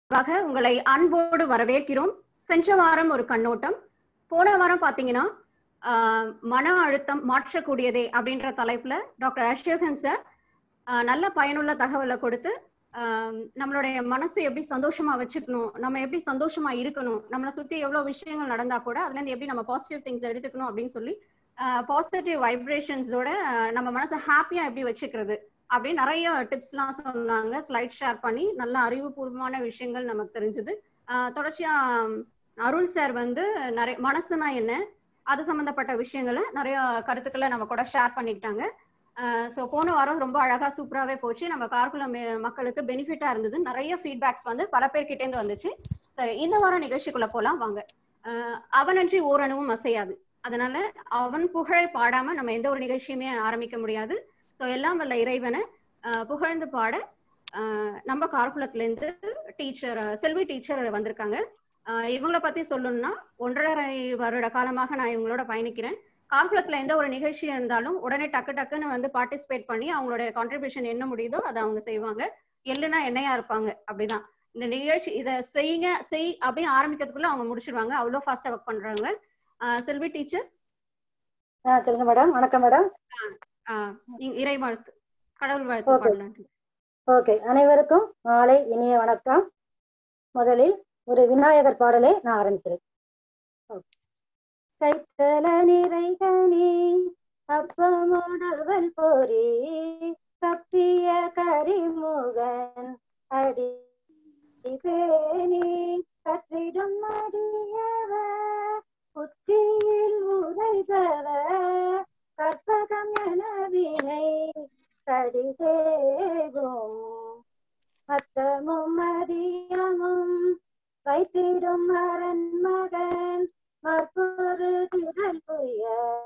சார்பாக உங்களை அன்போடு வரவேற்கிறோம். சென்ற வாரம் ஒரு கண்ணோட்டம், போன வாரம் பாத்தீங்கன்னா மன அழுத்தம் மாற்றக்கூடியதே அப்படின்ற தலைப்புல டாக்டர் அஷ்ரஃபன் சார் நல்ல பயனுள்ள தகவலை கொடுத்து நம்மளுடைய மனசை எப்படி சந்தோஷமா வச்சுக்கணும், நம்ம எப்படி சந்தோஷமா இருக்கணும், நம்மளை சுத்தி எவ்வளவு விஷயங்கள் நடந்தா கூட அதுல இருந்து எப்படி நம்ம பாசிட்டிவ் திங்ஸ் எடுத்துக்கணும் அப்படின்னு சொல்லி பாசிட்டிவ் வைப்ரேஷன்ஸோட நம்ம மனசை ஹாப்பியா எப்படி வச்சுக்கிறது அப்படின்னு நிறைய டிப்ஸ்லாம் சொன்னாங்க. ஸ்லைட் ஷேர் பண்ணி நல்ல அறிவுபூர்வமான விஷயங்கள் நமக்கு தெரிஞ்சது. தொடர்ச்சியா அருள் சார் வந்து நிறைய மனசுனா என்ன அது சம்பந்தப்பட்ட விஷயங்களை நிறைய கருத்துக்களை நம்ம கூட ஷேர் பண்ணிக்கிட்டாங்க. ஸோ போன வாரம் ரொம்ப அழகா சூப்பராகவே போச்சு. நம்ம கார்குலம் மக்களுக்கு பெனிஃபிட்டா இருந்தது. நிறைய ஃபீட்பேக்ஸ் வந்து பல பேர்கிட்டேருந்து வந்துச்சு. சரி, இந்த வாரம் நிகழ்ச்சிக்குள்ள போலாம் வாங்க. அவனன்றி ஓரணுவும் அசையாது. அதனால அவன் புகழை பாடாம நம்ம எந்த ஒரு நிகழ்ச்சியுமே ஆரம்பிக்க முடியாது. ஸோ எல்லாம் வல்ல இறைவனை புகழ்ந்து பாட நம்ம கார்குலத்துல இருந்து டீச்சர் செல்வி டீச்சர் வந்திருக்காங்க. இவங்களை பத்தி சொல்லணும்னா 1.5 வருட காலமாக நான் இவங்களோட பயணிக்கிறேன். கார்குலத்துல எந்த ஒரு நிகழ்ச்சி இருந்தாலும் உடனே டக்குன்னு வந்து பார்ட்டிசிபேட் பண்ணி அவங்களோட கான்ட்ரிபியூஷன் என்ன முடியுதோ அதை அவங்க செய்வாங்க. எள்ளுனா என்னையா இருப்பாங்க. அப்படிதான் இந்த நிகழ்ச்சி இதை செய் அப்படின்னு ஆரம்பிக்கிறதுக்குள்ள அவங்க முடிச்சிருவாங்க. அவ்வளோ ஃபாஸ்டா ஒர்க் பண்றாங்க. செல்வி டீச்சர் சொல்லுங்க மேடம். வணக்கம் மேடம். இறை வாழ்த்து, கடவுள் வாழ்த்து பாடலாம். ஓகே, அனைவருக்கும் மாலை இனிய வணக்கம். முதலில் ஒரு விநாயகர் பாடலை நான் ஆரம்பிக்கிறேன். கைத்தல நிறைகனி அப்பமோடவள் போரி கப்பிய கரிமுகன் அடி பேணி கற்றிடும் அடியவர் புத்தியில் உரைபவர் கற்பகம் என வினை கடிதேகும் அத்தமும் அறியமும் வைத்திடும் அரண் மகன் மற்பொரு திரள் புய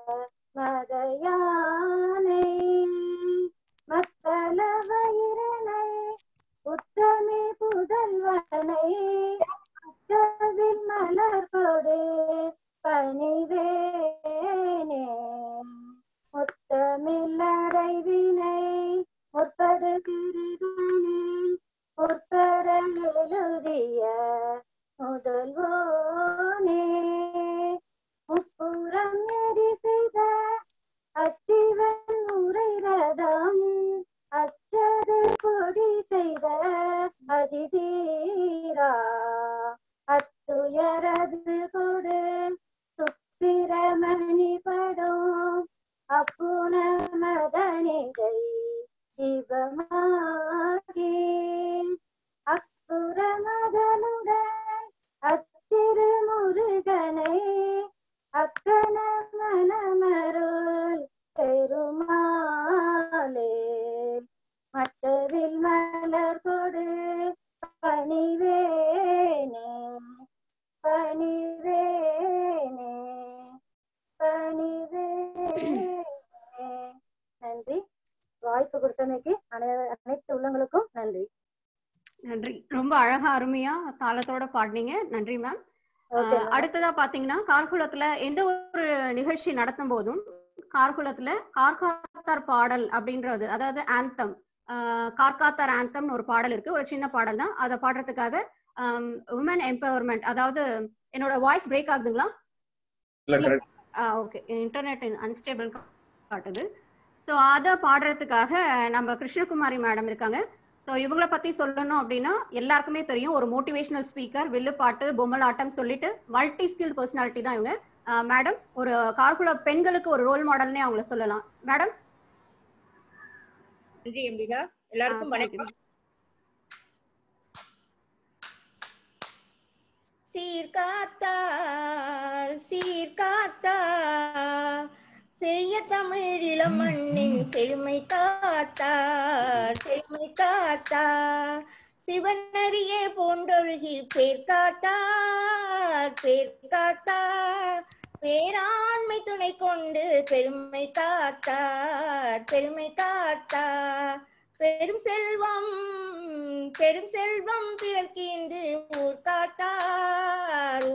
மதையானை மத்தள வயிறனை உத்தமி புதல்வனை அத்தவில் மலர் கொடு பணிவேனே முத்தமில்லடைவினை முற்படுகிறதனை முற்பட எழுதிய முதல்வோனே முப்புறம் எரி செய்த அச்சிவன் உரை ரதம் அச்சது கொடி செய்த அதிதீரா அத்துயரது கொடு சுப்பிரமணி படும் அப்புன மதனிடை சிவமாகி அப்புற மதனுடன் அச்சிறு முருகனை அக்கன மனமருள் பெருமாளே மற்றவில் மலர் கொடு பணிவேனே பணிவேனே பணிவேனே. நன்றி. வாய்ப்பு கொடுத்தமைக்கு அனைத்து உள்ளங்களுக்கும் நன்றி. நன்றி. ரொம்ப அழகா அருமையா தாளத்தோட பாடினீங்க. நன்றி மேம். அடுத்ததா பாத்தீங்கன்னா கார்குலத்துல எந்த ஒரு நிகழ்ச்சி நடத்தும் போதும் கார்குலத்துல கார்காத்தார் பாடல் அப்படின்றது, அதாவது ஆந்தம், கார்காத்தார் ஆந்தம்னு ஒரு பாடல் இருக்கு. ஒரு சின்ன பாடல் தான். அதை பாடுறதுக்காக உமன் எம்பவர்மெண்ட், அதாவது என்னோட வாய்ஸ் பிரேக் ஆகுதுங்களா? ஓகே, இன்டர்நெட் அன்ஸ்டேபிள் காட்டுது. ஸோ அதை பாடுறதுக்காக நம்ம கிருஷ்ணகுமாரி மேடம் இருக்காங்க. ஸோ இவங்களை பத்தி சொல்லணும் அப்படின்னா எல்லாருக்குமே தெரியும், ஒரு மோட்டிவேஷனல் ஸ்பீக்கர், வில்லுப்பாட்டு, பொம்மலாட்டம் சொல்லிட்டு மல்டி ஸ்கில் பர்சனாலிட்டி தான் இவங்க. மேடம் ஒரு கார்குல பெண்களுக்கு ஒரு ரோல் மாடல்னே அவங்கள சொல்லலாம். மேடம். நன்றி அம்பிகா. எல்லாருக்கும் வணக்கம். சீர்காத்தார் சீர்காத்தார் செய்ய தமிழில மண்ணின் செழுமை காத்தார் செழுமை காத்தார் சிவனரியே போன்றொழுகி பேர்காத்தார் பேர்காத்தார் பேராண்மை துணை கொண்டு பெருமை காத்தார் பெருமை காத்தார் பெரும் செல்வம் பிறர்க்கீந்து ஊர் காத்தார்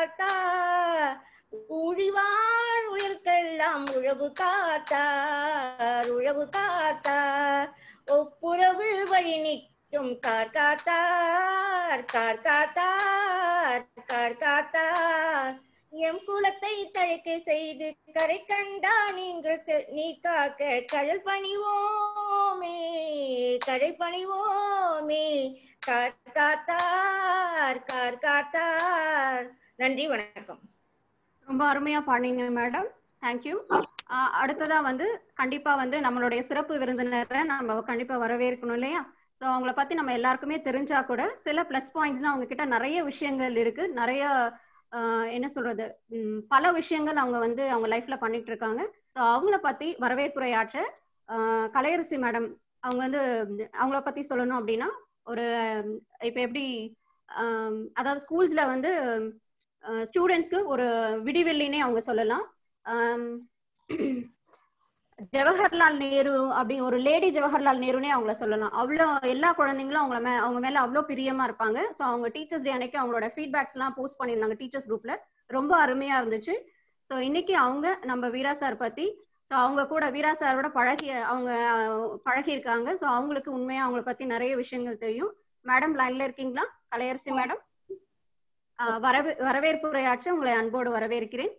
ஊழிவாழ் உயிர்க்கெல்லாம் உழவு காத்தார் ஒப்புரவு வழி அனைத்தும் கார்காத்தார் கார்காத்தார் கார்காத்தார் எம் குலத்தை தழைக்க செய்து கரை கண்டா நீங்கள் நீ காக்க கடல் பணிவோமே கடை பணிவோமே கார்காத்தார் கார்காத்தார். நன்றி, வணக்கம். ரொம்ப அருமையா பாடுனீங்க மேடம், தேங்க்யூ. அடுத்ததா வந்து கண்டிப்பா வந்து நம்மளுடைய சிறப்பு விருந்தினரை நம்ம கண்டிப்பா வரவேற்கணும் இல்லையா? ஸோ அவங்கள பத்தி நம்ம எல்லாருக்குமே தெரிஞ்சா கூட சில பிளஸ் பாயிண்ட்ஸ்னா அவங்க கிட்ட நிறைய விஷயங்கள் இருக்கு, நிறைய என்ன சொல்றது, பல விஷயங்கள் அவங்க வந்து அவங்க லைஃப்ல பண்ணிட்டு இருக்காங்க. ஸோ அவங்கள பத்தி வரவேற்புரையாற்ற கலையரசி மேடம் அவங்க வந்து அவங்கள பத்தி சொல்லணும் அப்படின்னா, ஒரு இப்ப எப்படி அதாவது ஸ்கூல்ஸ்ல வந்து ஸ்டூடெண்ட்ஸ்க்கு ஒரு விடிவெள்ளினே அவங்க சொல்லலாம். ஜவஹர்லால் நேரு அப்படி ஒரு லேடி ஜவஹர்லால் நேருனே அவங்கள சொல்லலாம். அவ்வளோ எல்லா குழந்தைங்களும் அவங்க மேல அவ்வளோ பிரியமா இருப்பாங்க. ஸோ அவங்க டீச்சர்ஸ் டே அன்னைக்கு அவங்களோட ஃபீட்பேக்ஸ் எல்லாம் போஸ்ட் பண்ணியிருந்தாங்க டீச்சர்ஸ் குரூப்ல, ரொம்ப அருமையா இருந்துச்சு. ஸோ இன்னைக்கு அவங்க நம்ம வீரா சார் பத்தி, ஸோ அவங்க கூட வீரா சாரோட பழகி இருக்காங்க. ஸோ அவங்களுக்கு உண்மையா அவங்கள பத்தி நிறைய விஷயங்கள் தெரியும். மேடம் லைன்ல இருக்கீங்களா? கலையரசி மேடம், வரவேற்புரையாற்ற உங்களை அன்போடு வரவேற்கிறேன்.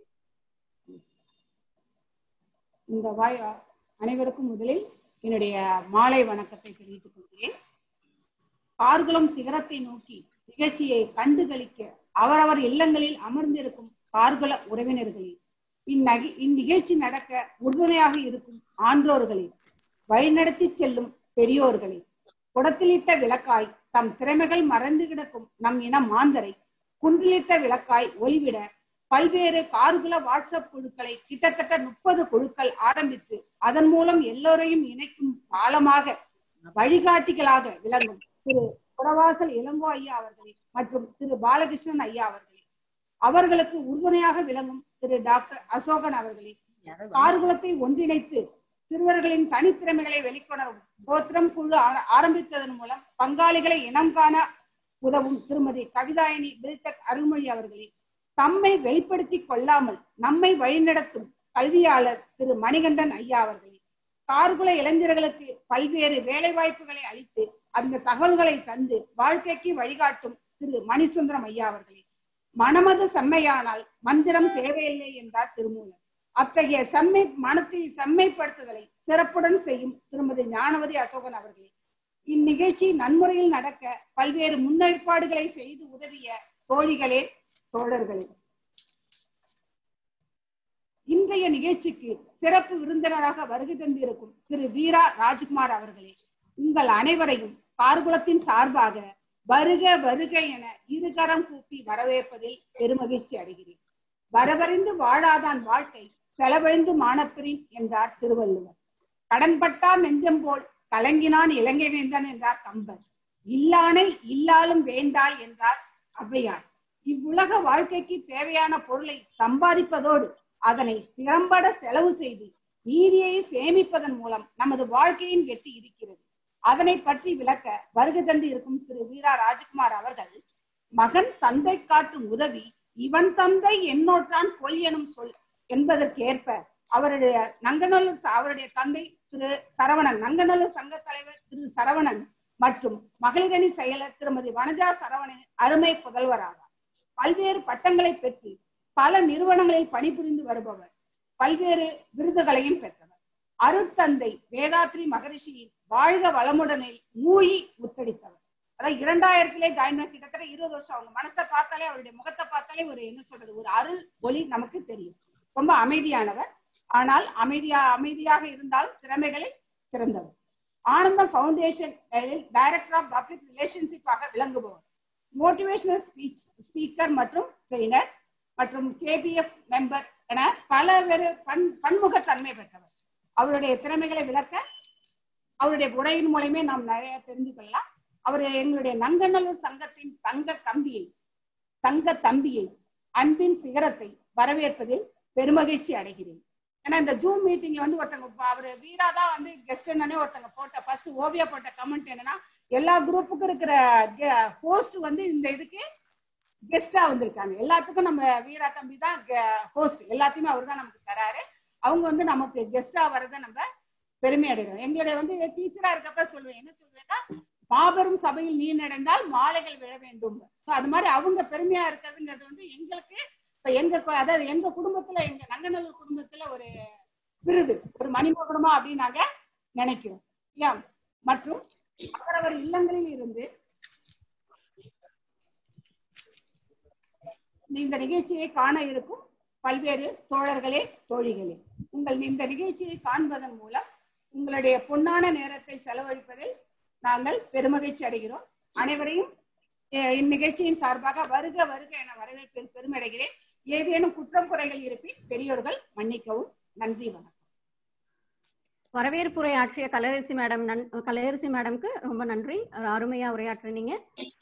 இந்த அனைவருக்கும் முதலில் என்னுடைய மாலை வணக்கத்தை தெரிவித்துக் கொள்கிறேன். கார்குளம் சிகரத்தை நோக்கி நிகழ்ச்சியை கண்டுகளிக்க அவரவர் இல்லங்களில் அமர்ந்திருக்கும் கார்குல உறவினர்களே, இந்நிகழ்ச்சி நடக்க உறுதுணையாக இருக்கும் ஆன்றோர்களே, வழிநடத்தி செல்லும் பெரியோர்களே, குடத்திலிட்ட விளக்காய் தம் திறமைகள் மறந்து கிடக்கும் நம் இன மாந்தரை குன்றிலிட்ட விளக்காய் ஒளிவிட பல்வேறு கார்குல வாட்ஸ்அப் குழுக்களை கிட்டத்தட்ட 30 குழுக்கள் ஆரம்பித்து அதன் மூலம் எல்லோரையும் இணைக்கும் பாலமாக வழிகாட்டிகளாக விளங்கும் திரு குடவாசல் இளங்கோ ஐயா அவர்களே மற்றும் திரு பாலகிருஷ்ணன் ஐயா அவர்களே, அவர்களுக்கு உறுதுணையாக விளங்கும் திரு டாக்டர் அசோகன் அவர்களே, கார்குலத்தை ஒன்றிணைத்து சிறுவர்களின் தனித்திறமைகளை வெளிக்கொணரும் கோத்திரம் குழு ஆரம்பித்ததன் மூலம் பங்காளிகளை இனம் காண உதவும் திருமதி கவிதாயினி பில்டெக் அருள்மொழி அவர்களே, தம்மை வெளிப்படுத்தி கொள்ளாமல் நம்மை வழிநடத்தும் கல்வியாளர் திரு மணிகண்டன் ஐயா அவர்களே, கார்குல இளைஞர்களுக்கு பல்வேறு வேலை வாய்ப்புகளை அளித்து அந்த தகவல்களை தந்து வாழ்க்கைக்கு வழிகாட்டும் திரு மணிசுந்தரம் ஐயா அவர்களே, மனமது செம்மையானால் மந்திரம் தேவையில்லை என்றார் திருமூலர். அத்தகைய மனத்தை செம்மைப்படுத்துதலை சிறப்புடன் செய்யும் திருமதி ஞானவதி அசோகன் அவர்களே, இந்நிகழ்ச்சி நன்முறையில் நடக்க பல்வேறு முன்னேற்பாடுகளை செய்து உதவிய தோழிகளே, தோழர்களே, இன்றைய நிகழ்ச்சிக்கு சிறப்பு விருந்தினராக வருகை தந்திருக்கும் திரு வீரா ராஜ்குமார் அவர்களே, உங்கள் அனைவரையும் கார்குலத்தின் சார்பாக வருக வருக என இருகரம் கூப்பி வரவேற்பதில் பெருமகிழ்ச்சி அடைகிறேன். வரவறிந்து வாழாதான் வாழ்க்கை செலவழிந்து மானப்பிரின் என்றார் திருவள்ளுவர். கடன்பட்டார் நெஞ்சம் போல் கலங்கினான் இலங்கை வேந்தன் என்றார் கம்பர். இல்லானை இல்லாலும் வேண்டாய் என்றார் ஔவையார். இவ்வுலக வாழ்க்கைக்கு தேவையான பொருளை சம்பாதிப்பதோடு அதனை திறம்பட செலவு செய்து நீதியை சேமிப்பதன் மூலம் நமது வாழ்க்கையின் வெற்றி இருக்கிறது. அதனை பற்றி விளக்க வருகை தந்து இருக்கும் திரு வீரா ராஜ்குமார் அவர்கள், மகன் தந்தை காட்டும் உதவி இவன் தந்தை என்னோற்றான் கொல் எனும் சொல் என்பதற்கேற்ப அவருடைய தந்தை திரு சரவணன், நங்கநல்லூர் சங்க தலைவர் திரு சரவணன் மற்றும் மகளிரணி செயலர் திருமதி வனஜா சரவணன் அருமை புதல்வராவார். பல்வேறு பட்டங்களை பெற்று பல நிறுவனங்களில் பணிபுரிந்து வருபவர், பல்வேறு விருதுகளையும் பெற்றவர். அருட்தந்தை வேதாத்ரி மகரிஷியின் வாழ்க வளமுடனில் மூழ்கி முத்தடித்தவர். அதாவது 2000 ஜாயின் பண்ண கிட்டத்தட்ட 20 வருஷம். அவங்க மனசை பார்த்தாலே, அவருடைய முகத்தை பார்த்தாலே ஒரு என்ன சொல்றது, ஒரு அருள் ஒளி நமக்கு தெரியும். ரொம்ப அமைதியானவர், ஆனால் அமைதியாக இருந்தாலும் திறமைகளை திறந்தவர். Anandham foundation director of public ரிலேஷன்ஷிப்பாக விளங்குபவர். மோட்டிவேஷனல் ஸ்பீக்கர் மற்றும் ட்ரெய்னர் மற்றும் கேபிஎஃப் மெம்பர் என பல பன்முகத்தன்மை பெற்றவர். அவருடைய திறமைகளை விளக்க அவருடைய உரையின் மூலமே நாம் நிறைய தெரிந்து கொள்ளலாம். அவர் எங்களுடைய நங்கநல்லூர் சங்கத்தின் தங்க தம்பியை அன்பின் சிகரத்தை வரவேற்பதில் பெருமகிழ்ச்சி அடைகிறேன். ஏன்னா இந்த ஜூம் மீட்டிங்ல வந்து ஒருத்தங்க அவரு வீரா தான் வந்து கெஸ்ட் ஒருத்தங்க போட்ட ஃபர்ஸ்ட் ஓவியா போட்ட கமெண்ட் என்னன்னா, எல்லா குரூப்புக்கும் இருக்கிற ஹோஸ்ட் வந்து இந்த இதுக்கு கெஸ்டா வந்திருக்காங்க. எல்லாத்துக்கும் நம்ம வீரா தம்பி தான் ஹோஸ்ட், எல்லாத்தையுமே அவர் தான் நமக்கு தராரு. அவங்க வந்து நமக்கு கெஸ்டா வரதை நம்ம பெருமை அடைகிறோம். எங்களுடைய வந்து டீச்சரா இருக்கப்ப சொல்லுவேன், என்ன சொல்லுவேன்னா, மாபெரும் சபையில் நீ நடந்தால் மாலைகள் விழ வேண்டும். அது மாதிரி அவங்க பெருமையா இருக்கிறதுங்கிறது வந்து எங்களுக்கு இப்ப அதாவது எங்க குடும்பத்துல, எங்க நங்கநல்லூர் குடும்பத்துல ஒரு விருது, ஒரு மணிமகுடமா அப்படின்னு நாங்க நினைக்கிறோம் இல்லையா? மற்றும் அவரவர் இல்லங்களில் இருந்து இந்த நிகழ்ச்சியை காண இருக்கும் பல்வேறு தோழர்களே, தோழிகளே, உங்கள் இந்த நிகழ்ச்சியை காண்பதன் மூலம் உங்களுடைய பொன்னான நேரத்தை செலவழிப்பதில் நாங்கள் பெருமகிழ்ச்சி அடைகிறோம். அனைவரையும் இந்நிகழ்ச்சியின் சார்பாக வருக வருக என வரவேற்பதில் பெருமடைகிறேன். ஏதேனும் குற்றம் குறைகள் இருப்பின் பெரியோர்கள் மன்னிக்கவும். நன்றி, வணக்கம். வரவேற்புரை ஆற்றிய கலையரசி மேடம்க்கு ரொம்ப நன்றி. அருமையா உரையாற்றினீங்க.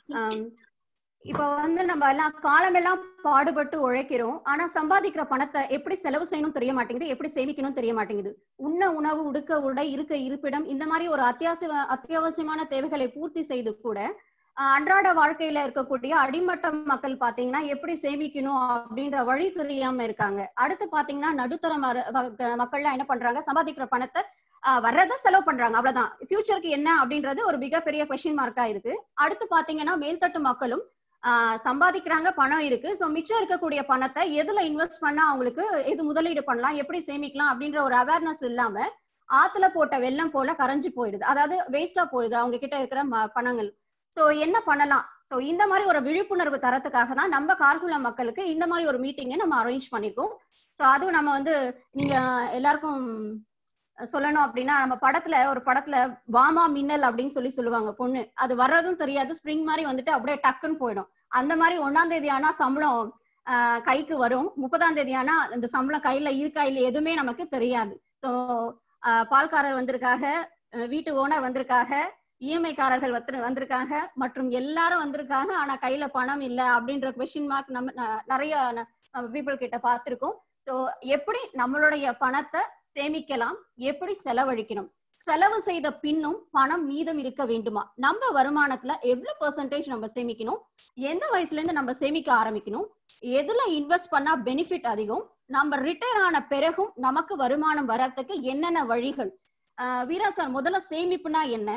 இப்ப வந்து நம்ம எல்லாம் காலமெல்லாம் பாடுபட்டு உழைக்கிறோம். ஆனா சம்பாதிக்கிற பணத்தை எப்படி செலவு செய்யணும் தெரிய மாட்டேங்குது, எப்படி சேமிக்கணும் தெரிய மாட்டேங்குது. உண்ண உணவு, உடுக்க உடை, இருக்க இருப்பிடம், இந்த மாதிரி ஒரு அத்தியாவசியமான தேவைகளை பூர்த்தி செய்து கூட அன்றாட வாழ்க்கையில இருக்கக்கூடிய அடிமட்ட மக்கள் பாத்தீங்கன்னா எப்படி சேமிக்கணும் அப்படின்ற வழி தெரியாம இருக்காங்க. அடுத்து பாத்தீங்கன்னா நடுத்தர மக்கள்லாம் என்ன பண்றாங்க, சம்பாதிக்கிற பணத்தை வர்றத செலவு பண்றாங்க, அவ்வளவுதான். ஃபியூச்சருக்கு என்ன அப்படின்றது ஒரு மிகப்பெரிய கொஸ்டின் மார்க்கா இருக்கு. அடுத்து பாத்தீங்கன்னா மேல்தட்டு மக்களும் சம்பாதிக்கிறாங்க, பணம் இருக்கு, சோ மிச்சம் இருக்கக்கூடிய பணத்தை எதுல இன்வெஸ்ட் பண்ணா அவங்களுக்கு எது முதலீடு பண்ணலாம், எப்படி சேமிக்கலாம் அப்படின்ற ஒரு அவேர்னஸ் இல்லாம ஆத்துல போட்ட வெள்ளம் போல கரைஞ்சு போயிடுது. அதாவது வேஸ்டா போயிடுது அவங்க கிட்ட இருக்கிற பணங்கள். சோ என்ன பண்ணலாம்? சோ இந்த மாதிரி ஒரு விழிப்புணர்வு தரத்துக்காக தான் நம்ம கார்குளம் மக்களுக்கு இந்த மாதிரி ஒரு மீட்டிங்கை நம்ம அரேஞ்ச் பண்ணிருக்கோம். சோ அதுவும் நம்ம வந்து நீங்க எல்லாருக்கும் சொல்லணும் அப்படின்னா, நம்ம ஒரு படத்துல வாமா மின்னல் அப்படின்னு சொல்லுவாங்க பொண்ணு, அது வர்றதும் தெரியாது, ஸ்ப்ரிங் மாதிரி வந்துட்டு அப்படியே டக்குன்னு போயிடும். அந்த மாதிரி 1ஆம் தேதி ஆனா சம்பளம் கைக்கு வரும், 30ஆம் தேதி ஆனா இந்த சம்பளம் கையில இருக்கா இல்ல எதுவுமே நமக்கு தெரியாது. ஸோ பால்காரர் வந்திருக்காக, வீட்டு ஓனர் வந்திருக்காக, இஎம்ஐ காரர்கள் வந்திருக்காங்க, மற்றும் எல்லாரும் வந்திருக்காங்க. ஆனா கையில பணம் இல்லை அப்படின்ற கொஸ்டின் மார்க் நம்ம நிறைய பீப்புள் கிட்ட பார்த்திருக்கோம். சோ எப்படி நம்மளுடைய பணத்தை சேமிக்கலாம், எப்படி செலவழிக்கணும், செலவு செய்த பின்னும் பணம் மீதம் இருக்க வேண்டுமா, நம்ம வருமானத்துல எவ்வளவு பெர்சன்டேஜ் நம்ம சேமிக்கணும், எந்த வயசுல இருந்து நம்ம சேமிக்க ஆரம்பிக்கணும், எதுல இன்வெஸ்ட் பண்ணா பெனிஃபிட் அதிகம், நம்ம ரிட்டையர் ஆன பிறகும் நமக்கு வருமானம் வர்றதுக்கு என்னென்ன வழிகள். வீரா சார், முதல்ல சேமிப்புனா என்ன,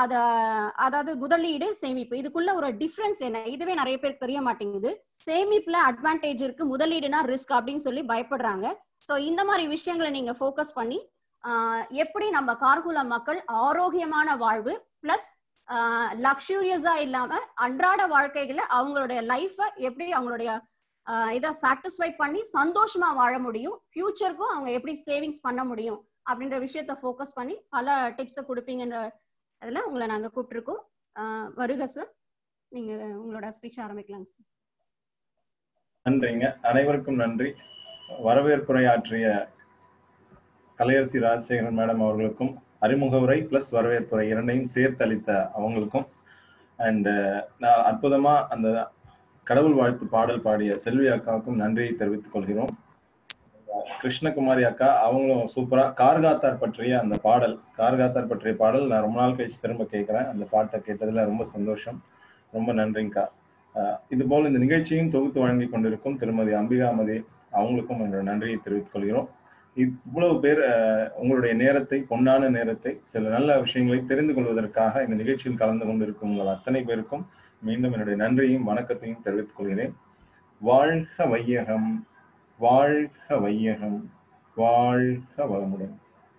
அதாவது முதலீடு, சேமிப்பு, இதுக்குள்ள ஒரு டிஃபரன்ஸ் என்ன, இதுவே நிறைய பேருக்கு தெரிய மாட்டேங்குது. சேமிப்புல அட்வான்டேஜ் இருக்கு, முதலீடுனா ரிஸ்க் அப்படின்னு சொல்லி பயப்படுறாங்க. சோ இந்த மாதிரி விஷயங்களை நீங்க ஃபோக்கஸ் பண்ணி எப்படி நம்ம கார்குளம் மக்கள் ஆரோக்கியமான வாழ்வு பிளஸ் லக்ஸூரியஸா இல்லாம அன்றாட வாழ்க்கைகளை அவங்களுடைய லைஃப எப்படி அவங்களுடைய இதை சாட்டிஸ்ஃபை பண்ணி சந்தோஷமா வாழ முடியும், ஃபியூச்சருக்கும் அவங்க எப்படி சேவிங்ஸ் பண்ண முடியும் அப்படின்ற விஷயத்த ஃபோக்கஸ் பண்ணி பல டிப்ஸை கொடுப்பீங்கன்ற அதுல உங்களை நாங்க கூப்பிட்டுருக்கோம். வருக சார், நீங்க உங்களோட ஸ்பீச் ஆரம்பிக்கலாம் சார். நன்றிங்க, அனைவருக்கும் நன்றி. வரவேற்புரை ஆற்றிய கலையரசி ராஜசேகரன் மேடம் அவர்களுக்கும், அறிமுக உரை பிளஸ் வரவேற்புரை இரண்டையும் சேர்த்தளித்த அவங்களுக்கும், அண்ட் நான் அற்புதமா அந்த கடவுள் வாழ்த்து பாடல் பாடிய செல்வி அக்காவுக்கும் நன்றியை தெரிவித்துக் கொள்கிறோம். கிருஷ்ணகுமாரி அக்கா அவங்களும் சூப்பரா கார்காத்தார் பற்றிய அந்த கார்காத்தார் பற்றிய பாடல் நான் ரொம்ப நாள் கழிச்சு திரும்ப கேட்கிறேன். அந்த பாட்டை கேட்டதுல ரொம்ப சந்தோஷம், ரொம்ப நன்றிங்கக்கா. இது போல் இந்த நிகழ்ச்சியும் தொகுத்து வழங்கி கொண்டிருக்கும் திருமதி அம்பிகாமதி அவங்களுக்கும் என்னோட நன்றியை தெரிவித்துக் கொள்கிறோம். இவ்வளவு பேர் உங்களுடைய நேரத்தை, பொன்னான நேரத்தை, சில நல்ல விஷயங்களை தெரிந்து கொள்வதற்காக இந்த நிகழ்ச்சியில் கலந்து கொண்டிருக்கும் உங்கள் அத்தனை பேருக்கும் மீண்டும் என்னுடைய நன்றியையும் வணக்கத்தையும் தெரிவித்துக் கொள்கிறேன். வாழ்க வையகம், வாழ்க வையகம், வாழ்க வளமுடன்.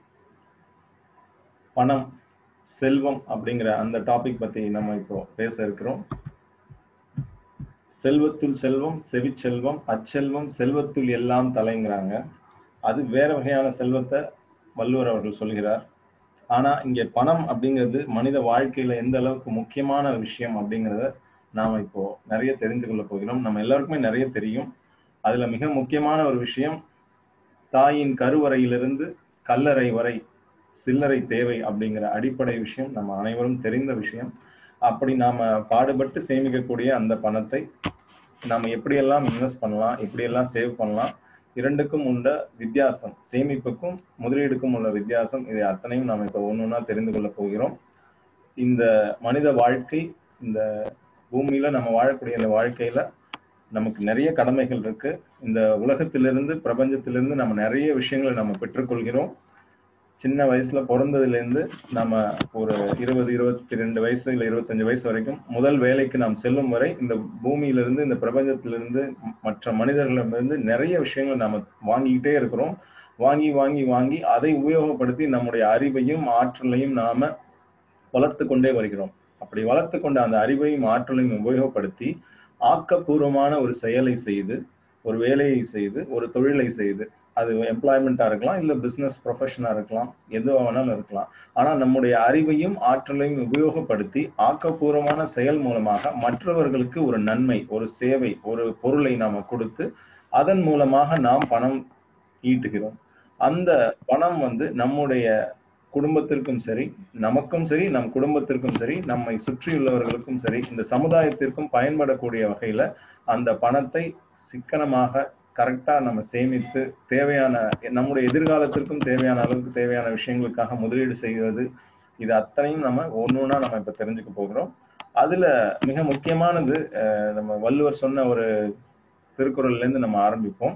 பணம், செல்வம் அப்படிங்கிற அந்த டாபிக் பத்தி நம்ம இப்போ பேச இருக்கிறோம். செல்வத்துள் செல்வம், செவிச்செல்வம், அச்செல்வம் செல்வத்துள் எல்லாம் தலைங்கிறாங்க. அது வேற வகையான செல்வத்தை வள்ளுவர் அவர்கள் சொல்கிறார். ஆனா இங்க பணம் அப்படிங்கிறது மனித வாழ்க்கையில எந்த அளவுக்கு முக்கியமான விஷயம் அப்படிங்கிறத நாம இப்போ நிறைய தெரிந்து கொள்ள போகிறோம். நம்ம எல்லாருக்குமே நிறைய தெரியும். அதுல மிக முக்கியமான ஒரு விஷயம், தாயின் கருவறையிலிருந்து கல்லறை வரை சில்லறை தேவை அப்படிங்கிற அடிப்படை விஷயம் நம்ம அனைவரும் தெரிந்த விஷயம். அப்படி நாம பாடுபட்டு சேமிக்கக்கூடிய அந்த பணத்தை நாம எப்படியெல்லாம் இன்வெஸ்ட் பண்ணலாம், எப்படியெல்லாம் சேவ் பண்ணலாம், இரண்டுக்கும் உள்ள வித்தியாசம், சேமிப்புக்கும் முதலீடுக்கும் உள்ள வித்தியாசம், இதை அத்தனையும் நாம் இப்போ ஒன்னொன்னா தெரிந்து கொள்ள போகிறோம். இந்த மனித வாழ்க்கை, இந்த பூமியில நம்ம வாழக்கூடிய இந்த வாழ்க்கையில நமக்கு நிறைய கடமைகள் இருக்கு. இந்த உலகத்திலிருந்து, பிரபஞ்சத்திலிருந்து நம்ம நிறைய விஷயங்களை நம்ம பெற்றுக்கொள்கிறோம். சின்ன வயசுல பிறந்ததுல இருந்து நம்ம ஒரு 20-22 வயசு இல்ல 25 வயசு வரைக்கும் முதல் வேலைக்கு நாம் செல்லும் வரை இந்த பூமியிலிருந்து இந்த பிரபஞ்சத்திலிருந்து மற்ற மனிதர்களிடமிருந்து நிறைய விஷயங்கள் நாம வாங்கிக்கிட்டே இருக்கிறோம். வாங்கி வாங்கி வாங்கி அதை உபயோகப்படுத்தி நம்முடைய அறிவையும் ஆற்றலையும் நாம வளர்த்து கொண்டே வருகிறோம். அப்படி வளர்த்து கொண்ட அந்த அறிவையும் ஆற்றலையும் உபயோகப்படுத்தி ஆக்கப்பூர்வமான ஒரு செயலை செய்து, ஒரு வேலையை செய்து, ஒரு தொழிலை செய்து, அது எம்ப்ளாய்மெண்டா இருக்கலாம், இல்ல பிசினஸ் ப்ரொஃபஷனா இருக்கலாம், எதுவா வேணாலும் இருக்கலாம். ஆனா நம்முடைய அறிவையும் ஆற்றலையும் உபயோகப்படுத்தி ஆக்கப்பூர்வமான செயல் மூலமாக மற்றவர்களுக்கு ஒரு நன்மை, ஒரு சேவை, ஒரு பொருளை நாம கொடுத்து அதன் மூலமாக நாம் பணம் ஈட்டுகிறோம். அந்த பணம் நம்முடைய குடும்பத்திற்கும் சரி, நமக்கும் சரி, நம் குடும்பத்திற்கும் சரி, நம்மை சுற்றியுள்ளவர்களுக்கும் சரி, இந்த சமுதாயத்திற்கும் பயன்படக்கூடிய வகையில அந்த பணத்தை சிக்கனமாக கரெக்டா நம்ம சேமித்து தேவையான நம்முடைய எதிர்காலத்திற்கும் தேவையான அளவுக்கு தேவையான விஷயங்களுக்காக முதலீடு செய்வது, இது அத்தனையும் நம்ம ஒன்னொன்னா நம்ம இப்ப தெரிஞ்சுக்க போகிறோம். அதுல மிக முக்கியமானது நம்ம வள்ளுவர் சொன்ன ஒரு திருக்குறள்ல இருந்து நம்ம ஆரம்பிப்போம்.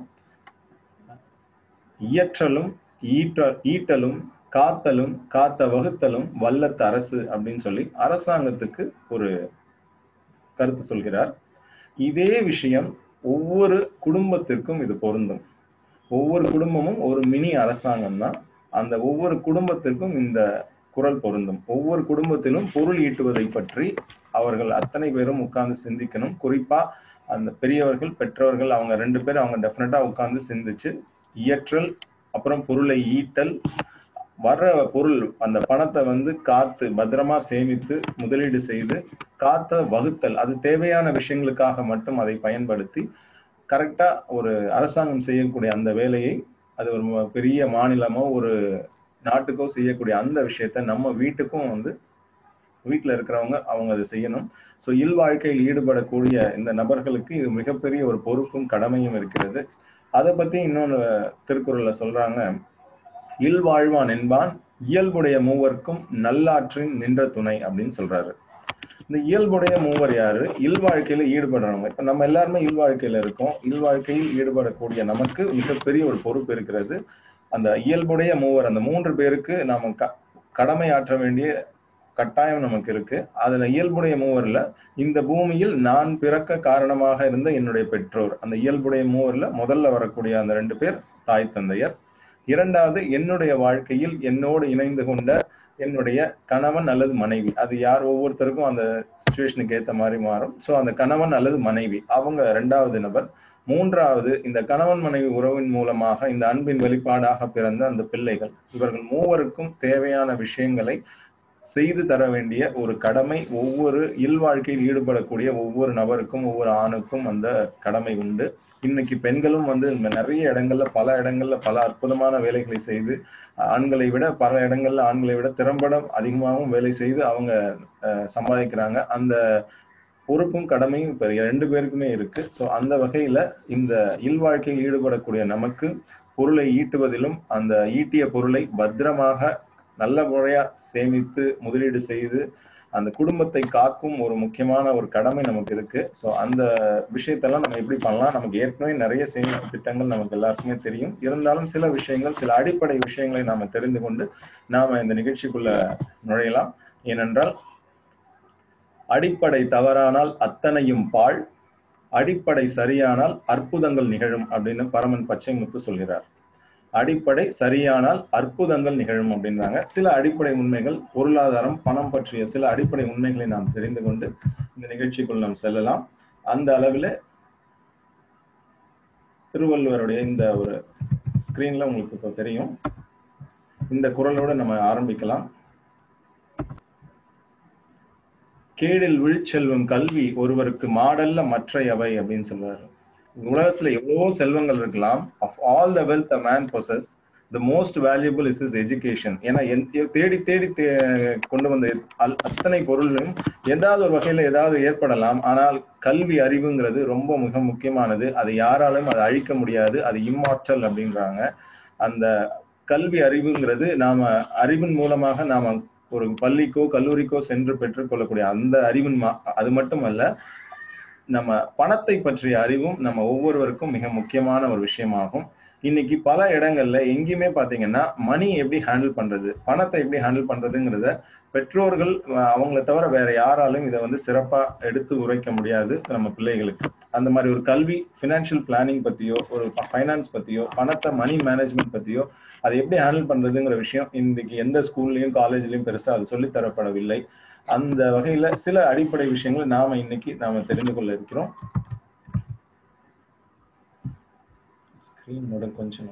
இயற்றலும் ஈட்டலும் காத்தலும் காத்த வகுத்தலும் வல்லத்து அரசு அப்படின்னு சொல்லி அரசாங்கத்துக்கு ஒரு கருத்து சொல்கிறார். இதே விஷயம் ஒவ்வொரு குடும்பத்திற்கும் இது பொருந்தும். ஒவ்வொரு குடும்பமும் ஒரு மினி அரசாங்கம் தான். அந்த ஒவ்வொரு குடும்பத்திற்கும் இந்த குறள் பொருந்தும். ஒவ்வொரு குடும்பத்திலும் பொருள் ஈட்டுவதை பற்றி அவர்கள் அத்தனை பேரும் உட்கார்ந்து சிந்திக்கணும். குறிப்பா அந்த பெரியவர்கள், பெற்றோர்கள், அவங்க 2 பேரும் அவங்க டெஃபினட்டா உட்கார்ந்து சிந்திச்சு இயற்றல், அப்புறம் பொருளை ஈட்டல், வர்ற பொருள் அந்த பணத்தை காத்து பத்திரமா சேமித்து முதலீடு செய்து காத்த வகுத்தல், அது தேவையான விஷயங்களுக்காக மட்டும் அதை பயன்படுத்தி கரெக்டா ஒரு அரசாங்கம் செய்யக்கூடிய அந்த வேலையை, அது ஒரு பெரிய மாநிலமோ ஒரு நாட்டுக்கோ செய்யக்கூடிய அந்த விஷயத்த நம்ம வீட்டுக்கும் வீட்டுல இருக்கிறவங்க அவங்க அதை செய்யணும். ஸோ இல்வாழ்க்கையில் ஈடுபடக்கூடிய இந்த நபர்களுக்கு இது மிகப்பெரிய ஒரு பொறுப்பும் கடமையும் இருக்கிறது. அதை பத்தி இன்னொன்னு திருக்குறள்ல சொல்றாங்க, இல்வாழ்வான் என்பான் இயல்புடைய மூவர்க்கும் நல்லாற்றின் நின்ற துணை அப்படின்னு சொல்றாரு. இந்த இயல்புடைய மூவர் யாரு? இல்வாழ்க்கையில ஈடுபடுறவங்க. இப்ப நம்ம எல்லாருமே இல்வாழ்க்கையில இருக்கோம். இல்வாழ்க்கையில் ஈடுபடக்கூடிய நமக்கு மிகப்பெரிய ஒரு பொறுப்பு இருக்கிறது. அந்த இயல்புடைய மூவர், அந்த 3 பேருக்கு நாம கடமை ஆற்ற வேண்டிய கட்டாயம் நமக்கு இருக்கு. அதுல இயல்புடைய மூவர்ல இந்த பூமியில் நான் பிறக்க காரணமாக இருந்த என்னுடைய பெற்றோர், அந்த இயல்புடைய மூவர்ல முதல்ல வரக்கூடிய அந்த 2 பேர் தாய் தந்தையர். இரண்டாவது, என்னுடைய வாழ்க்கையில் என்னோடு இணைந்து கொண்ட என்னுடைய கணவன் அல்லது மனைவி. அது யார், ஒவ்வொருத்தருக்கும் அந்த சிச்சுவேஷனுக்கு ஏற்ற மாதிரி மாறும். ஸோ அந்த கணவன் அல்லது மனைவி அவங்க 2வது நபர். மூன்றாவது, இந்த கணவன் மனைவி உறவின் மூலமாக இந்த அன்பின் வெளிப்பாடாக பிறந்த அந்த பிள்ளைகள். இவர்கள் மூவருக்கும் தேவையான விஷயங்களை செய்து தர வேண்டிய ஒரு கடமை ஒவ்வொரு இல்வாழ்க்கையில் ஈடுபடக்கூடிய ஒவ்வொரு நபருக்கும், ஒவ்வொரு ஆணுக்கும் அந்த கடமை உண்டு. இன்னைக்கு பெண்களும் நிறைய இடங்கள்ல, பல இடங்கள்ல பல அற்புதமான வேலைகளை செய்து ஆண்களை விட பல இடங்கள்ல ஆண்களை விட திறம்பட அதிகமாகவும் வேலை செய்து அவங்க சம்பாதிக்கிறாங்க. அந்த பொறுப்பும் கடமையும் இப்ப 2 பேருக்குமே இருக்கு. ஸோ அந்த வகையில இந்த இல்வாழ்க்கையில் ஈடுபடக்கூடிய நமக்கு பொருளை ஈட்டுவதிலும் அந்த ஈட்டிய பொருளை பத்திரமாக நல்ல முறையா சேமித்து முதலீடு செய்து அந்த குடும்பத்தை காக்கும் ஒரு முக்கியமான ஒரு கடமை நமக்கு இருக்கு. ஸோ அந்த விஷயத்தெல்லாம் நம்ம எப்படி பண்ணலாம்? நமக்கு ஏற்கனவே நிறைய சேமிப்பு திட்டங்கள் நமக்கு எல்லாருக்குமே தெரியும். இருந்தாலும் சில விஷயங்கள், சில அடிப்படை விஷயங்களை நாம தெரிந்து கொண்டு நாம இந்த நிகழ்ச்சிக்குள்ள நுழையலாம். ஏனென்றால் அடிப்படை தவறானால் அத்தனையும் பாழ், அடிப்படை சரியானால் அற்புதங்கள் நிகழும் அப்படின்னு பரமன் பச்சைமுத்து சொல்கிறார். அடிப்படை சரியானால் அற்புதங்கள் நிகழும் அப்படின்றாங்க. சில அடிப்படை உண்மைகள், பொருளாதாரம், பணம் பற்றிய சில அடிப்படை உண்மைகளை நாம் தெரிந்து கொண்டு இந்த நிகழ்ச்சிக்குள் நாம் செல்லலாம். அந்த அளவில் திருவள்ளுவருடைய இந்த ஒரு ஸ்கிரீன்ல உங்களுக்கு இப்போ தெரியும். இந்த குறளோட நம்ம ஆரம்பிக்கலாம். கேடில் விழுச்செல்வம் கல்வி ஒருவருக்கு மாடல்ல மற்றையவை அப்படின்னு சொல்றாரு. உலகத்துல எவ்வளவோ செல்வங்கள் இருக்கலாம். of all the wealth a man possess, the most valuable is his education. ஏன்னா தேடி தேடி கொண்டு வந்த அத்தனை பொருளும் ஏதாவது ஒரு வகையில ஏதாவது ஏற்படலாம். ஆனால் கல்வி அறிவுங்கிறது ரொம்ப மிக முக்கியமானது. அது யாராலும் அதை அழிக்க முடியாது. அது இம்மார்டல் அப்படின்றாங்க. அந்த கல்வி அறிவுங்கிறது நாம அறிவின் மூலமாக நாம ஒரு பள்ளிக்கோ கல்லூரிக்கோ சென்று பெற்றுக்கொள்ளக்கூடிய அந்த அறிவின் அது மட்டுமல்ல, நம்ம பணத்தை பற்றிய அறிவும் நம்ம ஒவ்வொருவருக்கும் மிக முக்கியமான ஒரு விஷயமாகும். இன்னைக்கு பல இடங்கள்ல எங்கேயுமே பாத்தீங்கன்னா மணி எப்படி ஹேண்டில் பண்றது, பணத்தை எப்படி ஹேண்டில் பண்றதுங்கிறத பெற்றோர்கள் அவங்கள தவிர வேற யாராலும் இதை வந்து சிறப்பா எடுத்து உரைக்க முடியாது நம்ம பிள்ளைகளுக்கு. அந்த மாதிரி ஒரு கல்வி, ஃபினான்ஷியல் பிளானிங் பத்தியோ, ஒரு ஃபைனான்ஸ் பத்தியோ, பணத்தை மணி மேனேஜ்மெண்ட் பத்தியோ அதை எப்படி ஹேண்டில் பண்றதுங்கிற விஷயம் இன்னைக்கு எந்த ஸ்கூல்லையும் காலேஜ்லயும் பெருசா அது சொல்லித்தரப்படவில்லை. அந்த வகையில சில அடிப்படை விஷயங்களை இன்னைக்கு நாம தெரிந்து கொள்ள இருக்கிறோம். ஸ்கிரீனோட கொஞ்சம்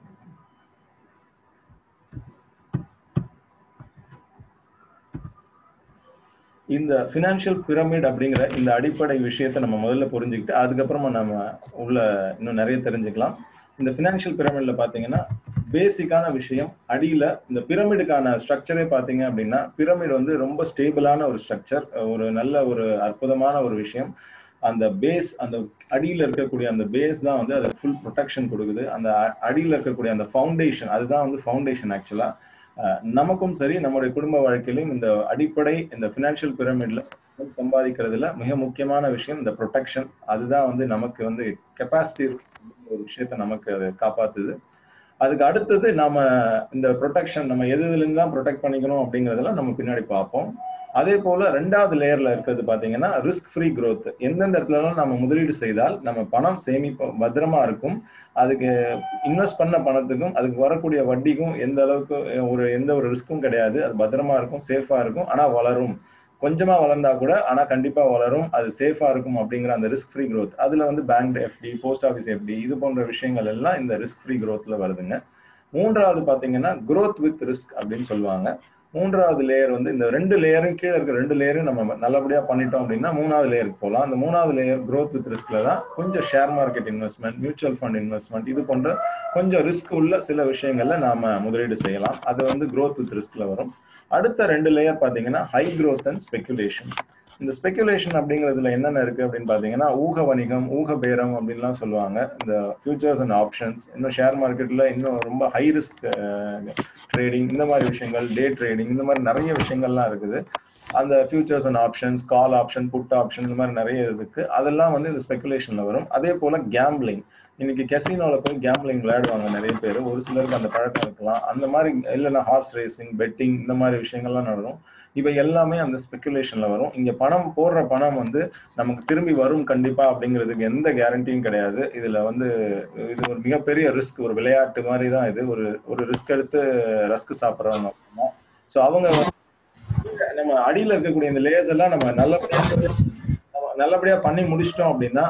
இந்த ஃபினான்ஷியல் பிரமிட் அப்படிங்கிற இந்த அடிப்படை விஷயத்தை நம்ம முதல்ல புரிஞ்சுக்கிட்டு அதுக்கப்புறமா நம்ம உள்ள இன்னும் நிறைய தெரிஞ்சுக்கலாம். இந்த ஃபினான்ஷியல் பிரமிட்ல பாத்தீங்கன்னா பேசிக்கான விஷயம் அடியில இந்த பிரமிடுக்கான ஸ்ட்ரக்சரே பாத்தீங்க அப்படின்னா, பிரமிட் வந்து ரொம்ப ஸ்டேபிளான ஒரு ஸ்ட்ரக்சர், ஒரு நல்ல ஒரு அற்புதமான ஒரு விஷயம். அந்த பேஸ், அந்த அடியில இருக்கக்கூடிய அந்த பேஸ் தான் வந்து அது ஃபுல் ப்ரொடெக்ஷன் கொடுக்குது. அந்த அடியில இருக்கக்கூடிய அந்த ஃபவுண்டேஷன், அதுதான் வந்து ஃபவுண்டேஷன். ஆக்சுவலா நமக்கும் சரி நம்முடைய குடும்ப வாழ்க்கையிலும் இந்த அடிப்படை இந்த ஃபினான்ஷியல் பிரமிட்ல சம்பாதிக்கிறதுல மிக முக்கியமான விஷயம் இந்த ப்ரொடெக்ஷன். அதுதான் வந்து நமக்கு வந்து கெப்பாசிட்டி ஒரு விஷயத்த நமக்கு அது காப்பாத்துது. அதுக்கு அடுத்தது நாம இந்த ப்ரொடெக்ஷன் நம்ம எதுலேருந்து தான் ப்ரொடெக்ட் பண்ணிக்கணும் அப்படிங்கிறதெல்லாம் நம்ம பின்னாடி பார்ப்போம். அதே போல ரெண்டாவது லேயர்ல இருக்கிறது பாத்தீங்கன்னா ரிஸ்க் ஃப்ரீ growth. எந்தெந்த இடத்துலலாம் நம்ம முதலீடு செய்தால் நம்ம பணம் சேமிப்போம், பத்திரமா இருக்கும், அதுக்கு இன்வெஸ்ட் பண்ண பணத்துக்கும் அதுக்கு வரக்கூடிய வட்டிக்கும் எந்த அளவுக்கு எந்த ஒரு ரிஸ்க்கும் கிடையாது, அது பத்திரமா இருக்கும், சேஃபா இருக்கும், ஆனா வளரும், கொஞ்சமா வளர்ந்தா கூட ஆனா கண்டிப்பா வளரும், அது சேஃபா இருக்கும் அப்படிங்கிற அந்த ரிஸ்க் ஃப்ரீ growth. அதுல வந்து bank FD, post office FD, இது போன்ற விஷயங்கள் எல்லாம் இந்த ரிஸ்க் ஃப்ரீ growthல வருதுங்க. மூன்றாவது பாத்தீங்கன்னா growth with risk அப்படின்னு சொல்லுவாங்க. மூன்றாவது லேயர் வந்து இந்த ரெண்டு லேயரும் கீழே இருக்க ரெண்டு லேயரும் நம்ம நல்லபடியா பண்ணிட்டோம் அப்படின்னா மூணாவது லேயருக்கு போகலாம். அந்த மூணாவது லேயர் growth with riskல தான் கொஞ்சம் share market investment, mutual fund investment, இது போன்ற கொஞ்சம் ரிஸ்க் உள்ள சில விஷயங்கள்ல நாம முதலீடு செய்யலாம். அது வந்து growth with riskல வரும். அடுத்த ரெண்டு லேயர் பாத்தீங்கன்னா ஹை growth அண்ட் ஸ்பெகுலேஷன். இந்த ஸ்பெகுலேஷன் அப்படிங்கிறதுல என்னென்ன இருக்கு அப்படின்னு பாத்தீங்கன்னா ஊக வணிகம், ஊக பேரம் அப்படின்லாம் சொல்லுவாங்க. இந்த ஃபியூச்சர்ஸ் அண்ட் ஆப்ஷன்ஸ், இன்னும் ஷேர் மார்க்கெட்ல இன்னும் ரொம்ப ஹை ரிஸ்க் ட்ரேடிங், இந்த மாதிரி விஷயங்கள், டே ட்ரேடிங், இந்த மாதிரி நிறைய விஷயங்கள்லாம் இருக்குது. அந்த futures and options, call option, put option, இந்த மாதிரி நிறைய இருக்கு. அதெல்லாம் வந்து இந்த ஸ்பெகுலேஷன்ல வரும். அதே போல கேம்பிளிங், இன்னைக்கு கெசினோல போய் கேம்பிளிங் விளையாடுவாங்க நிறைய பேர், ஒரு சிலருக்கு அந்த பழக்கம் இருக்கலாம். அந்த மாதிரி இல்லைன்னா ஹார்ஸ் ரேசிங், பெட்டிங், இந்த மாதிரி விஷயங்கள்லாம் நடக்கும். இவை எல்லாமே அந்த ஸ்பெகுலேஷன்ல வரும். இங்க பணம் போடுற பணம் வந்து நமக்கு திரும்பி வரும் கண்டிப்பா அப்படிங்கிறதுக்கு எந்த கேரண்டியும் கிடையாது. இதுல வந்து இது ஒரு மிகப்பெரிய ரிஸ்க், ஒரு விளையாட்டு மாதிரி தான் இது. ஒரு ரிஸ்க் எடுத்து ரஸ்க் சாப்பிட்றவங்க அப்படின்னா, ஸோ அவங்க நம்ம அடியில இருக்கக்கூடிய இந்த லேயர்ஸ் எல்லாம் நம்ம நல்லபடியா பண்ணி முடிச்சிட்டோம் அப்படின்னா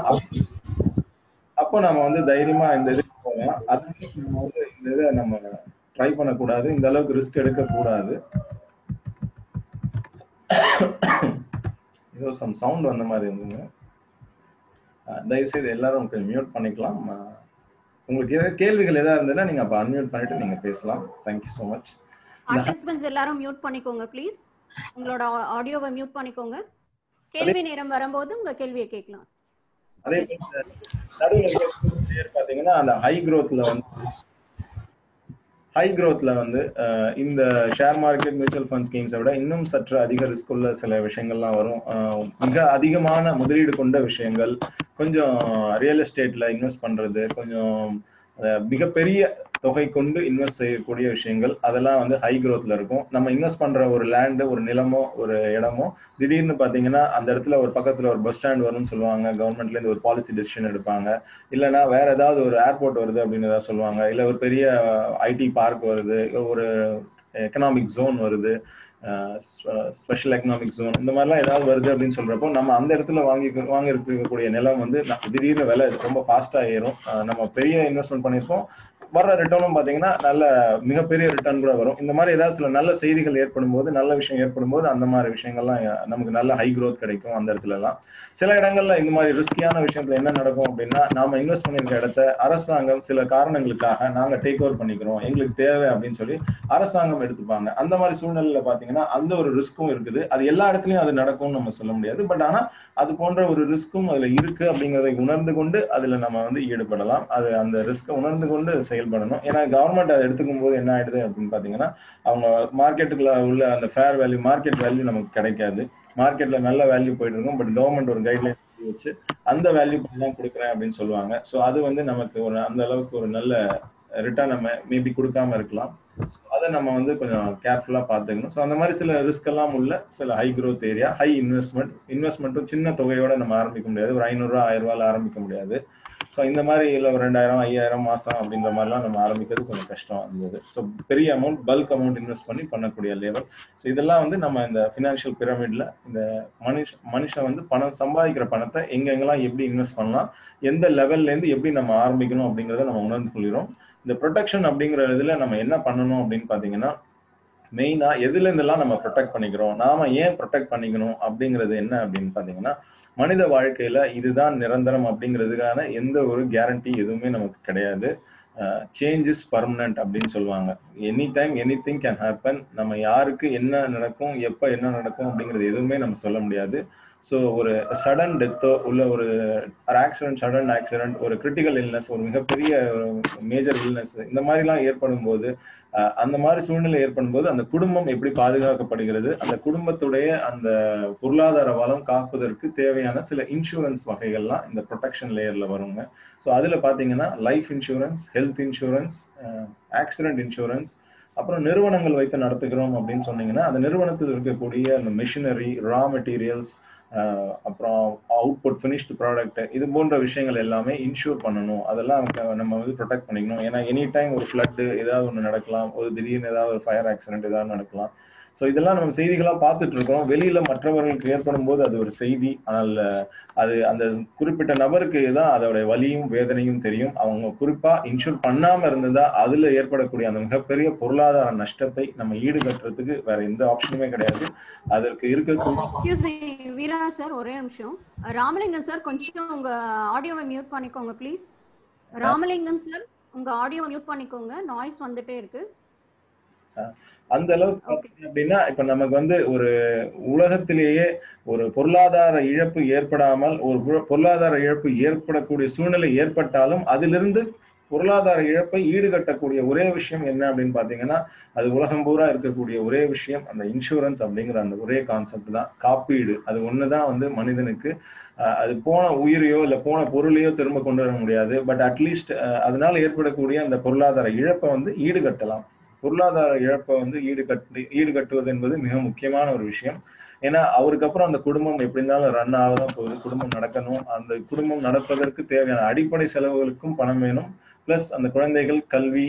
அப்போ நம்ம வந்து தைரியமா இந்த இதுக்கு போகலாம். அது நம்ம வந்து இந்த இதை நம்ம ட்ரை பண்ணக்கூடாது, இந்த அளவுக்கு ரிஸ்க் எடுக்க கூடாது. ஏதோ சம் சவுண்ட் வந்த மாதிரி இருந்துங்க, தயவுசெய்து எல்லாரும் கொஞ்சம் மியூட் பண்ணிக்கலாம். உங்களுக்கு ஏதாவது கேள்விகள் ஏதாவது இருந்ததுன்னா நீங்க அப்ப அன்மியூட் பண்ணிட்டு நீங்க பேசலாம். Thank you so much. பார்ட்டிசிபென்ட்ஸ் எல்லாரும் மியூட் பண்ணிக்கோங்க ப்ளீஸ். உங்களோட ஆடியோவை மியூட் பண்ணிக்கோங்க. கேள்வி நேரம் வரும்போது உங்க கேள்வியை கேட்கலாம். அதே நடுவில் பாத்தீங்கன்னா அந்த ஹை growthல வந்து இந்த ஷேர் மார்க்கெட், மியூச்சுவல் ஃபண்ட் ஸ்கீம்ஸை விட இன்னும் சற்று அதிக ரிஸ்க் உள்ள சில விஷயங்கள்லாம் வரும். மிக அதிகமான முதலீடு கொண்ட விஷயங்கள், கொஞ்சம் ரியல் எஸ்டேட்ல இன்வெஸ்ட் பண்றது, கொஞ்சம் மிகப்பெரிய தொகை கொண்டு இன்வெஸ்ட் செய்யக்கூடிய விஷயங்கள், அதெல்லாம் வந்து ஹை growthல இருக்கும். நம்ம இன்வெஸ்ட் பண்ற ஒரு லேண்டு, ஒரு நிலமோ, ஒரு இடமோ திடீர்னு பாத்தீங்கன்னா அந்த இடத்துல ஒரு பக்கத்துல ஒரு பஸ் ஸ்டாண்ட் வரும்னு சொல்லுவாங்க, கவர்மெண்ட்ல இருந்து ஒரு பாலிசி டெசிஷன் எடுப்பாங்க. இல்லைன்னா வேற ஏதாவது ஒரு ஏர்போர்ட் வருது அப்படின்னு ஏதாவது சொல்லுவாங்க, இல்ல ஒரு பெரிய ஐடி பார்க் வருது, ஒரு எக்கனாமிக் ஜோன் வருது, ஸ்பெஷல் எக்கனாமிக் ஜோன், இந்த மாதிரிலாம் ஏதாவது வருது அப்படின்னு சொல்றப்போ நம்ம அந்த இடத்துல வாங்கி இருக்கக்கூடிய நிலம் வந்து திடீர்னு விலை ரொம்ப ஃபாஸ்டா ஏறும். நம்ம பெரிய இன்வெஸ்ட்மெண்ட் பண்ணியிருப்போம், வர்ற ரிட்டர்னும் பாத்தீங்கன்னா நல்ல மிகப்பெரிய ரிட்டர்ன் கூட வரும். இந்த மாதிரி ஏதாவது சில நல்ல செய்திகள் ஏற்படும் போது, நல்ல விஷயம் ஏற்படும் போது அந்த மாதிரி விஷயங்கள்லாம் நமக்கு நல்ல ஹை growth கிடைக்கும் அந்த இடத்துல எல்லாம். சில இடங்கள்ல இந்த மாதிரி ரிஸ்கியான விஷயத்துல என்ன நடக்கும் அப்படின்னா, நாம இன்வெஸ்ட் பண்ணிருக்க இடத்த அரசாங்கம் சில காரணங்களுக்காக நாங்க டேக் ஓவர் பண்ணிக்கிறோம், எங்களுக்கு தேவை அப்படின்னு சொல்லி அரசாங்கம் எடுத்துப்பாங்க. அந்த மாதிரி சூழ்நிலையில பாத்தீங்கன்னா அந்த ஒரு ரிஸ்க்கும் இருக்குது. அது எல்லா இடத்துலயும் அது நடக்கும்னு நம்ம சொல்ல முடியாது. பட் ஆனா அது போன்ற ஒரு ரிஸ்க்கும் அதுல இருக்கு அப்படிங்கிறதை உணர்ந்து கொண்டு அதுல நம்ம வந்து ஈடுபடலாம். அது அந்த ரிஸ்கை உணர்ந்து கொண்டு செயல்படணும். ஏன்னா கவர்மெண்ட் அதை எடுத்துக்கும் போது என்ன ஆயிடுது அப்படின்னு பாத்தீங்கன்னா, அவங்க மார்க்கெட்டுக்குள்ள உள்ள அந்த ஃபேர் வேல்யூ, மார்க்கெட் வேல்யூ நமக்கு கிடைக்காது. மார்க்கெட்ல நல்ல வேல்யூ போயிட்டு இருக்கும், பட் கவர்மெண்ட் ஒரு கைட்லைன் வச்சு அந்த வேல்யூ தான் கொடுக்குறேன் அப்படின்னு சொல்லுவாங்க. ஸோ அது வந்து நமக்கு ஒரு அந்த அளவுக்கு ஒரு நல்ல ரிட்டர்ன் நம்ம மேபி கொடுக்காம இருக்கலாம். அதை நம்ம வந்து கொஞ்சம் கேர்ஃபுல்லா பார்த்துக்கணும். ஸோ அந்த மாதிரி சில ரிஸ்க் எல்லாம் உள்ள சில ஹை க்ரோத் ஏரியா, ஹை இன்வெஸ்ட்மெண்ட்டும் சின்ன தொகையோட நம்ம ஆரம்பிக்க முடியாது. ஒரு 500 ரூபா 1000 ரூபாயில ஆரம்பிக்க முடியாது. ஸோ இந்த மாதிரி இல்லை ஒரு 2000 5000 மாசம் அப்படின்ற மாதிரிலாம் நம்ம ஆரம்பிக்கிறது கொஞ்சம் கஷ்டம் இருந்தது. ஸோ பெரிய அமௌண்ட் பல்க் அமௌண்ட் இன்வெஸ்ட் பண்ணி பண்ணக்கூடிய லெவல். ஸோ இதெல்லாம் வந்து நம்ம இந்த ஃபினான்ஷியல் பிரமிட்ல இந்த மனுஷன் வந்து பணம் சம்பாதிக்கிற பணத்தை எங்கெங்கெல்லாம் எப்படி இன்வெஸ்ட் பண்ணலாம், எந்த லெவல்ல இருந்து எப்படி நம்ம ஆரம்பிக்கணும் அப்படிங்கிறத நம்ம உணர்ந்து கொள்கிறோம். இந்த ப்ரொடெக்ஷன் அப்படிங்கிற இதுல நம்ம என்ன பண்ணணும் அப்படின்னு பாத்தீங்கன்னா, மெயினா எதுல இருந்தெல்லாம் நம்ம ப்ரொடெக்ட் பண்ணிக்கிறோம், நாம ஏன் ப்ரொடெக்ட் பண்ணிக்கணும் அப்படிங்கிறது என்ன அப்படின்னு பாத்தீங்கன்னா, மனித வாழ்க்கையில இதுதான் நிரந்தரம் அப்படிங்கிறதுக்கான எந்த ஒரு கேரண்டி எதுவுமே நமக்கு கிடையாது. சேஞ்ச் இஸ் பர்மனன்ட் அப்படின்னு சொல்லுவாங்க. Any time anything can happen. நம்ம யாருக்கு என்ன நடக்கும், எப்ப என்ன நடக்கும் அப்படிங்கிறது எதுவுமே நம்ம சொல்ல முடியாது. ஸோ ஒரு சடன் டெத்தோ உள்ள ஒரு ஆக்சிடென்ட், சடன் ஆக்சிடென்ட், ஒரு கிரிட்டிக்கல் இல்னஸ், ஒரு மிகப்பெரிய மேஜர் இல்னஸ் இந்த மாதிரிலாம் ஏற்படும் போது, அந்த மாதிரி சூழ்நிலை ஏற்படும் போது அந்த குடும்பம் எப்படி பாதுகாக்கப்படுகிறது, அந்த குடும்பத்துடைய அந்த பொருளாதார வளம் காப்பதற்கு தேவையான சில இன்சூரன்ஸ் வகைகள்லாம் இந்த ப்ரொடெக்ஷன் லேயர்ல வருங்க. ஸோ அதுல பாத்தீங்கன்னா life insurance, health insurance, accident insurance, அப்புறம் நிறுவனங்கள் வைத்து நடத்துகிறோம் அப்படின்னு சொன்னீங்கன்னா அந்த நிறுவனத்தில் இருக்கக்கூடிய அந்த மெஷினரி, ரா மெட்டீரியல்ஸ், அப்புறம் அவுட்புட், ஃபினிஷ்டு ப்ராடக்ட், இது போன்ற விஷயங்கள் எல்லாமே இன்சூர் பண்ணணும். அதெல்லாம் நம்ம வந்து ப்ரொடெக்ட் பண்ணிக்கணும். ஏன்னா எனி டைம் ஒரு ஃப்ளட்டு ஏதாவது ஒன்று நடக்கலாம், ஒரு திடீர்னு ஏதாவது ஒரு ஃபயர் ஆக்சிடென்ட் ஏதாவது நடக்கலாம். ஸோ இதெல்லாம் நம்ம செய்திகளாக பார்த்துட்டு இருக்கோம். வெளியில மற்றவர்களுக்கு ஏற்படும் போது அது ஒரு செய்தி, ஆனால் அது அந்த குறிப்பிட்ட நபருக்கு தான் அதோட வலியும் வேதனையும் தெரியும். அவங்க குறிப்பா இன்சூர் பண்ணாம இருந்ததா அதுல ஏற்படக்கூடிய அந்த மிகப்பெரிய பொருளாதார நஷ்டத்தை நம்ம ஈடுகட்டுறதுக்கு வேற எந்த ஆப்ஷனுமே கிடையாது. அதற்கு இருக்கக்கூடிய எக்ஸ்கியூஸ் மீ வீரா சார், ஒரே நிமிஷம். ராமலிங்கம் சார் கொஞ்சம் உங்க ஆடியோவை மியூட் பண்ணிக்கோங்க ப்ளீஸ். ராமலிங்கம் சார் உங்க ஆடியோவை மியூட் பண்ணிக்கோங்க, நாய்ஸ் வந்துட்டே இருக்கு. அந்த அளவுக்கு அப்படின்னா இப்ப நமக்கு வந்து ஒரு உலகத்திலேயே ஒரு பொருளாதார இழப்பு ஏற்படாமல், ஒரு பொருளாதார இழப்பு ஏற்படக்கூடிய சூழ்நிலை ஏற்பட்டாலும் அதிலிருந்து பொருளாதார இழப்பை ஈடுகட்டக்கூடிய ஒரே விஷயம் என்ன அப்படின்னு பாத்தீங்கன்னா, அது உலகம் பூரா இருக்கக்கூடிய ஒரே விஷயம் அந்த இன்சூரன்ஸ் அப்படிங்கிற அந்த ஒரே கான்செப்ட் தான், காப்பீடு. அது ஒண்ணுதான் வந்து மனிதனுக்கு அது போன உயிரையோ இல்ல போன பொருளையோ திரும்ப கொண்டு வர முடியாது. பட் அட்லீஸ்ட் அதனால ஏற்படக்கூடிய அந்த பொருளாதார இழப்பை வந்து ஈடுகட்டலாம். பொருளாதார இழப்பை வந்து ஈடுகட்டுவது என்பது மிக முக்கியமான ஒரு விஷயம். ஏன்னா அவருக்கு அப்புறம் அந்த குடும்பம் எப்படி இருந்தாலும் ரன் ஆகதான் போகுது, குடும்பம் நடக்கணும். அந்த குடும்பம் நடப்பதற்கு தேவையான அடிப்படை செலவுகளுக்கும் பணம் வேணும். பிளஸ் அந்த குழந்தைகள் கல்வி,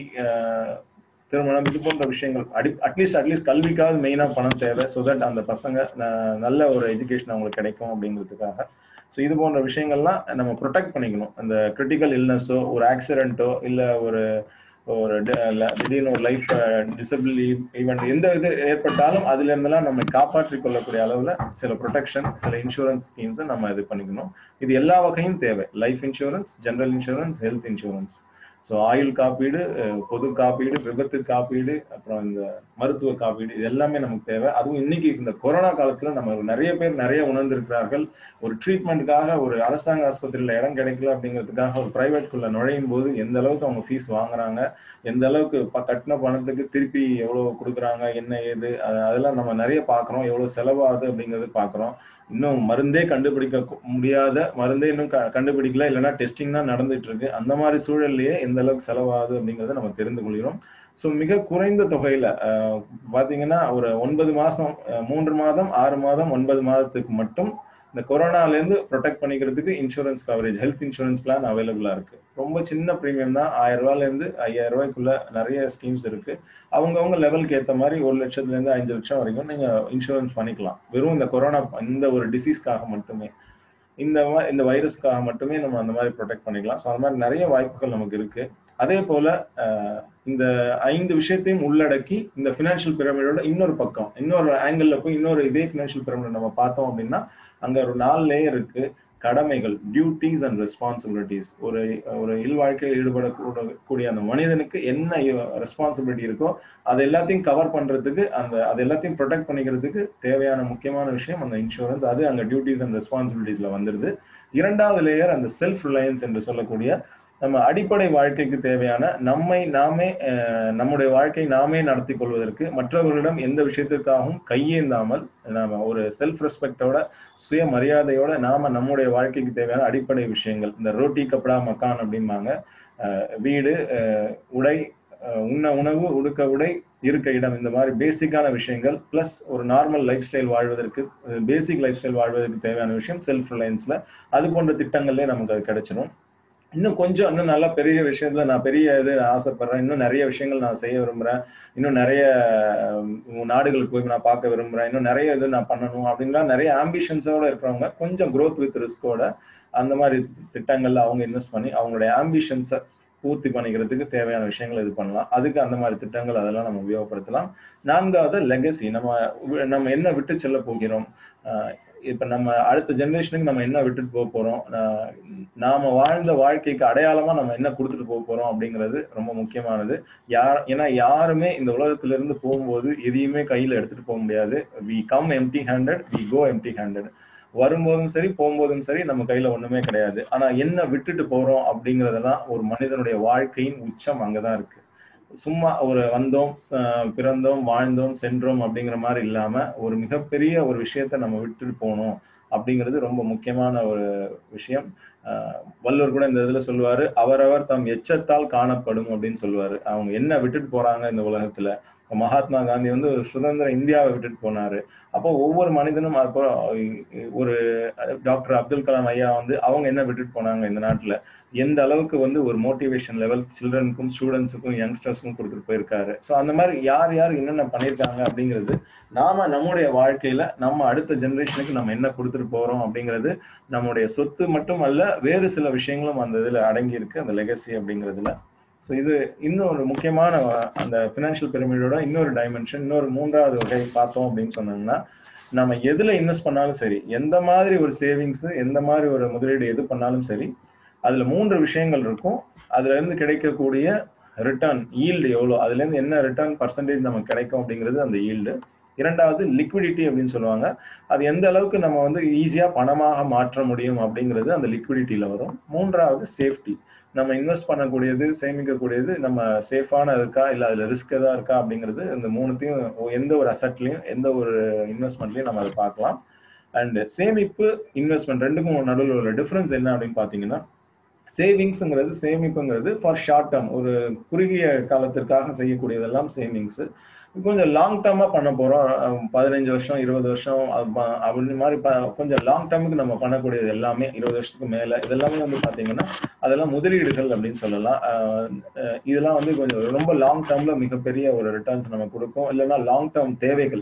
திருமணம், இது போன்ற விஷயங்கள் அட்லீஸ்ட் கல்விக்காவது மெயினா பணம் தேவை. ஸோ தட் அந்த பசங்க நல்ல ஒரு எஜுகேஷன் அவங்களுக்கு கிடைக்கும் அப்படிங்கிறதுக்காக. ஸோ இது போன்ற விஷயங்கள்லாம் நம்ம ப்ரொடெக்ட் பண்ணிக்கணும். அந்த கிரிட்டிக்கல் இல்னஸோ, ஒரு ஆக்சிடென்ட்டோ, இல்லை ஒரு திடீர்னு ஒரு லைஃப் டிசபிலிட்டி ஈவெண்ட் எந்த இது ஏற்பட்டாலும் அதுல இருந்தெல்லாம் நம்ம காப்பாற்றிக் கொள்ளக்கூடிய அளவுல சில ப்ரொடெக்ஷன், சில இன்சூரன்ஸ் ஸ்கீம்ஸை நம்ம இது பண்ணிக்கணும். இது எல்லா வகையும் தேவை. Life insurance, general insurance, health insurance. So ஆயுள் காப்பீடு, பொது காப்பீடு, விபத்து காப்பீடு, அப்புறம் இந்த மருத்துவ காப்பீடு, இது எல்லாமே நமக்கு தேவை. அதுவும் இன்னைக்கு இந்த கொரோனா காலத்துல நம்ம நிறைய பேர் நிறைய உணர்ந்திருக்கிறார்கள். ஒரு ட்ரீட்மெண்ட்டுக்காக ஒரு அரசாங்க ஆஸ்பத்திரியில இடம் கிடைக்கல அப்படிங்கிறதுக்காக ஒரு பிரைவேட்குள்ள நுழையும் போது எந்த அளவுக்கு அவங்க ஃபீஸ் வாங்குறாங்க, எந்த அளவுக்கு கட்டின பணத்துக்கு திருப்பி எவ்வளவு கொடுக்குறாங்க, என்ன ஏது, அதெல்லாம் நம்ம நிறைய பார்க்குறோம். எவ்வளவு செலவாகுது அப்படிங்கிறது பார்க்குறோம். இன்னும் மருந்தே கண்டுபிடிக்க முடியாத, மருந்தே இன்னும் கண்டுபிடிக்கல, இல்லைன்னா டெஸ்டிங் தான் நடந்துட்டு இருக்கு. அந்த மாதிரி சூழல்லையே எந்த அளவுக்கு செலவாகுது அப்படிங்கிறத நம்ம தெரிந்து கொள்கிறோம். ஸோ மிக குறைந்த தொகையில பாத்தீங்கன்னா ஒரு 9 மாசம், 3 மாதம், 6 மாதம், 9 மாதத்துக்கு மட்டும் இந்த கொரோனால இருந்து ப்ரொடெக்ட் பண்ணிக்கிறதுக்கு insurance coverage, health insurance plan அவைலபிளா இருக்கு. ரொம்ப சின்ன ப்ரீமியம் தான், 1000 ரூபாயில இருந்து 5000 ரூபாய்க்குள்ள நிறைய ஸ்கீம்ஸ் இருக்கு. அவங்கவுங்க லெவலுக்கு ஏற்ற மாதிரி 1 லட்சத்துல இருந்து 5 லட்சம் வரைக்கும் நீங்க இன்சூரன்ஸ் பண்ணிக்கலாம். வெறும் இந்த கொரோனா இந்த ஒரு டிசீஸ்க்காக மட்டுமே, இந்த வைரஸ்க்காக மட்டுமே நம்ம அந்த மாதிரி ப்ரொடெக்ட் பண்ணிக்கலாம். ஸோ அந்த மாதிரி நிறைய வாய்ப்புகள் நமக்கு இருக்கு. அதே போல இந்த 5 விஷயத்தையும் உள்ளடக்கி இந்த ஃபினான்ஷியல் பிரமிடோட இன்னொரு பக்கம், இன்னொரு ஆங்கிள் போய் இன்னொரு இதே ஃபினான்ஷியல் பிரமிட் நம்ம பார்த்தோம் அப்படின்னா அங்க ஒரு 4 லேயர் இருக்கு. கடமைகள், டியூட்டிஸ் அண்ட் ரெஸ்பான்சிபிலிட்டிஸ். ஒரு இல்வாழ்க்கையில் ஈடுபடக்கூடிய அந்த மனிதனுக்கு என்ன ரெஸ்பான்சிபிலிட்டி இருக்கோ அது எல்லாத்தையும் கவர் பண்றதுக்கு, அது எல்லாத்தையும் ப்ரொடெக்ட் பண்ணிக்கிறதுக்கு தேவையான முக்கியமான விஷயம் அந்த இன்சூரன்ஸ். அது அங்க டியூட்டிஸ் அண்ட் ரெஸ்பான்சிபிலிட்டிஸ்ல வந்துருது. 2வது லேயர் அந்த செல்ஃப் ரிலையன்ஸ் என்று சொல்லக்கூடிய நம்ம அடிப்படை வாழ்க்கைக்கு தேவையான நம்மை நாமே நம்முடைய வாழ்க்கை நாமே நடத்தி கொள்வதற்கு மற்றவர்களிடம் எந்த விஷயத்திற்காகவும் கையேந்தாமல் நாம ஒரு செல்ஃப் ரெஸ்பெக்டோட சுய மரியாதையோட நாம நம்முடைய வாழ்க்கைக்கு தேவையான அடிப்படை விஷயங்கள், இந்த ரோட்டி கப்படா மக்கான் அப்படிம்பாங்க, வீடு, உடை, உண்ண உணவு, உடுக்க உடை, இருக்க இடம், இந்த மாதிரி பேசிக்கான விஷயங்கள் பிளஸ் ஒரு நார்மல் லைஃப் ஸ்டைல் வாழ்வதற்கு, பேசிக் லைஃப் ஸ்டைல் வாழ்வதற்கு தேவையான விஷயம் செல்ஃப் ரிலையன்ஸ்ல அது போன்ற திட்டங்கள்லேயே நமக்கு அது கிடைச்சிடும். இன்னும் கொஞ்சம் இன்னும் நல்லா பெரிய விஷயத்துல நான் பெரிய இது ஆசைப்படுறேன், இன்னும் நிறைய விஷயங்கள் நான் செய்ய விரும்புறேன், இன்னும் நிறைய நாடுகளுக்கு போய் நான் பார்க்க விரும்புறேன், இன்னும் நிறைய இது நான் பண்ணணும் அப்படின்னா நிறைய ஆம்பிஷன்ஸோட இருக்கிறவங்க கொஞ்சம் க்ரோத் வித் ரிஸ்கோட அந்த மாதிரி திட்டங்கள்ல அவங்க இன்வெஸ்ட் பண்ணி அவங்களுடைய ஆம்பிஷன்ஸை பூர்த்தி பண்ணிக்கிறதுக்கு தேவையான விஷயங்கள் இது பண்ணலாம். அதுக்கு அந்த மாதிரி திட்டங்கள் அதெல்லாம் நம்ம உபயோகப்படுத்தலாம். நான்காவது லெகசி. நம்ம என்ன விட்டு செல்ல போகிறோம், இப்ப நம்ம அடுத்த ஜெனரேஷனுக்கு நம்ம என்ன விட்டுட்டு போக போறோம், நாம வாழ்ந்த வாழ்க்கைக்கு அடையாளமா நம்ம என்ன கொடுத்துட்டு போக போறோம் அப்படிங்கிறது ரொம்ப முக்கியமானது. ஏன்னா யாருமே இந்த உலகத்துல இருந்து போகும்போது எதையுமே கையில எடுத்துட்டு போக முடியாது. we come empty handed, we go empty handed. வரும்போதும் சரி போகும்போதும் சரி நம்ம கையில ஒண்ணுமே கிடையாது. ஆனா என்ன விட்டுட்டு போறோம் அப்படிங்கறதுதான் ஒரு மனிதனுடைய வாழ்க்கையின் உச்சம் அங்கதான் இருக்கு. சும்மா ஒரு வந்தோம், பிறந்தோம், வாழ்ந்தோம், சென்றோம் அப்படிங்கிற மாதிரி இல்லாம ஒரு மிகப்பெரிய ஒரு விஷயத்த நம்ம விட்டுட்டு போகணும் அப்படிங்கிறது ரொம்ப முக்கியமான ஒரு விஷயம். வள்ளுவர் கூட இந்த இதுல சொல்லுவாரு, அவரவர் தம் எச்சத்தால் காணப்படும் அப்படின்னு சொல்லுவாரு. அவங்க என்ன விட்டுட்டு போறாங்க இந்த உலகத்துல. மகாத்மா காந்தி வந்து ஒரு சுதந்திர இந்தியாவை விட்டுட்டு போனாரு. அப்போ ஒவ்வொரு மனிதனும் அப்புறம் ஒரு டாக்டர் அப்துல் கலாம் ஐயா வந்து அவங்க என்ன விட்டுட்டு போனாங்க இந்த நாட்டுல, எந்த அளவுக்கு வந்து ஒரு மோட்டிவேஷன் லெவல் சில்ட்ரனுக்கும் ஸ்டூடெண்ட்ஸுக்கும் யங்ஸ்டர்ஸுக்கும் கொடுத்துட்டு போயிருக்காரு. ஸோ அந்த மாதிரி யார் யார் என்னென்ன பண்ணியிருக்காங்க அப்படிங்கிறது நாம நம்முடைய வாழ்க்கையில நம்ம அடுத்த ஜெனரேஷனுக்கு நம்ம என்ன கொடுத்துட்டு போறோம் அப்படிங்கிறது நம்முடைய சொத்து மட்டும் அல்ல, வேறு சில விஷயங்களும் அந்த இதுல அடங்கி இருக்கு, அந்த லெகசி அப்படிங்கிறதுல. ஸோ இது இன்னும் ஒரு முக்கியமான அந்த ஃபினான்ஷியல் பிரமிடோட இன்னொரு டைமென்ஷன், இன்னொரு மூன்றாவது வகை பார்த்தோம் அப்படின்னு சொன்னோம்னா, நம்ம எதுல இன்வெஸ்ட் பண்ணாலும் சரி, எந்த மாதிரி ஒரு சேவிங்ஸ், எந்த மாதிரி ஒரு முதலீடு எது பண்ணாலும் சரி, அதுல 3 விஷயங்கள் இருக்கும். அதுல இருந்து கிடைக்கக்கூடிய ரிட்டர்ன் ஈல்டு எவ்வளோ, அதுல இருந்து என்ன ரிட்டர்ன் பர்சன்டேஜ் நமக்கு கிடைக்கும் அப்படிங்கிறது அந்த ஈல்டு. இரண்டாவது லிக்விடிட்டி அப்படின்னு சொல்லுவாங்க, அது எந்த அளவுக்கு நம்ம வந்து ஈஸியா பணமாக மாற்ற முடியும் அப்படிங்கிறது அந்த லிக்விடிட்டியில வரும். மூன்றாவது சேஃப்டி, நம்ம இன்வெஸ்ட் பண்ணக்கூடியது, சேமிக்கக்கூடியது நம்ம சேஃபான இருக்கா இல்லை அதுல ரிஸ்க் எதா இருக்கா அப்படிங்கிறது. இந்த மூணுத்தையும் எந்த ஒரு அசட்லையும் எந்த ஒரு இன்வெஸ்ட்மெண்ட்லையும் நம்ம அதை பார்க்கலாம். அண்ட் சேமிப்பு, இன்வெஸ்ட்மெண்ட் ரெண்டுக்கும் நடுவில் உள்ள டிஃபரன்ஸ் என்ன அப்படின்னு பார்த்தீங்கன்னா, சேவிங்ஸுங்கிறது, சேமிப்புங்கிறது ஃபார் ஷார்ட் டேர்ம், ஒரு குறுகிய காலத்திற்காக செய்யக்கூடியதெல்லாம் சேவிங்ஸ். கொஞ்சம் லாங் டேர்மா பண்ண போறோம், 15 வருஷம் 20 வருஷம் அப்படி மாதிரி கொஞ்சம் லாங் டேர்முக்கு நம்ம பண்ணக்கூடியது எல்லாமே 20 வருஷத்துக்கு மேல இதெல்லாமே வந்து பாத்தீங்கன்னா அதெல்லாம் முதலீடுகள் அப்படின்னு சொல்லலாம். இதெல்லாம் வந்து கொஞ்சம் ரொம்ப லாங் டேர்ம்ல மிகப்பெரிய ஒரு ரிட்டர்ன்ஸ் நம்ம கொடுக்கும். இல்லைன்னா லாங் டேர்ம் தேவைகள்,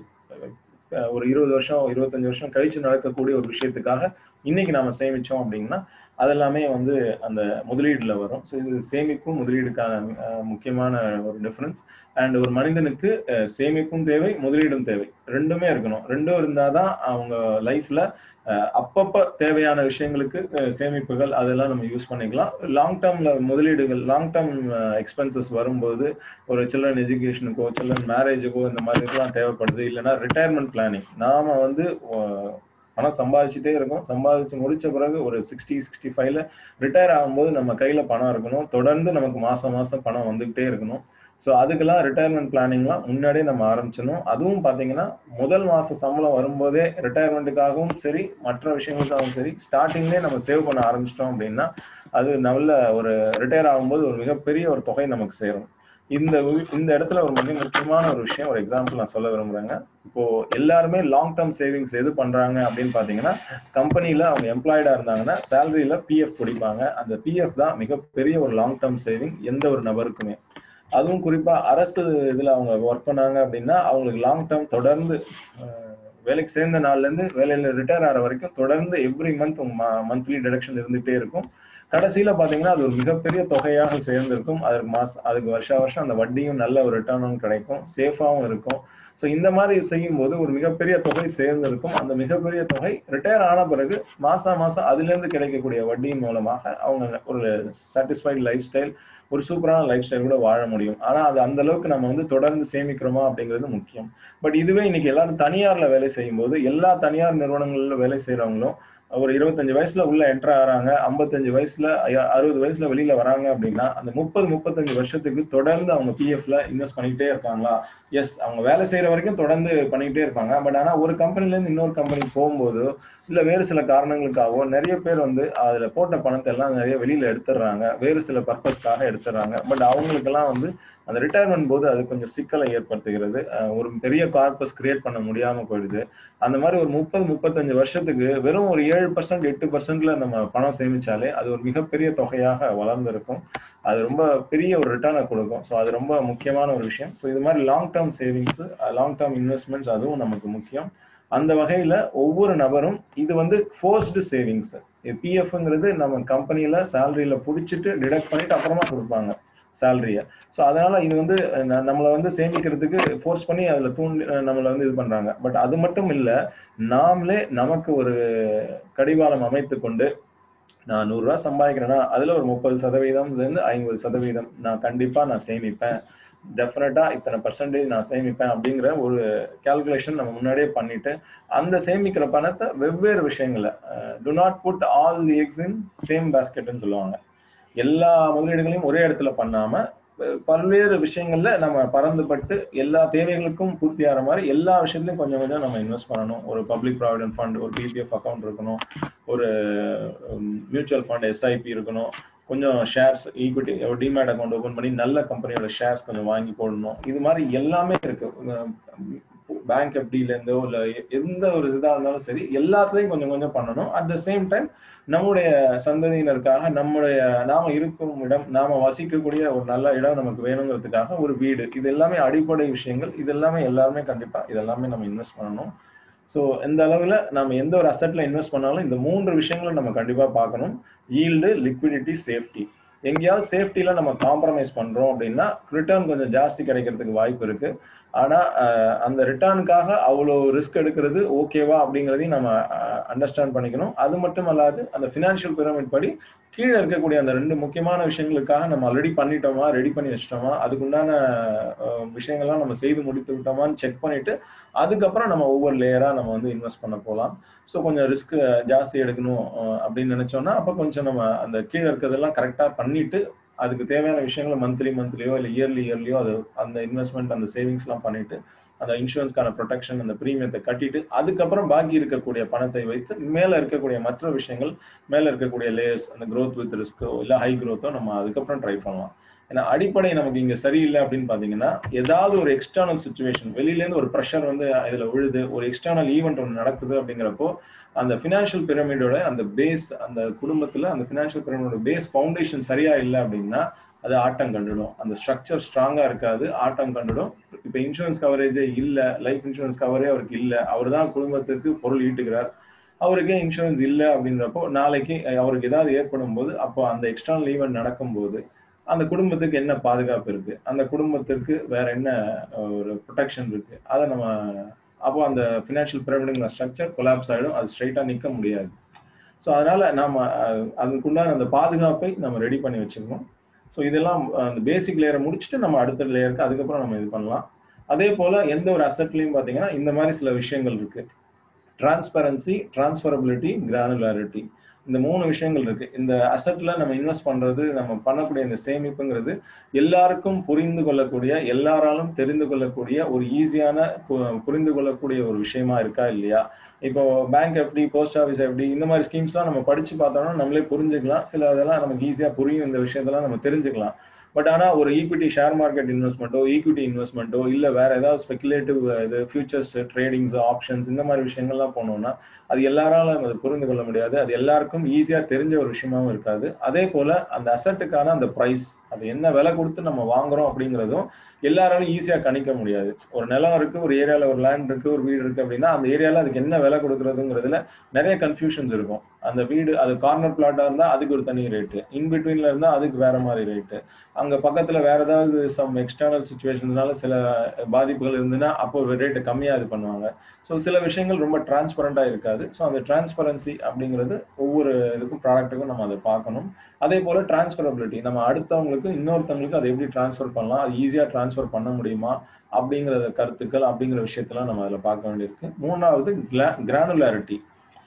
ஒரு 20 வருஷம் 25 வருஷம் கழிச்சு நடக்கக்கூடிய ஒரு விஷயத்துக்காக இன்னைக்கு நாம சேமிச்சோம் அப்படின்னா அதெல்லாமே வந்து அந்த முதலீடுல வரும். ஸோ இது சேமிப்பும் முதலீடுக்கான முக்கியமான ஒரு டிஃபரன்ஸ். அண்ட் ஒரு மனிதனுக்கு சேமிப்பும் தேவை, முதலீடும் தேவை, ரெண்டுமே இருக்கணும். ரெண்டும் இருந்தாதான் அவங்க லைஃப்ல அப்பப்ப தேவையான விஷயங்களுக்கு சேமிப்புகள் அதெல்லாம் நம்ம யூஸ் பண்ணிக்கலாம். லாங் டேர்ம்ல முதலீடுகள், லாங் டேர்ம் எக்ஸ்பென்சஸ் வரும்போது ஒரு சில்ட்ரன் எஜுகேஷனுக்கோ சில்ட்ரன் மேரேஜுக்கோ இந்த மாதிரிலாம் தேவைப்படுது. இல்லைன்னா ரிட்டையர்மெண்ட் பிளானிங், நாம வந்து பணம் சம்பாதிச்சுட்டே இருக்கும், சம்பாதிச்சு முடிச்ச பிறகு ஒரு 60-65ல ரிட்டையர் ஆகும்போது நம்ம கையில பணம் இருக்கணும், தொடர்ந்து நமக்கு மாசம் மாசம் பணம் வந்துகிட்டே இருக்கணும். ஸோ அதுக்கெல்லாம் ரிட்டையர்மெண்ட் பிளானிங்லாம் முன்னாடியே நம்ம ஆரம்பிச்சிடணும். அதுவும் பார்த்தீங்கன்னா முதல் மாசம் சம்பளம் வரும்போதே ரிட்டையர்மெண்ட்டுக்காகவும் சரி மற்ற விஷயங்களுக்காகவும் சரி ஸ்டார்டிங்லேயே நம்ம சேவ் பண்ண ஆரம்பிச்சிட்டோம் அப்படின்னா அது நல்ல ஒரு ரிட்டையர் ஆகும்போது ஒரு மிகப்பெரிய ஒரு தொகை நமக்கு சேரும். இந்த இடத்துல ஒரு மிக முக்கியமான ஒரு விஷயம், ஒரு எக்ஸாம்பிள் நான் சொல்ல விரும்புறேங்க. இப்போ எல்லாருமே லாங் டேர்ம் சேவிங்ஸ் எது பண்றாங்க அப்படின்னு பாத்தீங்கன்னா, கம்பெனில அவங்க எம்ப்ளாய்டா இருந்தாங்கன்னா சேலரியில பிஎஃப் பிடிப்பாங்க. அந்த பிஎஃப் தான் மிகப்பெரிய ஒரு லாங் டேர்ம் சேவிங் எந்த ஒரு நபருக்குமே. அதுவும் குறிப்பா அரசு இதுல அவங்க ஒர்க் பண்ணாங்க அப்படின்னா அவங்களுக்கு லாங் டேர்ம் தொடர்ந்து வேலைக்கு சேர்ந்த நாள்ல இருந்து வேலையில ரிட்டையர் ஆகிற வரைக்கும் தொடர்ந்து எவ்ரி மந்த் மந்த்லி டிடக்ஷன் இருந்துகிட்டே இருக்கும். கடைசியில பாத்தீங்கன்னா அது ஒரு மிகப்பெரிய தொகையாக சேர்ந்திருக்கும். அதுக்கு வருஷம் அந்த வட்டியும் நல்ல ஒரு ரிட்டர்னும் கிடைக்கும், சேஃபாவும் இருக்கும். ஸோ இந்த மாதிரி செய்யும் போது ஒரு மிகப்பெரிய தொகை சேர்ந்திருக்கும். அந்த மிகப்பெரிய தொகை ரிட்டையர் ஆன பிறகு மாசம் அதுல இருந்து கிடைக்கக்கூடிய வட்டியின் மூலமாக அவங்க ஒரு சாட்டிஸ்ஃபைடு லைஃப் ஸ்டைல், ஒரு சூப்பரான லைஃப் ஸ்டைல் கூட வாழ முடியும். ஆனா அது அந்த அளவுக்கு நம்ம வந்து தொடர்ந்து சேமிக்கிறோமா அப்படிங்கிறது முக்கியம். பட் இதுவே இன்னைக்கு எல்லாரும் தனியார்ல வேலை செய்யும் போது எல்லா தனியார் நிறுவனங்கள்ல வேலை செய்யறவங்களும் ஒரு 25 வயசுல உள்ள என்டர் ஆறாங்க, 55 வயசுல 60 வயசுல வெளியில வராங்க அப்படின்னா அந்த 30-35 வருஷத்துக்கு தொடர்ந்து அவங்க பிஎஃப்ல இன்வெஸ்ட் பண்ணிக்கிட்டே இருக்காங்களா? எஸ், அவங்க வேலை செய்யற வரைக்கும் தொடர்ந்து பண்ணிக்கிட்டே இருப்பாங்க. பட் ஆனா ஒரு கம்பெனில இருந்து இன்னொரு கம்பெனிக்கு போகும்போது இல்ல வேறு சில காரணங்களுக்காகவோ நிறைய பேர் வந்து அதுல போட்ட பணத்தை எல்லாம் நிறைய வெளியில எடுத்துடுறாங்க, வேறு சில பர்பஸ்க்காக எடுத்துடுறாங்க. பட் அவங்களுக்கெல்லாம் வந்து அந்த ரிட்டையர்மெண்ட் போது அது கொஞ்சம் சிக்கலை ஏற்படுத்துகிறது. ஒரு பெரிய கார்பஸ் கிரியேட் பண்ண முடியாம போயிடுது. அந்த மாதிரி ஒரு 30-35 வருஷத்துக்கு வெறும் ஒரு 7% 8%ல நம்ம பணம் சேமிச்சாலே அது ஒரு மிகப்பெரிய தொகையாக வளர்ந்திருக்கும். அது ரொம்ப பெரிய ஒரு ரிட்டர்னை கொடுக்கும். ஸோ அது ரொம்ப முக்கியமான ஒரு விஷயம். ஸோ இது மாதிரி long term savings, long term investments அதுவும் நமக்கு முக்கியம். அந்த வகையில ஒவ்வொரு நபரும் இது வந்து ஃபோர்ஸ்டு சேவிங்ஸ். பிஎஃப்ங்கிறது நம்ம கம்பெனியில சேலரியில புடிச்சிட்டு டிடக்ட் பண்ணிட்டு அப்புறமா கொடுப்பாங்க சேலரிய. ஸோ அதனால இது வந்து நம்மளை வந்து சேமிக்கிறதுக்கு ஃபோர்ஸ் பண்ணி அதுல தூண்டி நம்மளை வந்து இது பண்றாங்க. பட் அது மட்டும் இல்ல, நாமளே நமக்கு ஒரு கடிவாளம் அமைத்து கொண்டு நான் 100 ரூபாய் சம்பாதிக்கிறேன்னா அதுல ஒரு 30%-50% நான் கண்டிப்பா நான் சேமிப்பேன், டெஃபினட்டா இத்தனை பர்சன்டேஜ் நான் சேமிப்பேன் அப்படிங்கிற ஒரு கால்குலேஷன் நம்ம முன்னாடியே பண்ணிட்டு அந்த சேமிக்கிற பணத்தை வெவ்வேறு விஷயங்கள்ல do not put all the eggs in same பாஸ்கெட்னு சொல்லுவாங்க. எல்லா முதலீடுகளையும் ஒரே இடத்துல பண்ணாம பல்வேறு விஷயங்கள்ல நம்ம பறந்துபட்டு எல்லா தேவைகளுக்கும் பூர்த்தி ஆகிற மாதிரி எல்லா விஷயத்துலையும் கொஞ்சம் கொஞ்சம் நம்ம இன்வெஸ்ட் பண்ணணும். ஒரு பப்ளிக் ப்ராவிடென்ட் ஃபண்ட், ஒரு பிபிஎஃப் அக்கௌண்ட் இருக்கணும், ஒரு மியூச்சுவல் ஃபண்ட் எஸ்ஐபி இருக்கணும், கொஞ்சம் ஷேர்ஸ் ஈக்விட்டி ஒரு டிமேட் அக்கௌண்ட் ஓப்பன் பண்ணி நல்ல கம்பெனியோட ஷேர்ஸ் கொஞ்சம் வாங்கி போடணும். இது மாதிரி எல்லாமே இருக்கு. பேங்க் எஃப்டில இருந்தோ இல்லை எந்த ஒரு இதாக இருந்தாலும் சரி எல்லாத்துலேயும் கொஞ்சம் கொஞ்சம் பண்ணணும். அட் த சேம் டைம் நம்முடைய சந்ததியினருக்காக நாம இருக்கும் இடம், நாம வசிக்கக்கூடிய ஒரு நல்ல இடம் நமக்கு வேணுங்கிறதுக்காக ஒரு வீடு, இது எல்லாமே அடிப்படை விஷயங்கள். இது எல்லாமே எல்லாருமே கண்டிப்பா இதெல்லாமே நம்ம இன்வெஸ்ட் பண்ணணும். ஸோ இந்த அளவுல நம்ம எந்த ஒரு அசெட்ல இன்வெஸ்ட் பண்ணாலும் இந்த 3 விஷயங்களும் நம்ம கண்டிப்பா பார்க்கணும். Yield, liquidity, safety. எங்கேயாவது சேஃப்டியில நம்ம காம்ப்ரமைஸ் பண்றோம் அப்படின்னா ரிட்டர்ன் கொஞ்சம் ஜாஸ்தி கிடைக்கிறதுக்கு வாய்ப்பு இருக்கு. ஆனா அந்த ரிட்டர்னுக்காக அவ்வளோ ரிஸ்க் எடுக்கிறது ஓகேவா அப்படிங்கிறதையும் நம்ம அண்டர்ஸ்டாண்ட் பண்ணிக்கணும். அது மட்டும் அல்லாது அந்த ஃபினான்ஷியல் பிரமிட் படி கீழே இருக்கக்கூடிய அந்த 2 முக்கியமான விஷயங்களுக்காக நம்ம ஆல்ரெடி பண்ணிட்டோமா, ரெடி பண்ணி வச்சிட்டோமா, அதுக்குண்டான விஷயங்கள்லாம் நம்ம செய்து முடித்து விட்டோமான்னு செக் பண்ணிட்டு அதுக்கப்புறம் நம்ம ஒவ்வொரு லேயரா நம்ம வந்து இன்வெஸ்ட் பண்ண போகலாம். ஸோ கொஞ்சம் ரிஸ்க் ஜாஸ்தி எடுக்கணும் அப்படின்னு நினைச்சோம்னா அப்போ கொஞ்சம் நம்ம அந்த கீழே இருக்கிறதெல்லாம் கரெக்டாக பண்ணிட்டு அதுக்கு தேவையான விஷயங்களை மந்த்லியோ இல்லை இயர்லியோ அது அந்த இன்வெஸ்ட்மெண்ட் அந்த சேவிங்ஸ்லாம் பண்ணிட்டு அந்த இன்சூரன்ஸ்க்கான ப்ரொடெக்ஷன் அந்த ப்ரீமியத்தை கட்டிட்டு அதுக்கப்புறம் பாக்கி இருக்கக்கூடிய பணத்தை வைத்து மேலே இருக்கக்கூடிய மற்ற விஷயங்கள், மேலே இருக்கக்கூடிய லேயர்ஸ் அந்த க்ரோத் வித் ரிஸ்க்கோ இல்லை ஹை க்ரோத்தோ நம்ம அதுக்கப்புறம் ட்ரை பண்ணலாம். ஏன்னா அடிப்படை நமக்கு இங்கே சரியில்லை அப்படின்னு பார்த்தீங்கன்னா ஏதாவது ஒரு எக்ஸ்டர்னல் சுச்சுவேஷன், வெளியிலேருந்து ஒரு ப்ரெஷர் வந்து இதில் விழுது, ஒரு எக்ஸ்டர்னல் ஈவெண்ட் ஒன்று நடக்குது அப்படிங்கிறப்போ அந்த ஃபினான்ஷியல் பிரமிடோட அந்த பேஸ், அந்த குடும்பத்தில் அந்த ஃபினான்ஷியல் பிரமிடோட பேஸ் ஃபவுண்டேஷன் சரியா இல்லை அப்படின்னா அது ஆட்டம் கண்டுடும். அந்த ஸ்ட்ரக்சர் ஸ்ட்ராங்கா இருக்காது, ஆட்டம் கண்டுடும். இப்போ இன்சூரன்ஸ் கவரேஜே இல்லை, லைஃப் இன்சூரன்ஸ் கவரே அவருக்கு இல்லை, அவர் தான் குடும்பத்துக்கு பொருள் ஈட்டுகிறார், அவருக்கே இன்சூரன்ஸ் இல்லை அப்படின்றப்போ நாளைக்கு அவருக்கு ஏதாவது ஏற்படும் போது அப்போ அந்த எக்ஸ்டர்னல் ஈவெண்ட் நடக்கும்போது அந்த குடும்பத்துக்கு என்ன பாதுகாப்பு இருக்கு, அந்த குடும்பத்திற்கு வேற என்ன ஒரு ப்ரொடெக்ஷன் இருக்கு, அதை நம்ம அப்போ அந்த ஃபினான்ஷியல் பிரமிடுங்கிற ஸ்ட்ரக்சர் கொலாப்ஸ் ஆகிடும், அது ஸ்ட்ரைட்டா நிற்க முடியாது. ஸோ அதனால நம்ம அதுக்குண்டான அந்த பாதுகாப்பை நம்ம ரெடி பண்ணி வச்சுக்கணும். ஸோ இதெல்லாம் அந்த பேசிக் லேயரை முடிச்சுட்டு நம்ம அடுத்த லேயருக்கு அதுக்கப்புறம் நம்ம இது பண்ணலாம். அதே போல எந்த ஒரு அசெட்லையும் பார்த்தீங்கன்னா இந்த மாதிரி சில விஷயங்கள் இருக்கு. டிரான்ஸ்பரன்சி, டிரான்ஸ்ஃபரபிலிட்டி, கிரானுலாரிட்டி, இந்த 3 விஷயங்கள் இருக்கு. இந்த அசெட்ல நம்ம இன்வெஸ்ட் பண்றது, நம்ம பண்ணக்கூடிய இந்த சேமிப்புங்கிறது எல்லாருக்கும் புரிந்து கொள்ளக்கூடிய, எல்லாராலும் தெரிந்து கொள்ளக்கூடிய ஒரு ஈஸியான புரிந்து கொள்ளக்கூடிய ஒரு விஷயமா இருக்கா இல்லையா? இப்போ bank FD, post office FD இந்த மாதிரி ஸ்கீம்ஸ்லாம் நம்ம படிச்சு பார்த்தோம்னா நம்மளே புரிஞ்சுக்கலாம். சில இதெல்லாம் நமக்கு ஈஸியா புரியும், இந்த விஷயத்தெல்லாம் நம்ம தெரிஞ்சுக்கலாம். பட் ஆனால் ஒரு ஈக்விட்டி ஷேர் மார்க்கெட் இன்வெஸ்ட்மெண்ட்டோ, ஈக்விட்டி இன்வெஸ்ட்மெண்ட்டோ இல்லை வேற ஏதாவது ஸ்பெகுலேட்டிவ் இது ஃபியூச்சர்ஸ் ட்ரேடிங்ஸ், ஆப்ஷன்ஸ் இந்த மாதிரி விஷயங்கள்லாம் போனோம்னா அது எல்லாராலும் அதை புரிந்து கொள்ள முடியாது, அது எல்லாருக்கும் ஈஸியா தெரிஞ்ச ஒரு விஷயமாவும் இருக்காது. அதே போல அந்த அசெட்டுக்கான அந்த ப்ரைஸ், அது என்ன விலை கொடுத்து நம்ம வாங்குறோம் அப்படிங்கிறதும் எல்லாராலும் ஈஸியா கணிக்க முடியாது. ஒரு நிலம் இருக்கு, ஒரு ஏரியாவில் ஒரு லேண்ட் இருக்கு, ஒரு வீடு இருக்கு அப்படின்னா அந்த ஏரியாவில் அதுக்கு என்ன விலை கொடுக்குறதுங்கிறதுல நிறைய கன்ஃபியூஷன்ஸ் இருக்கும். அந்த வீடு அது கார்னர் பிளாட்டா இருந்தால் அதுக்கு ஒரு தனி ரேட்டு, இன்பிட்வீன்ல இருந்தால் அதுக்கு வேற மாதிரி ரேட்டு, அங்க பக்கத்துல வேற ஏதாவது சம் எக்ஸ்டர்னல் சுச்சுவேஷன்னால சில பாதிப்புகள் இருந்ததுன்னா அப்போ ரேட்டு கம்மியா இது பண்ணுவாங்க. ஸோ சில விஷயங்கள் ரொம்ப டிரான்ஸ்பரண்டா இருக்காது. ஸோ அந்த டிரான்ஸ்பரன்சி அப்படிங்கிறது ஒவ்வொரு இதுக்கும் ப்ராடக்ட்டுக்கும் நம்ம அதை பார்க்கணும். அதே போல டிரான்ஸ்ஃபரபிலிட்டி, நம்ம அடுத்தவங்களுக்கு இன்னொருத்தவங்களுக்கு அதை எப்படி டிரான்ஸ்ஃபர் பண்ணலாம், அது ஈஸியா டிரான்ஸ்ஃபர் பண்ண முடியுமா அப்படிங்கிற கருத்துக்கள் அப்படிங்கிற விஷயத்தெல்லாம் நம்ம அதில் பார்க்க வேண்டியிருக்கு. 3வது கிரானுலாரிட்டி.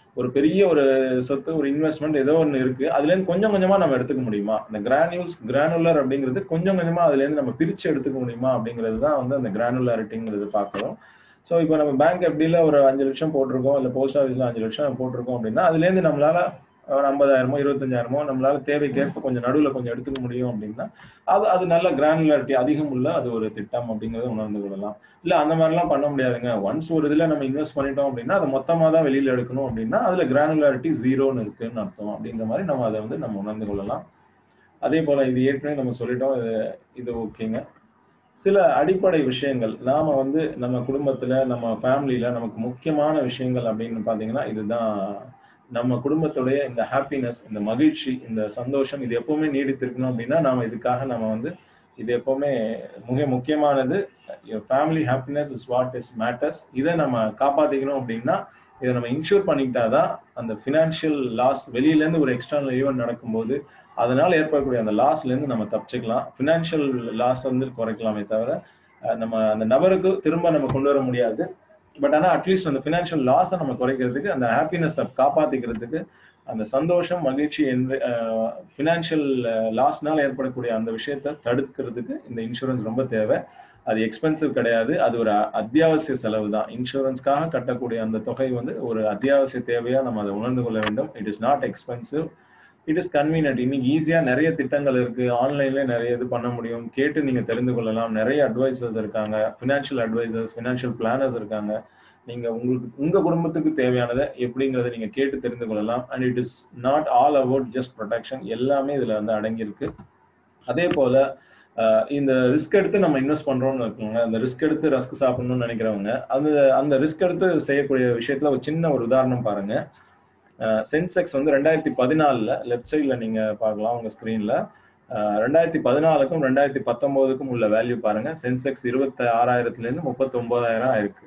ஒரு பெரிய ஒரு சொத்து, ஒரு இன்வெஸ்ட்மெண்ட் ஏதோ ஒன்று இருக்கு, அதுல இருந்து கொஞ்சம் கொஞ்சமா நம்ம எடுத்துக்க முடியுமா? அந்த கிரானுலர் அப்படிங்கிறது கொஞ்சம் கொஞ்சமா அதுல இருந்து நம்ம பிரிச்சு எடுத்துக்க முடியுமா அப்படிங்கிறது தான் வந்து அந்த கிரானுலாரிட்டிங்கிறது பார்க்கிறோம். ஸோ இப்போ நம்ம பேங்க் எப்படில ஒரு 5 லட்சம் போட்டிருக்கோம், இல்லை போஸ்ட் ஆஃபீஸ்ல 5 லட்சம் போட்டிருக்கோம் அப்படின்னா அதுலேருந்து நம்மளால ஒரு 50,000மோ 25,000மோ நம்மளால தேவைக்கேற்ப கொஞ்சம் நடுவில் கொஞ்சம் எடுத்துக்க முடியும் அப்படின்னா அது நல்ல கிரானுலாரிட்டி அதிகம் உள்ள அது ஒரு திட்டம் அப்படிங்கிறத உணர்ந்து கொள்ளலாம். இல்லை அந்த மாதிரிலாம் பண்ண முடியாதுங்க, ஒன்ஸ் ஒரு இதில் நம்ம இன்வெஸ்ட் பண்ணிட்டோம் அப்படின்னா அதை மொத்தமாக தான் வெளியில் எடுக்கணும் அப்படின்னா அதில் கிரானுலாரிட்டி 0ன்னு இருக்குன்னு அர்த்தம். அப்படிங்கிற மாதிரி நம்ம அதை வந்து நம்ம உணர்ந்து கொள்ளலாம். அதே போல் இது ஏற்கனவே நம்ம சொல்லிட்டோம், இது ஓகேங்க. சில அடிப்படை விஷயங்கள் நாம வந்து நம்ம குடும்பத்துல நம்ம ஃபேமிலியில நமக்கு முக்கியமான விஷயங்கள் அப்படின்னு பாத்தீங்கன்னா இதுதான். நம்ம குடும்பத்துடைய இந்த ஹாப்பினஸ், இந்த மகிழ்ச்சி, இந்த சந்தோஷம் இது எப்பவுமே நீடித்திருக்கணும் அப்படின்னா நாம இதுக்காக நம்ம வந்து இது எப்பவுமே மிக முக்கியமானது. Family happiness is what is matters. இதை நம்ம காப்பாத்திக்கணும் அப்படின்னா இதை நம்ம இன்ஷூர் பண்ணிக்கிட்டாதான் அந்த ஃபினான்ஷியல் லாஸ் வெளியில இருந்து ஒரு எக்ஸ்டர்னல் ஈவெண்ட் நடக்கும்போது அதனால ஏற்படக்கூடிய அந்த லாஸ்ல இருந்து நம்ம தப்பிச்சுக்கலாம். ஃபினான்ஷியல் லாஸ் வந்து குறைக்கலாமே தவிர நம்ம அந்த நபருக்கு திரும்ப நம்ம கொண்டு வர முடியாது. பட் ஆனால் அட்லீஸ்ட் அந்த ஃபினான்ஷியல் லாஸை நம்ம குறைக்கிறதுக்கு, அந்த ஹாப்பினஸை காப்பாத்திக்கிறதுக்கு, அந்த சந்தோஷம் மகிழ்ச்சி என்று ஃபினான்ஷியல் லாஸ்னால ஏற்படக்கூடிய அந்த விஷயத்தை தடுக்கிறதுக்கு இந்த இன்சூரன்ஸ் ரொம்ப தேவை. அது எக்ஸ்பென்சிவ் கிடையாது, அது ஒரு அத்தியாவசிய செலவு தான். இன்சூரன்ஸ்க்காக கட்டக்கூடிய அந்த தொகை வந்து ஒரு அத்தியாவசிய தேவையா நம்ம அதை உணர்ந்து கொள்ள வேண்டும். It is not expensive, it is convenient. இன்னைக்கு ஈஸியா நிறைய திட்டங்கள் இருக்கு, ஆன்லைன்ல நிறைய இது பண்ண முடியும், கேட்டு நீங்க தெரிந்து கொள்ளலாம். நிறைய அட்வைசர்ஸ் இருக்காங்க, ஃபினான்ஷியல் அட்வைசர்ஸ், ஃபினான்ஷியல் பிளானர்ஸ் இருக்காங்க. நீங்க உங்க குடும்பத்துக்கு தேவையானதை எப்படிங்கிறத நீங்க கேட்டு தெரிந்து கொள்ளலாம். And it is not all about just protection, எல்லாமே இதுல வந்து அடங்கியிருக்கு. அதே போல இந்த ரிஸ்க் எடுத்து நம்ம இன்வெஸ்ட் பண்றோம்னு இருக்குங்க, அந்த ரிஸ்க் எடுத்து ரஸ்க் சாப்பிடணும்னு நினைக்கிறவங்க அந்த ரிஸ்க் எடுத்து செய்யக்கூடிய விஷயத்துல ஒரு சின்ன ஒரு உதாரணம் பாருங்க. சென்செக்ஸ் வந்து 2014 லெஃப்ட் சைட்ல நீங்க பார்க்கலாம் உங்க ஸ்கிரீன்ல. 2014க்கும் 2019க்கும் உள்ள வேல்யூ பாருங்க. சென்செக்ஸ் 26,000ல இருந்து 39,000 ஆயிருக்கு.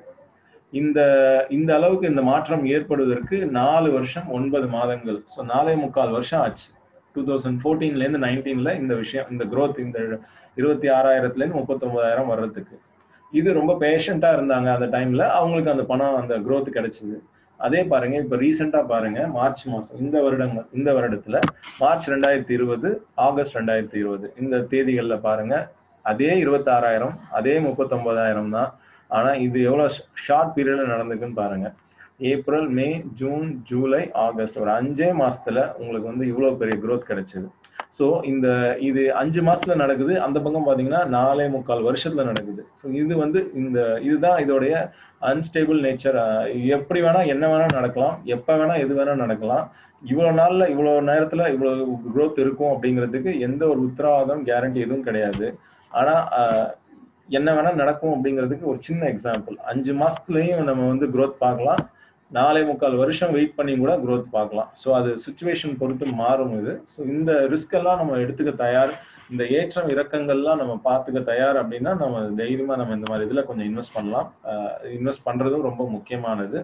இந்த அளவுக்கு இந்த மாற்றம் ஏற்படுவதற்கு 4 வருஷம் 9 மாதங்கள், ஸோ 4.25 வருஷம் ஆச்சு. 2014ல இருந்து 19ல இந்த விஷயம், இந்த growth, இந்த 26,000ல இருந்து 39,000 வர்றதுக்கு இது ரொம்ப பேஷண்டா இருந்தாங்க. அந்த டைம்ல அவங்களுக்கு அந்த பணம், அந்த growth கிடைச்சது. அதே பாருங்க, இப்ப ரீசெண்டா பாருங்க, மார்ச் மாசம் இந்த வருடத்துல மார்ச் 2020, ஆகஸ்ட் 2020 இந்த தேதிகள்ல பாருங்க, அதே 26,000, அதே 39,000 தான். ஆனா இது எவ்வளவு ஷார்ட் பீரியட்ல நடந்துக்குன்னு பாருங்க. April, May, June, July, August, ஒரு 5 மாசத்துல உங்களுக்கு வந்து இவ்வளவு பெரிய growth கிடைச்சது. ஸோ இது 5 மாசத்துல நடக்குது. அந்த பக்கம் பாத்தீங்கன்னா 4.25 வருஷத்துல நடக்குது. ஸோ இது வந்து இதுதான் இதோடைய அன்ஸ்டேபிள் நேச்சர். எப்படி வேணா என்ன வேணா நடக்கலாம், எப்ப வேணா எது வேணா நடக்கலாம். இவ்வளவு நாள்ல இவ்வளவு நேரத்துல இவ்வளவு growth இருக்கும் அப்படிங்கிறதுக்கு எந்த ஒரு உத்தரவாதம், கேரண்டி எதுவும் கிடையாது. ஆனா என்ன வேணா நடக்கும் அப்படிங்கிறதுக்கு ஒரு சின்ன எக்ஸாம்பிள். 5 மாசத்துலயும் நம்ம வந்து growth பார்க்கலாம், 4.25 வருஷம் வெயிட் பண்ணி கூட growth பார்க்கலாம். ஸோ அது சுச்சுவேஷன் பொறுத்து மாறும் இது. ஸோ இந்த ரிஸ்க் எல்லாம் நம்ம எடுத்துக்க தயார், இந்த ஏற்றம் இறக்கங்கள்லாம் நம்ம பார்த்துக்க தயார் அப்படின்னா நம்ம தைரியமா நம்ம இந்த மாதிரி இதுல கொஞ்சம் இன்வெஸ்ட் பண்ணலாம். இன்வெஸ்ட் பண்றதும் ரொம்ப முக்கியமானது.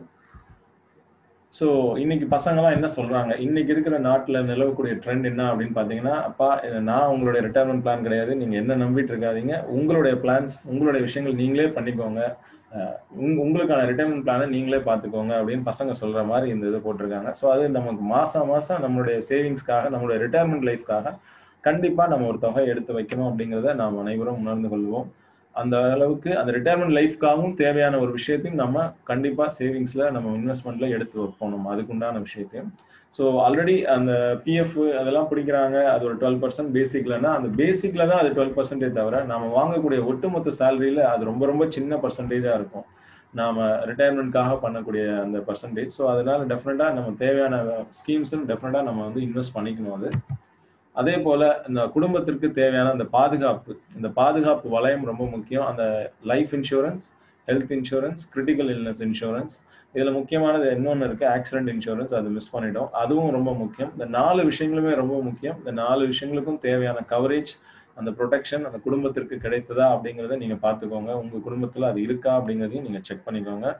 ஸோ இன்னைக்கு பசங்களாம் என்ன சொல்றாங்க, இன்னைக்கு இருக்கிற நாட்டில் நிலவக்கூடிய ட்ரெண்ட் என்ன அப்படின்னு பார்த்தீங்கன்னா, அப்பா நான் உங்களுடைய ரிட்டையர்மெண்ட் பிளான் கிடையாது, நீங்க என்ன நம்பிட்டு இருக்காதீங்க, உங்களுடைய பிளான்ஸ், உங்களுடைய விஷயங்கள் நீங்களே பண்ணிக்கோங்க, உங்களுக்கான ரிட்டையர்மெண்ட் பிளானை நீங்களே பார்த்துக்கோங்க அப்படின்னு பசங்க சொல்ற மாதிரி இந்த இது போட்டிருக்காங்க. ஸோ அது நமக்கு மாசம் மாசம் நம்மளுடைய சேவிங்ஸ்க்காக, நம்மளுடைய ரிட்டையர்மெண்ட் லைஃப்காக கண்டிப்பா நம்ம ஒரு தொகை எடுத்து வைக்கணும் அப்படிங்கிறத நாம் அனைவரும் உணர்ந்து கொள்வோம். அந்த அளவுக்கு அந்த ரிட்டையர்மெண்ட் லைஃப்காகவும் தேவையான ஒரு விஷயத்தையும் நம்ம கண்டிப்பா சேவிங்ஸ்ல நம்ம இன்வெஸ்ட்மெண்ட்ல எடுத்து வைப்போம், அதுக்குண்டான விஷயத்தையும். ஸோ ஆல்ரெடி அந்த பிஎஃப் அதெல்லாம் பிடிக்கிறாங்க, அது ஒரு 12% பேசிக்லன்னா அந்த பேசிக்ல தான் அது 12% தவிர நாம வாங்கக்கூடிய ஒட்டுமொத்த சேலரியில அது ரொம்ப ரொம்ப சின்ன பர்சன்டேஜா இருக்கும் நாம ரிட்டையர்மெண்ட்காக பண்ணக்கூடிய அந்த பர்சன்டேஜ். ஸோ அதனால டெஃபினட்டா நம்ம தேவையான ஸ்கீம்ஸும் டெஃபினட்டா நம்ம வந்து இன்வெஸ்ட் பண்ணிக்கணும். அது அதே போல இந்த குடும்பத்திற்கு தேவையான அந்த பாதுகாப்பு, இந்த பாதுகாப்பு வளையம் ரொம்ப முக்கியம். அந்த life insurance, health insurance, critical illness insurance, இதுல முக்கியமானது இன்னொன்று இருக்கு, ஆக்சிடென்ட் இன்சூரன்ஸ். அது மிஸ் பண்ணிட்டோம், அதுவும் ரொம்ப முக்கியம். இந்த 4 விஷயங்களுமே ரொம்ப முக்கியம். இந்த 4 விஷயங்களுக்கும் தேவையான கவரேஜ், அந்த ப்ரொடெக்ஷன் அந்த குடும்பத்திற்கு கிடைத்ததா அப்படிங்கிறத நீங்க பார்த்துக்கோங்க. உங்க குடும்பத்துல அது இருக்கா அப்படிங்கிறதையும் நீங்க செக் பண்ணிக்கோங்க.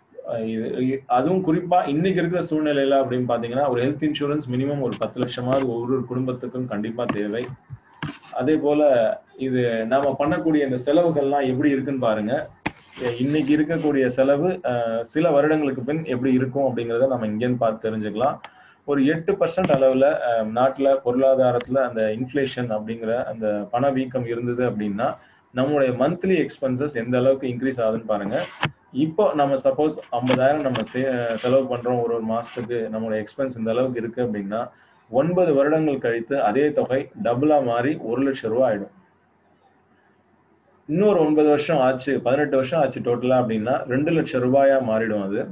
அதுவும் குறிப்பா இன்னைக்கு இருக்கிற சூழ்நிலையில அப்படின்னு பாத்தீங்கன்னா ஒரு ஹெல்த் இன்சூரன்ஸ் மினிமம் ஒரு 10 லட்சமாவது ஒவ்வொரு குடும்பத்துக்கும் கண்டிப்பா தேவை. அதே போல இது நாம பண்ணக்கூடிய இந்த செலவுகள்லாம் எப்படி இருக்குன்னு பாருங்க. இன்னைக்கு இருக்கக்கூடிய செலவு சில வருடங்களுக்கு பின் எப்படி இருக்கும் அப்படிங்கிறத நம்ம இங்கேருந்து பார்த்து தெரிஞ்சுக்கலாம். ஒரு 8% அளவுல நாட்டுல பொருளாதாரத்துல அந்த இன்ஃப்ளேஷன் அப்படிங்கிற அந்த பணவீக்கம் இருந்தது அப்படின்னா நம்மளுடைய மந்த்லி எக்ஸ்பென்சஸ் எந்த அளவுக்கு இன்க்ரீஸ் ஆகுதுன்னு பாருங்க. இப்போ நம்ம சப்போஸ் 50,000 நம்ம செலவு பண்றோம் ஒரு மாசத்துக்கு, நம்மளோட எக்ஸ்பென்ஸ் இந்த அளவுக்கு இருக்கு அப்படின்னா 9 வருடங்கள் கழித்து அதே தொகை டபுளா மாறி 1 லட்சம் ரூபாய் ஆயிடும். இன்னொரு 9 வருஷம் ஆச்சு, 18 வருஷம் ஆச்சு டோட்டலா அப்படின்னா 2 லட்சம் ரூபாயா மாறிடும். அது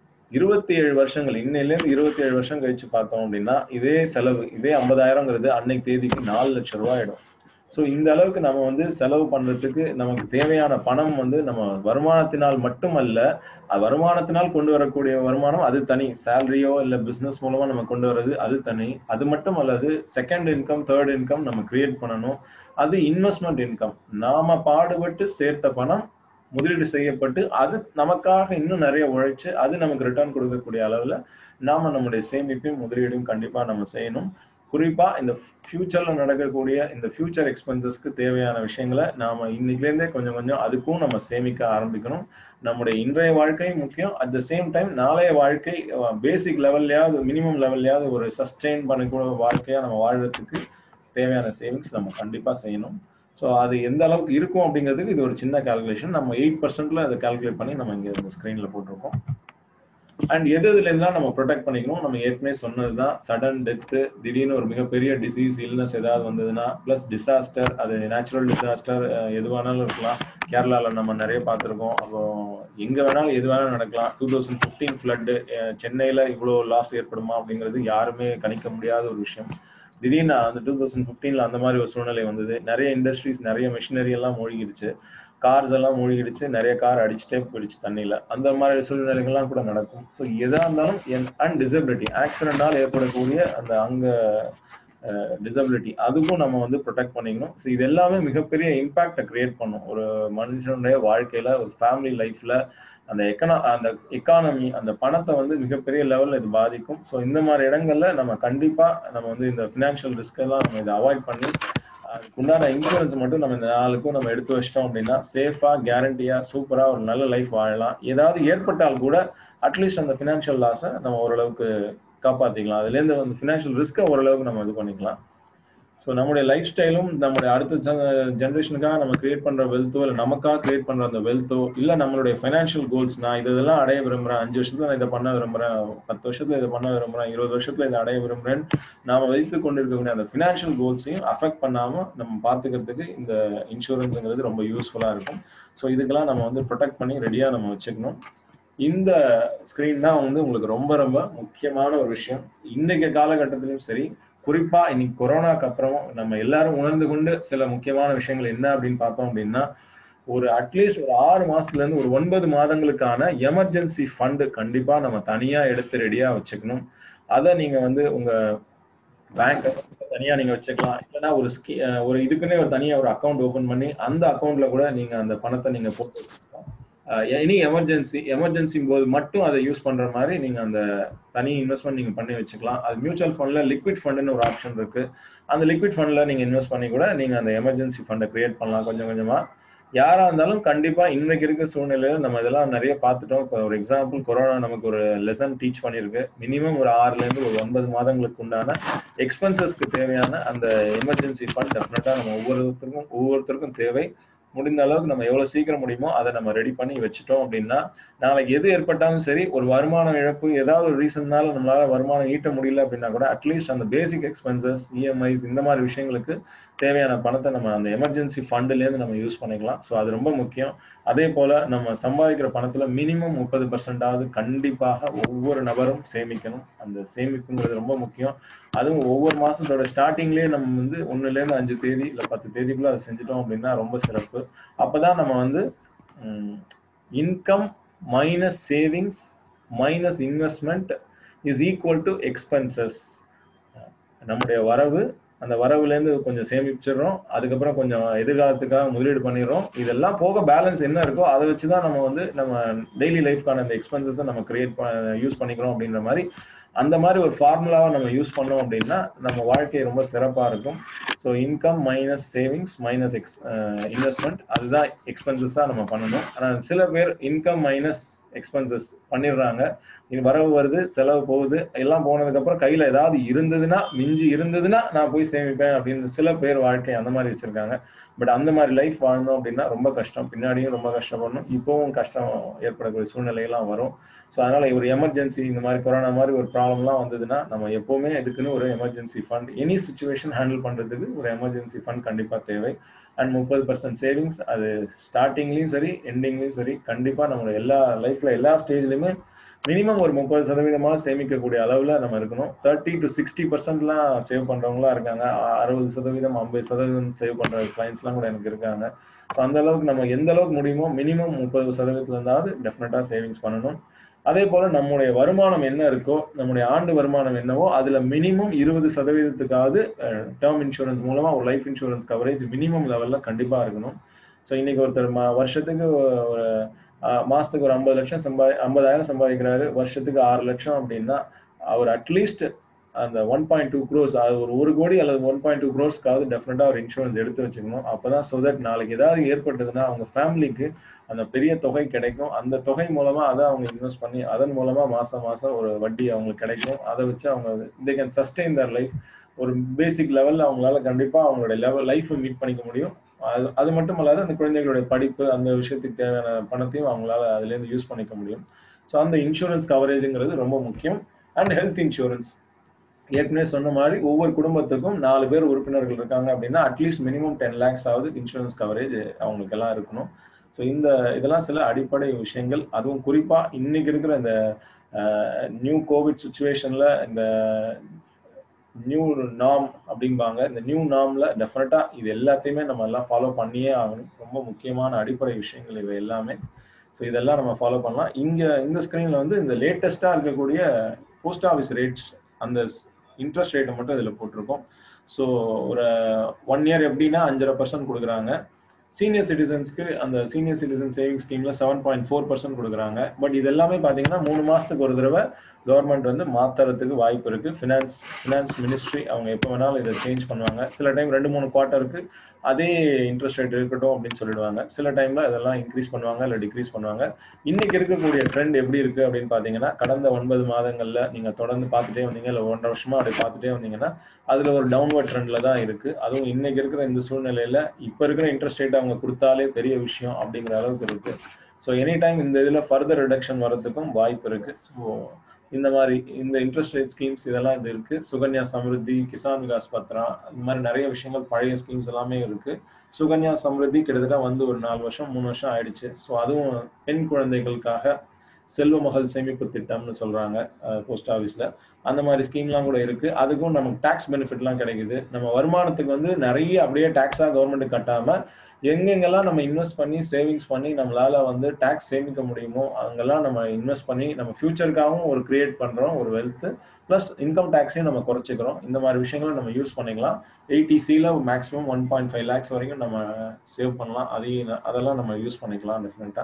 27 வருஷங்கள், இன்னையிலேருந்து 27 வருஷம் கழிச்சு பார்த்தோம் அப்படின்னா இதே செலவு, இதே 50,000ங்கிறது அன்னைக்கு தேதிக்கு 4 லட்சம் ரூபாய் ஆயிடும். ஸோ இந்த அளவுக்கு நம்ம வந்து செலவு பண்றதுக்கு நமக்கு தேவையான பணம் வந்து நம்ம வருமானத்தினால் மட்டுமல்ல, வருமானத்தினால் கொண்டு வரக்கூடிய வருமானம் அது தனி, சேலரியோ இல்லை பிஸ்னஸ் மூலமா நம்ம கொண்டு வர்றது அது தனி. அது மட்டும் அல்லது செகண்ட் இன்கம், தேர்ட் இன்கம் நம்ம கிரியேட் பண்ணணும். அது இன்வெஸ்ட்மெண்ட் இன்கம், நாம பாடுபட்டு சேர்த்த பணம் முதலீடு செய்யப்பட்டு அது நமக்காக இன்னும் நிறைய உழைச்சு அது நமக்கு ரிட்டர்ன் கொடுக்கக்கூடிய அளவுல நாம நம்முடைய சேமிப்பையும் முதலீடும் கண்டிப்பா நம்ம செய்யணும். குறிப்பா இந்த ஃபியூச்சர்ல நடக்கக்கூடிய இந்த ஃபியூச்சர் எக்ஸ்பென்சஸ்க்கு தேவையான விஷயங்களை நாம இன்னைக்குலேருந்தே கொஞ்சம் கொஞ்சம் அதுக்கும் நம்ம சேமிக்க ஆரம்பிக்கணும். நம்முடைய இன்றைய வாழ்க்கை முக்கியம், அட் த சேம் டைம் நாளைய வாழ்க்கை பேசிக் லெவல்லையாவது மினிமம் லெவல்லையாவது ஒரு சஸ்டெயின் பண்ணக்கூடிய வாழ்க்கையா நம்ம வாழ்றதுக்கு தேவையான சேவிங்ஸ் நம்ம கண்டிப்பா செய்யணும். ஸோ அது எந்த அளவுக்கு இருக்கும் அப்படிங்கிறதுக்கு இது ஒரு சின்ன கால்குலேஷன். நம்ம 8%ல அதை கால்குலேட் பண்ணி நம்ம இங்கே இந்த ஸ்க்ரீன்ல போட்டிருக்கோம். அண்ட் எதுலேருந்துலாம் நம்ம ப்ரொடெக்ட் பண்ணிக்கணும், நம்ம ஏற்கனவே சொன்னதுதான். சடன் டெத்து, திடீர்னு ஒரு மிகப்பெரிய டிசீஸ், இல்னஸ் ஏதாவது வந்ததுன்னா, பிளஸ் டிசாஸ்டர், அது நேச்சுரல் டிசாஸ்டர் எது வேணாலும் இருக்கலாம். கேரளாவில் நம்ம நிறைய பார்த்துருக்கோம். அப்போ எங்கே வேணாலும் எது வேணாலும் நடக்கலாம். 2015 ஃப்ளட்டு, சென்னையில் இவ்வளோ லாஸ் ஏற்படுமா அப்படிங்கிறது யாருமே கணிக்க முடியாத ஒரு விஷயம். திடீர்னு அந்த 2015ல அந்த மாதிரி ஒரு சூழ்நிலை வந்தது. நிறைய இண்டஸ்ட்ரீஸ், நிறைய மிஷினரி எல்லாம் மூழ்கிடுச்சு, கார்ஸ் எல்லாம் மூழ்கிடுச்சு, நிறைய கார் அடிச்சுட்டே போயிடுச்சு தண்ணியில. அந்த மாதிரி சூழ்நிலைகள்லாம் கூட நடக்கும். ஸோ எதா இருந்தாலும் அண்ட் டிசபிலிட்டி, ஆக்சிடென்டால் ஏற்படக்கூடிய அந்த அங்க டிசபிலிட்டி, அதுக்கும் நம்ம வந்து ப்ரொடெக்ட் பண்ணிக்கணும். ஸோ இது எல்லாமே மிகப்பெரிய இம்பாக்டை கிரியேட் பண்ணும் ஒரு மனுஷனுடைய வாழ்க்கையில, ஒரு ஃபேமிலி லைஃப்ல. அந்த எக்கானமி, அந்த பணத்தை வந்து மிகப்பெரிய லெவல்ல இது பாதிக்கும். ஸோ இந்த மாதிரி இடங்கள்ல நம்ம கண்டிப்பா நம்ம வந்து இந்த ஃபினான்ஷியல் ரிஸ்க் எல்லாம் நம்ம இதை அவாய்ட் பண்ணி அதுக்கு உண்டான இன்சூரன்ஸ் மட்டும் நம்ம இந்த நாளுக்கும் நம்ம எடுத்து வச்சிட்டோம் அப்படின்னா சேஃபா, கேரண்டியா, சூப்பரா ஒரு நல்ல லைஃப் வாழலாம். ஏதாவது ஏற்பட்டால் கூட அட்லீஸ்ட் அந்த ஃபினான்ஷியல் லாஸை நம்ம ஓரளவுக்கு காப்பாற்றிக்கலாம். அதுலேருந்து அந்த ஃபினான்ஷியல் ரிஸ்க்கை ஓரளவுக்கு நம்ம இது பண்ணிக்கலாம். ஸோ நம்முடைய லைஃப் ஸ்டைலும் நம்முடைய அடுத்த ஜென்ரேஷனுக்காக நம்ம கிரியேட் பண்ற வெல்த்தோ, இல்லை நமக்காக கிரியேட் பண்ற அந்த வெல்த்தோ, இல்லை நம்மளுடைய ஃபைனான்ஷியல் கோல்ஸ், நான் இதெல்லாம் அடைய விரும்புறேன், 5 வருஷத்துல நான் இதை பண்ண விரும்புறேன், 10 வருஷத்துல இதை பண்ண விரும்புறேன், 20 வருஷத்துல இதை அடைய விரும்புறேன், நாம வைத்து கொண்டிருக்கக்கூடிய அந்த ஃபினான்ஷியல் கோல்ஸையும் அஃபெக்ட் பண்ணாம நம்ம பார்த்துக்கிறதுக்கு இந்த இன்சூரன்ஸுங்கிறது ரொம்ப யூஸ்ஃபுல்லா இருக்கும். ஸோ இதுக்கெல்லாம் நம்ம வந்து ப்ரொடெக்ட் பண்ணி ரெடியா நம்ம வச்சுக்கணும். இந்த ஸ்கிரீன் தான் வந்து உங்களுக்கு ரொம்ப ரொம்ப முக்கியமான ஒரு விஷயம் இன்னைக்கு காலகட்டத்திலும் சரி. குறிப்பா இன்னைக்கு கொரோனாக்கு அப்புறம் நம்ம எல்லாரும் உணர்ந்து கொண்டு சில முக்கியமான விஷயங்கள் என்ன அப்படின்னு பார்த்தோம் அப்படின்னா, ஒரு அட்லீஸ்ட் ஒரு 6 மாசத்துல இருந்து ஒரு 9 மாதங்களுக்கான எமர்ஜென்சி ஃபண்ட் கண்டிப்பா நம்ம தனியா எடுத்து ரெடியா வச்சுக்கணும். அதை நீங்க வந்து உங்க பேங்க் தனியா நீங்க வச்சுக்கலாம். இல்லைன்னா ஒரு இதுக்குன்னே ஒரு தனியா ஒரு அக்கௌண்ட் ஓபன் பண்ணி அந்த அக்கௌண்ட்ல கூட நீங்க அந்த பணத்தை நீங்க போட்டு வச்சுக்கலாம். எனி எமர்ஜென்சி போது மட்டும் அதை யூஸ் பண்ற மாதிரி நீங்க அந்த தனி இன்வெஸ்ட்மெண்ட் நீங்க பண்ணி வச்சுக்கலாம். அது மியூச்சுவல் ஃபண்ட்ல லிக்விட் ஃபண்ட்னு ஒரு ஆப்ஷன் இருக்கு. அந்த லிக்விட் ஃபண்ட்ல நீங்க இன்வெஸ்ட் பண்ணி கூட நீங்க அந்த எமர்ஜென்சி ஃபண்டை கிரியேட் பண்ணலாம் கொஞ்சம் கொஞ்சமா. யாரா இருந்தாலும் கண்டிப்பா இன்னைக்கு இருக்க சூழ்நிலையில நம்ம இதெல்லாம் நிறைய பார்த்துட்டோம். இப்போ ஒரு எக்ஸாம்பிள், கொரோனா நமக்கு ஒரு லெசன் டீச் பண்ணிருக்கு. மினிமம் ஒரு 6ல இருந்து ஒரு 9 மாதங்களுக்கு உண்டான எக்ஸ்பென்சஸ்க்கு தேவையான அந்த எமர்ஜென்சி ஃபண்ட் டெஃபினட்டா நம்ம ஒவ்வொருத்தருக்கும் தேவை. முடிந்த அளவுக்கு நம்ம எவ்வளவு சீக்கிரம் முடியுமோ அதை நம்ம ரெடி பண்ணி வச்சுட்டோம் அப்படின்னா நாளைக்கு எது ஏற்பட்டாலும் சரி, ஒரு வருமான இழப்பு ஏதாவது ஒரு ரீசன்னால நம்மளால வருமானம் ஈட்ட முடியல அப்படின்னா கூட அட்லீஸ்ட் அந்த பேசிக் எக்ஸ்பென்சஸ், இஎம்ஐஸ், இந்த மாதிரி விஷயங்களுக்கு தேவையான பணத்தை நம்ம அந்த எமர்ஜென்சி ஃபண்ட்லேருந்து நம்ம யூஸ் பண்ணிக்கலாம். ஸோ அது ரொம்ப முக்கியம். அதே போல நம்ம சம்பாதிக்கிற பணத்துல மினிமம் 30% கண்டிப்பாக ஒவ்வொரு நபரும் சேமிக்கணும். அந்த சேமிப்புங்கிறது ரொம்ப முக்கியம். அதுவும் ஒவ்வொரு மாசத்தோட ஸ்டார்டிங்லேயே நம்ம வந்து 1லேருந்து 5 தேதி இல்லை 10 தேதிக்குள்ள அதை செஞ்சுட்டோம் அப்படின்னா ரொம்ப சிறப்பு. அப்பதான் நம்ம வந்து income minus savings minus investment is equal to expenses. நம்முடைய வரவு, அந்த வரவுலேருந்து கொஞ்சம் சேமிச்சிடுறோம், அதுக்கப்புறம் கொஞ்சம் எதிர்காலத்துக்காக முதலீடு பண்ணிடுறோம். இதெல்லாம் போக பேலன்ஸ் என்ன இருக்கோ அதை வச்சுதான் நம்ம வந்து நம்ம டெய்லி லைஃப்கான அந்த எக்ஸ்பென்சஸை நம்ம யூஸ் பண்ணிக்கிறோம் அப்படின்ற மாதிரி அந்த மாதிரி ஒரு ஃபார்முலாவை நம்ம யூஸ் பண்ணோம் அப்படின்னா நம்ம வாழ்க்கை ரொம்ப சிறப்பா இருக்கும். So income minus savings minus investment, அதுதான் எக்ஸ்பென்சஸா நம்ம பண்ணணும். ஆனால் சில பேர் இன்கம் மைனஸ் எக்ஸ்பென்சஸ் பண்ணிடுறாங்க. இது வரவு வருது, செலவு போகுது, எல்லாம் போனதுக்கு அப்புறம் கையில ஏதாவது இருந்ததுன்னா, மிஞ்சி இருந்ததுன்னா நான் போய் சேமிப்பேன் அப்படின்னு சில பேர் வாழ்க்கை அந்த மாதிரி வச்சிருக்காங்க. பட் அந்த மாதிரி லைஃப் வாழணும் அப்படின்னா ரொம்ப கஷ்டம். பின்னாடியும் ரொம்ப கஷ்டப்படணும், இப்பவும் கஷ்டம் ஏற்படக்கூடிய சூழ்நிலையெல்லாம் வரும். ஸோ அதனால ஒரு எமர்ஜென்சி, இந்த மாதிரி கொரோனா மாதிரி ஒரு ப்ராப்ளம்லாம் வந்ததுன்னா நம்ம எப்பவுமே இதுக்குன்னு ஒரு emergency fund, any situation handle பண்றதுக்கு ஒரு எமர்ஜென்சி ஃபண்ட் கண்டிப்பா தேவை. அண்ட் 30% சேவிங்ஸ், அது ஸ்டார்டிங்லயும் சரி எண்டிங்லயும் சரி கண்டிப்பா நம்மளோட எல்லா லைஃப்ல எல்லா ஸ்டேஜ்லயுமே மினிமம் ஒரு 30% சேமிக்கக்கூடிய அளவுல நம்ம இருக்கணும். 30 to 60%லாம் சேவ் பண்றவங்களா இருக்காங்க. 60%, 50% சேவ் பண்ற கிளைண்ட்ஸ்லாம் கூட எனக்கு இருக்காங்க. ஸோ அந்த அளவுக்கு நம்ம எந்த அளவுக்கு முடியுமோ மினிமம் 30% இருந்தாவது டெஃபினட்டா சேவிங்ஸ் பண்ணணும். அதே போல நம்முடைய வருமானம் என்ன இருக்கோ, நம்முடைய ஆண்டு வருமானம் என்னவோ அதுல மினிமம் 20%க்காவது டேர்ம் இன்சூரன்ஸ் மூலமா ஒரு லைஃப் இன்சூரன்ஸ் கவரேஜ் மினிமம் லெவல்ல கண்டிப்பா இருக்கணும். ஸோ இன்னைக்கு ஒருத்தர் வருஷத்துக்கு ஒரு மாசத்துக்கு ஒரு 50,000 சம்பாதிக்கிறாரு, வருஷத்துக்கு 6 லட்சம் அப்படின்னா அவர் அட்லீஸ்ட் அந்த 1.2 crores, அது ஒரு 1 கோடி அல்லது 1.2 crores டெஃபினட்டா ஒரு இன்சூரன்ஸ் எடுத்து வச்சுக்கணும். அப்பதான் சோ தட் நாளைக்கு ஏதாவது ஏற்பட்டதுன்னா அவங்க ஃபேமிலிக்கு அந்த பெரிய தொகை கிடைக்கும். அந்த தொகை மூலமா அதை அவங்க இன்வெஸ்ட் பண்ணி அதன் மூலமா மாசம் மாசம் ஒரு வட்டி அவங்களுக்கு கிடைக்கும். அதை வச்சு அவங்க they can sustain their life. ஒரு பேசிக் லெவல்ல அவங்களால கண்டிப்பா அவங்களுடைய லைஃப் மீட் பண்ணிக்க முடியும். அது மட்டும் இல்லாத அந்த குழந்தைகளுடைய படிப்பு, அந்த விஷயத்துக்கு தேவையான பணத்தையும் அவங்களால அதுல இருந்து யூஸ் பண்ணிக்க முடியும். ஸோ அந்த இன்சூரன்ஸ் கவரேஜ்ங்கிறது ரொம்ப முக்கியம். அண்ட் ஹெல்த் இன்சூரன்ஸ், ஏற்கனவே சொன்ன மாதிரி ஒவ்வொரு குடும்பத்துக்கும் 4 பேர் உறுப்பினர்கள் இருக்காங்க அப்படின்னா அட்லீஸ்ட் மினிமம் 10 lakhs ஆகுது இன்சூரன்ஸ் கவரேஜ் அவங்களுக்கு எல்லாம் இருக்கணும். ஸோ இதெல்லாம் சில அடிப்படை விஷயங்கள். அதுவும் குறிப்பா இன்னைக்கு இருக்கிற இந்த நியூ கோவிட் சுச்சுவேஷன்ல இந்த நியூ நார்ம் அப்படிம்பாங்க, இந்த நியூ நார்ம்ல டெஃபினட்டா இது எல்லாத்தையுமே நம்ம எல்லாம் ஃபாலோ பண்ணியே ஆகணும். ரொம்ப முக்கியமான அடிப்படை விஷயங்கள் இவை எல்லாமே. ஸோ இதெல்லாம் நம்ம ஃபாலோ பண்ணலாம். இந்த ஸ்கிரீன்ல வந்து இந்த லேட்டஸ்டா இருக்கக்கூடிய போஸ்ட் ஆஃபீஸ் ரேட்ஸ், அந்த இன்ட்ரெஸ்ட் ரேட்டை மட்டும் இதில் போட்டிருக்கோம். ஸோ ஒரு 1 year எப்படின்னா 5.5% கொடுக்குறாங்க. சீனியர் சிட்டிசன்ஸ்க்கு அந்த சீனியர் சிட்டிசன் சேவிங் ஸ்கீம்ல 7.4% கொடுக்குறாங்க. பட் இது எல்லாமே பார்த்தீங்கன்னா 3 மாசத்துக்கு ஒரு தடவை கவர்மெண்ட் வந்து மாத்துறதுக்கு வாய்ப்பு இருக்கு. ஃபினான்ஸ் மினிஸ்ட்ரி அவங்க எப்போ வேணாலும் இதை சேஞ்ச் பண்ணுவாங்க. சில டைம் 2-3 குவார்ட்டருக்கு அதே இன்ட்ரெஸ்ட் ரேட் இருக்கட்டும் அப்படின்னு சொல்லிடுவாங்க. சில டைம்ல இதெல்லாம் இன்க்ரீஸ் பண்ணுவாங்க இல்லை டிக்ரீஸ் பண்ணுவாங்க. இன்னைக்கு இருக்கக்கூடிய ட்ரெண்ட் எப்படி இருக்கு அப்படின்னு பாத்தீங்கன்னா, கடந்த 9 மாதங்கள்ல நீங்க தொடர்ந்து பார்த்துட்டே வந்தீங்க, இல்லை 1.5 வருஷமா அப்படி பார்த்துட்டே வந்தீங்கன்னா அதுல ஒரு டவுன்வர்ட் ட்ரெண்ட்ல தான் இருக்கு. அதுவும் இன்னைக்கு இருக்கிற இந்த சூழ்நிலையில இப்ப இருக்கிற இன்ட்ரெஸ்ட் ரேட் அவங்க கொடுத்தாலே பெரிய விஷயம் அப்படிங்கிற அளவுக்கு இருக்கு. ஸோ எனி டைம் இந்த இதுல ஃபர்தர் ரிடக்ஷன் வர்றதுக்கும் வாய்ப்பு இருக்கு. ஸோ இந்த மாதிரி இந்த இன்ட்ரெஸ்ட் ரேட் ஸ்கீம்ஸ் இதெல்லாம் இது இருக்கு. சுகன்யா சம்ருத்தி, கிசான் விகாஸ் பத்ரா, இந்த மாதிரி நிறைய விஷயங்கள் பழைய ஸ்கீம்ஸ் எல்லாமே இருக்கு. சுகன்யா சம்ருத்தி கிட்டத்தட்ட வந்து ஒரு 4 வருஷம் 3 வருஷம் ஆயிடுச்சு. ஸோ அதுவும் பெண் குழந்தைகளுக்காக செல்வ மகள் சேமிப்பு திட்டம்னு சொல்றாங்க போஸ்ட் ஆஃபீஸ்ல. அந்த மாதிரி ஸ்கீம்லாம் கூட இருக்கு. அதுக்கும் நமக்கு டாக்ஸ் பெனிஃபிட்லாம் கிடைக்குது. நம்ம வருமானத்துக்கு வந்து நிறைய அப்படியே டாக்ஸா கவர்மெண்ட் கட்டாம எங்கெங்கெல்லாம் நம்ம இன்வெஸ்ட் பண்ணி சேவிங்ஸ் பண்ணி நம்மளால வந்து டாக்ஸ் சேமிக்க முடியுமோ அங்கெல்லாம் நம்ம இன்வெஸ்ட் பண்ணி நம்ம ஃபியூச்சருக்காகவும் ஒரு கிரியேட் பண்றோம் ஒரு வெல்த். பிளஸ் இன்கம் டாக்ஸையும் நம்ம குறைச்சிக்கிறோம். இந்த மாதிரி விஷயங்களை நம்ம யூஸ் பண்ணிக்கலாம். 80Cல மேக்ஸிமம் 1.5 lakhs வரைக்கும் நம்ம சேவ் பண்ணலாம். அதெல்லாம் நம்ம யூஸ் பண்ணிக்கலாம் டெஃபினட்டா.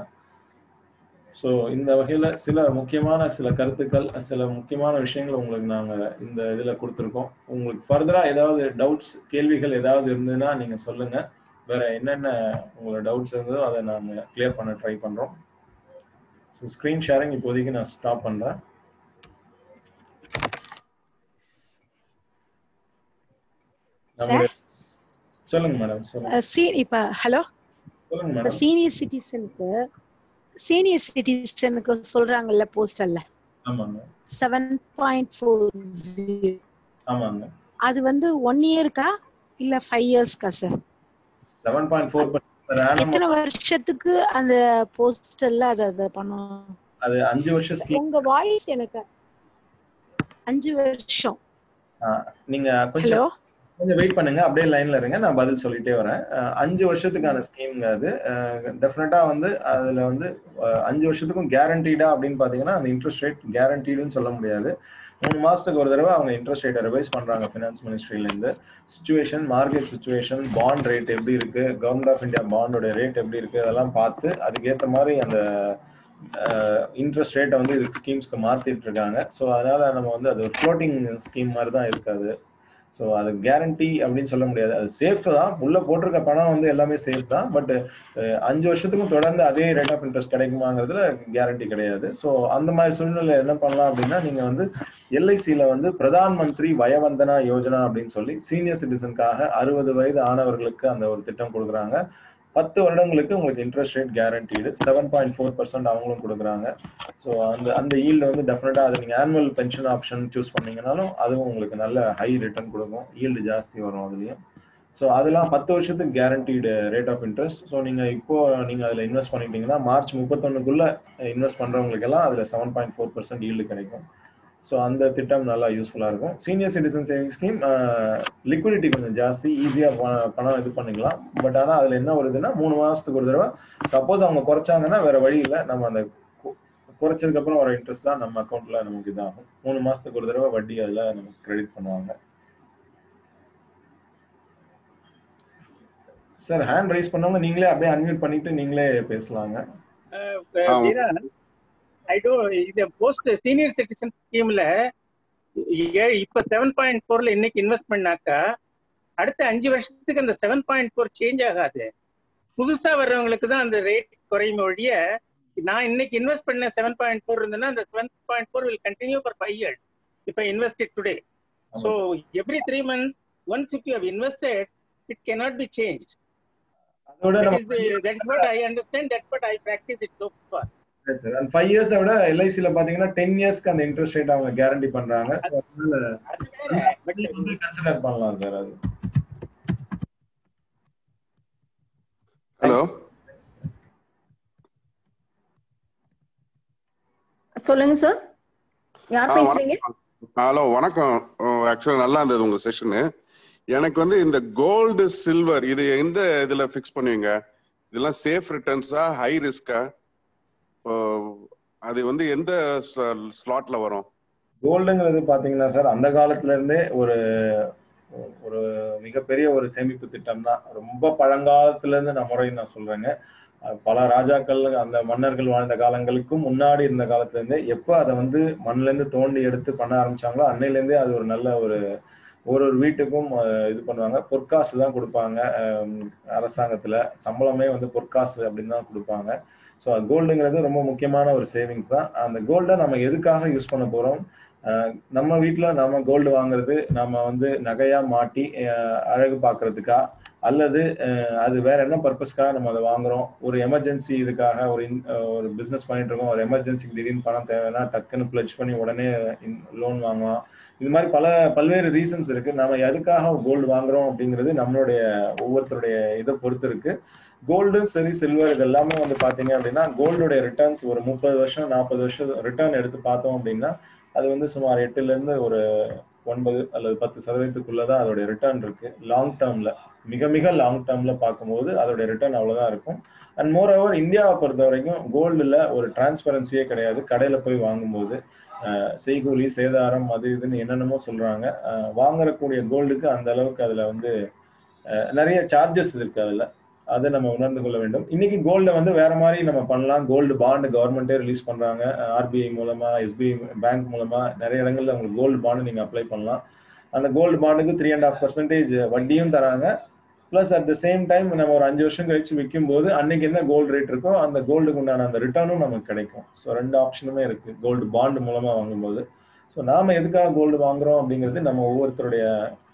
ஸோ இந்த வகையில சில முக்கியமான சில கருத்துக்கள், சில முக்கியமான விஷயங்கள் உங்களுக்கு நாங்கள் இந்த இதில் கொடுத்துருக்கோம். உங்களுக்கு ஃபர்தரா ஏதாவது டவுட்ஸ், கேள்விகள் ஏதாவது இருந்ததுன்னா நீங்க சொல்லுங்க. வேற என்னென்ன உங்களோட டவுட்ஸ் இருந்ததோ அதை நாங்கள் கிளியர் பண்ண ட்ரை பண்றோம். ஸோ ஸ்க்ரீன் ஷேரிங் இப்போதைக்கு நான் ஸ்டாப் பண்றேன். சொல்லுங்க மேடம். சொல்லுங்க. இப்ப ஹலோ, சொல்லுங்க மேடம். சீனியர் சிட்டிசனுக்கு சொல்றாங்கல்ல போஸ்டல்ல. ஆமாங்க. 7.40. ஆமாங்க. அது வந்து 1 yearக்கா இல்ல 5 yearsக்கா சார்? 7.4% எத்தனை வருஷத்துக்கு அந்த போஸ்டல்ல அத பண்ணும்? அது 5 வருஷம் ஸ்கீம். உங்க வாய்ஸ் எனக்கு 5 வருஷம். நீங்க கொஞ்சம் வெயிட் பண்ணுங்க, அப்படியே லைன்ல இருங்க, நான் பதில் சொல்லிட்டே வரேன். 5 வருஷத்துக்கான ஸ்கீம்ங்க அது. டெஃபினட்டா வந்து அதுல வந்து 5 வருஷத்துக்கும் கேரண்டீடா அப்படின்னு பாத்தீங்கன்னா அந்த இன்ட்ரெஸ்ட் ரேட் கேரண்டீடுன்னு சொல்ல முடியாது. 3 மாசத்துக்கு ஒரு தடவை அவங்க இன்ட்ரெஸ்ட் ரேட்டை ரிவைஸ் பண்றாங்க ஃபினான்ஸ் மினிஸ்ட்ரியில இருந்து. Situation, market situation, bond rate எப்படி இருக்கு, கவர்மெண்ட் ஆஃப் இந்தியா பாண்டோட ரேட் எப்படி இருக்கு, அதெல்லாம் பார்த்து அதுக்கேற்ற மாதிரி அந்த இன்ட்ரெஸ்ட் ரேட்டை வந்து இதுக்கு ஸ்கீம்ஸ்க்கு மாத்திட்டு இருக்காங்க. ஸோ அதனால நம்ம வந்து அது ஒரு ஃப்ளோட்டிங் ஸ்கீம் மாதிரி தான் இருக்காது. ஸோ அது கேரண்டி அப்படின்னு சொல்ல முடியாது. அது சேஃப் தான், உள்ள போட்டிருக்க பணம் வந்து எல்லாமே சேஃப் தான். பட் 5 வருஷத்துக்கும் தொடர்ந்து அதே ரேட் ஆஃப் இன்ட்ரெஸ்ட் கிடைக்குமாங்கிறதுல கேரண்டி கிடையாது. ஸோ அந்த மாதிரி சூழ்நிலை என்ன பண்ணலாம் அப்படின்னா, நீங்க வந்து எல்ஐசியில வந்து பிரதான் மந்திரி வயவந்தனா யோஜனா அப்படின்னு சொல்லி சீனியர் சிட்டிசனுக்காக 60 வயது ஆனவர்களுக்கு அந்த ஒரு திட்டம் கொடுக்குறாங்க. 10 வருடங்களுக்கு உங்களுக்கு இன்ட்ரெஸ்ட் ரேட் கேரண்டீடு 7.4% அவங்களும் கொடுக்குறாங்க. ஸோ அந்த ஈல்டு வந்து டெஃபினட்டா அது நீங்க ஆனுவல் பென்ஷன் ஆப்ஷன் சூஸ் பண்ணீங்கன்னாலும் அதுவும் உங்களுக்கு நல்ல ஹை ரிட்டர்ன் கொடுக்கும், ஈல்டு ஜாஸ்தி வரும் அதுலயும். ஸோ அதெல்லாம் 10 வருஷத்துக்கு guaranteed rate of interest. So நீங்க அதுல இன்வெஸ்ட் பண்ணிட்டீங்கன்னா மார்ச் 31க்குள்ள இன்வெஸ்ட் பண்றவங்களுக்கு எல்லாம் அதுல 7.4% ஈல்டு கிடைக்கும். ஸோ அந்த திட்டம் நல்லா யூஸ்ஃபுல்லா இருக்கும். Senior citizen saving scheme liquidity கொஞ்சம் ஜாஸ்தி, ஈஸியா பணம் இது பண்ணிக்கலாம். பட் ஆனால் அதுல என்ன வருதுன்னா 3 மாசத்துக்கு ஒரு தடவை சப்போஸ் அவங்க குறைச்சாங்கன்னா வேற வழி இல்லை, நம்ம அந்த குறைச்சதுக்கு அப்புறம் வர இன்ட்ரெஸ்ட் தான் நம்ம அக்கௌண்ட்ல நமக்கு இதாகும். 3 மாசத்துக்கு ஒரு தடவை வட்டி அதுல நமக்கு கிரெடிட் பண்ணுவாங்க. சார் ஹேண்ட் ரைஸ் பண்ணவங்க நீங்களே அப்படியே அன்மியூட் பண்ணிட்டு நீங்களே பேசலாங்க. இது போஸ்ட் சீனியர் சிட்டிசன் ஸ்கீம்ல இப்ப 7.4ல இன்னைக்கு இன்வெஸ்ட் பண்ணாக்கா அடுத்த 5 வருஷத்துக்கு அந்த 7.4 சேஞ்ச் ஆகாது. புதுசா வர்றவங்களுக்கு தான் அந்த ரேட் குறையும் ஒழிய, நான் இன்னைக்கு இன்வெஸ்ட் பண்ண 7.4 இருந்ததுன்னா அந்த 7.4 will continue for 5 years if I invested today. So every 3 months once if you have invested it cannot be changed. That is what I understand, that's what I practice it so far. Yes sir, and 5 years விட LICல பாத்தீங்கன்னா 10 இயர்ஸ்க்கு அந்த interest rate அவங்க guarantee பண்றாங்க. So அதனால but நீங்க consider பண்ணலாம் sir அது. ஹலோ சொல்லுங்க சார், யார் பேசுறீங்க? ஹலோ வணக்கம். ஆக்சுவலா நல்லா இருந்தது உங்க செஷன். எனக்கு வந்து இந்த கோல்டு சில்வர் இது எந்த இதுல ஃபிக்ஸ் பண்ணுவீங்க? இதெல்லாம் சேஃப் ரிட்டர்ன்ஸா ஹை ரிஸ்கா? அது வந்து எந்த ஸ்லாட்ல வரும்? கோல்டுங்கிறது பாத்தீங்கன்னா சார் அந்த காலத்துல இருந்தே ஒரு ஒரு மிகப்பெரிய ஒரு சேமிப்பு திட்டம் தான். ரொம்ப பழங்காலத்துல இருந்து நான் சொல்றேங்க. பல ராஜாக்கள் அந்த மன்னர்கள் வாழ்ந்த காலங்களுக்கும் முன்னாடி இருந்த காலத்துல இருந்தே எப்ப அதை வந்து மண்ணுல இருந்து தோண்டி எடுத்து பண்ண ஆரம்பிச்சாங்களோ அன்னையில இருந்தே அது ஒரு நல்ல ஒரு வீட்டுக்கும் இது பண்ணுவாங்க. பொற்காசு தான் கொடுப்பாங்க. அரசாங்கத்துல சம்பளமே வந்து பொற்காசு அப்படின்னு தான் கொடுப்பாங்க. ஸோ கோல்டுங்கிறது ரொம்ப முக்கியமான ஒரு சேவிங்ஸ் தான். அந்த கோல்டை நம்ம எதுக்காக யூஸ் பண்ண போறோம்? நம்ம வீட்டுல நம்ம கோல்டு வாங்குறது நம்ம வந்து நகையா மாட்டி அழகு பார்க்கறதுக்கா, அல்லது அது வேற என்ன பர்பஸ்க்காக நம்ம அதை வாங்குறோம்? ஒரு எமர்ஜென்சி இதுக்காக ஒரு பிசினஸ் பண்ணிட்டு இருக்கோம், ஒரு எமர்ஜென்சிக்கு திடீர்னு பணம் தேவைன்னா டக்குன்னு பிளட்ஜ் பண்ணி உடனே லோன் வாங்கலாம். இது மாதிரி பல்வேறு ரீசன்ஸ் இருக்கு. நம்ம எதுக்காக கோல்டு வாங்குறோம் அப்படிங்கிறது நம்மளுடைய ஒவ்வொருத்தருடைய இதை பொறுத்து இருக்கு. கோல்டு சரி சில்வர் இது எல்லாமே வந்து பாத்தீங்க அப்படின்னா கோல்டுடைய ரிட்டர்ன்ஸ் ஒரு 30 வருஷம் 40 வருஷம் ரிட்டர்ன் எடுத்து பார்த்தோம் அப்படின்னா அது வந்து சுமார் 8ல இருந்து ஒரு 9 அல்லது 10% அதோடைய ரிட்டர்ன் இருக்கு. லாங் டேர்ம்ல மிக மிக லாங் டேர்ம்ல பார்க்கும்போது அதோடைய ரிட்டர்ன் அவ்வளவுதான் இருக்கும். அண்ட் மோர் ஓவர் இந்தியாவை பொறுத்த வரைக்கும் கோல்டுல ஒரு டிரான்ஸ்பரன்சியே கிடையாது. கடையில போய் வாங்கும்போது செய்கூலி சேதாரம் அது இதுன்னு என்னென்னமோ சொல்றாங்க. வாங்கக்கூடிய கோல்டுக்கு அந்த அளவுக்கு அதுல வந்து நிறைய சார்ஜஸ் இருக்கு. அதுல அதை நம்ம உணர்ந்து கொள்ள வேண்டும். இன்னைக்கு கோல்டை வந்து வேற மாதிரி நம்ம பண்ணலாம். கோல்டு பாண்டு கவர்மெண்டே ரிலீஸ் பண்றாங்க. RBI மூலமா, SBI பேங்க் மூலமா நிறைய இடங்கள்ல உங்களுக்கு கோல்டு பாண்டு நீங்க அப்ளை பண்ணலாம். அந்த கோல்டு பாண்டுக்கு 3.5% வட்டியும் தராங்க. Plus at the same time நம்ம ஒரு 5 வருஷம் கழிச்சு விற்கும் போது அன்னைக்கு என்ன கோல்டு ரேட் இருக்கோ அந்த கோல்டுக்கு உண்டான அந்த ரிட்டர்னும் நமக்கு கிடைக்கும். ஸோ 2 ஆப்ஷனுமே இருக்கு கோல்டு பாண்டு மூலமா வாங்கும்போது. ஸோ நாம எதுக்காக கோல்டு வாங்குறோம் அப்படிங்கிறது நம்ம ஒவ்வொருத்தருடைய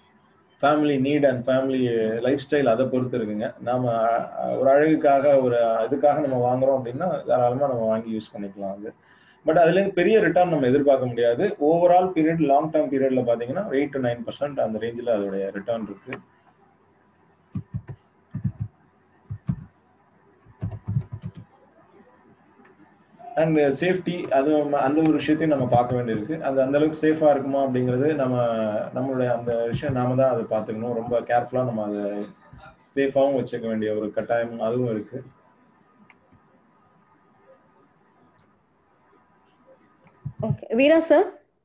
family need and family lifestyle அதை பொறுத்து இருக்குங்க. நாம ஒரு அழகுக்காக ஒரு இதுக்காக நம்ம வாங்குறோம் அப்படின்னா தாராளமா நம்ம வாங்கி யூஸ் பண்ணிக்கலாம். அது பட் அதுல பெரிய ரிட்டர்ன் நம்ம எதிர்பார்க்க முடியாது. ஓவரால் பீரியட் லாங் டேர்ம் பீரியட்ல பாத்தீங்கன்னா 8 to 9% அந்த ரேஞ்சில் அதோடைய ரிட்டர்ன் இருக்கு. அண்ட் சேஃப்டி அது அந்த ஒரு விஷயத்தையும் நம்ம பார்க்க வேண்டியிருக்கு. அது அந்த அளவுக்கு சேஃபா இருக்குமா அப்படிங்கிறது நம்மளுடைய அந்த விஷயம் நாம தான் அதை பார்த்துக்கணும். ரொம்ப கேர்ஃபுல்லா நம்ம அதை சேஃபாவும் வச்சுக்க வேண்டிய ஒரு கட்டாயம் அதுவும் இருக்கு. Okay Veera sir,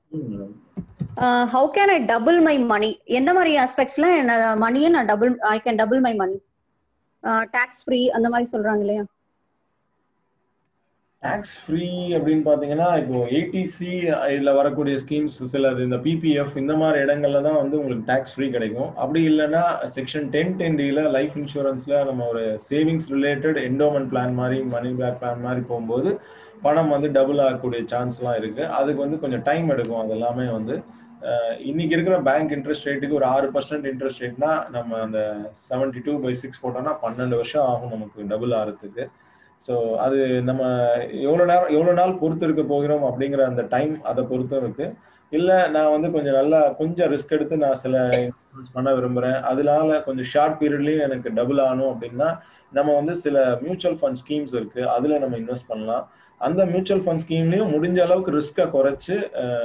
how can I double my money? எந்த மாதிரி ஆஸ்பெக்ட்ஸ்ல மணியை நான் I can double my money? Tax free அந்த மாதிரி சொல்றாங்க இல்லையா? டாக்ஸ் ஃப்ரீ அப்படின்னு பார்த்தீங்கன்னா இப்போ ஏடிசி இதில் வரக்கூடிய ஸ்கீம்ஸ் சிலது இந்த பிபிஎஃப் இந்த மாதிரி இடங்கள்ல தான் வந்து உங்களுக்கு டாக்ஸ் ஃப்ரீ கிடைக்கும். அப்படி இல்லைன்னா செக்ஷன் 1010D லைஃப் இன்சூரன்ஸ்ல நம்ம ஒரு சேவிங்ஸ் ரிலேட்டட் என்டோமெண்ட் பிளான் மாதிரி மணி பேக் பிளான் மாதிரி போகும்போது பணம் வந்து டபுள் ஆகக்கூடிய சான்ஸ்லாம் இருக்கு. அதுக்கு வந்து கொஞ்சம் டைம் எடுக்கும். அது எல்லாமே வந்து இன்னைக்கு இருக்கிற பேங்க் இன்ட்ரெஸ்ட் ரேட்டுக்கு ஒரு 6% இன்ட்ரெஸ்ட் ரேட்னா நம்ம அந்த 72/6 போட்டோம்னா 12 வருஷம் ஆகும் நமக்கு டபுள் ஆகிறதுக்கு. ஸோ அது நம்ம எவ்வளோ நாள் பொறுத்து இருக்க போகிறோம் அப்படிங்கிற அந்த டைம் அதை பொறுத்தும் இருக்கு. இல்லை நான் வந்து கொஞ்சம் ரிஸ்க் எடுத்து நான் சில இன்வெஸ்ட்மெண்ட்ஸ் பண்ண விரும்புகிறேன், அதனால கொஞ்சம் ஷார்ட் பீரியட்லேயும் எனக்கு டபுள் ஆகணும் அப்படின்னா நம்ம வந்து சில மியூச்சுவல் ஃபண்ட் ஸ்கீம்ஸ் இருக்கு, அதில் நம்ம இன்வெஸ்ட் பண்ணலாம். அந்த மியூச்சுவல் ஃபண்ட் ஸ்கீம்லையும் முடிஞ்ச அளவுக்கு ரிஸ்க்கை குறைச்சு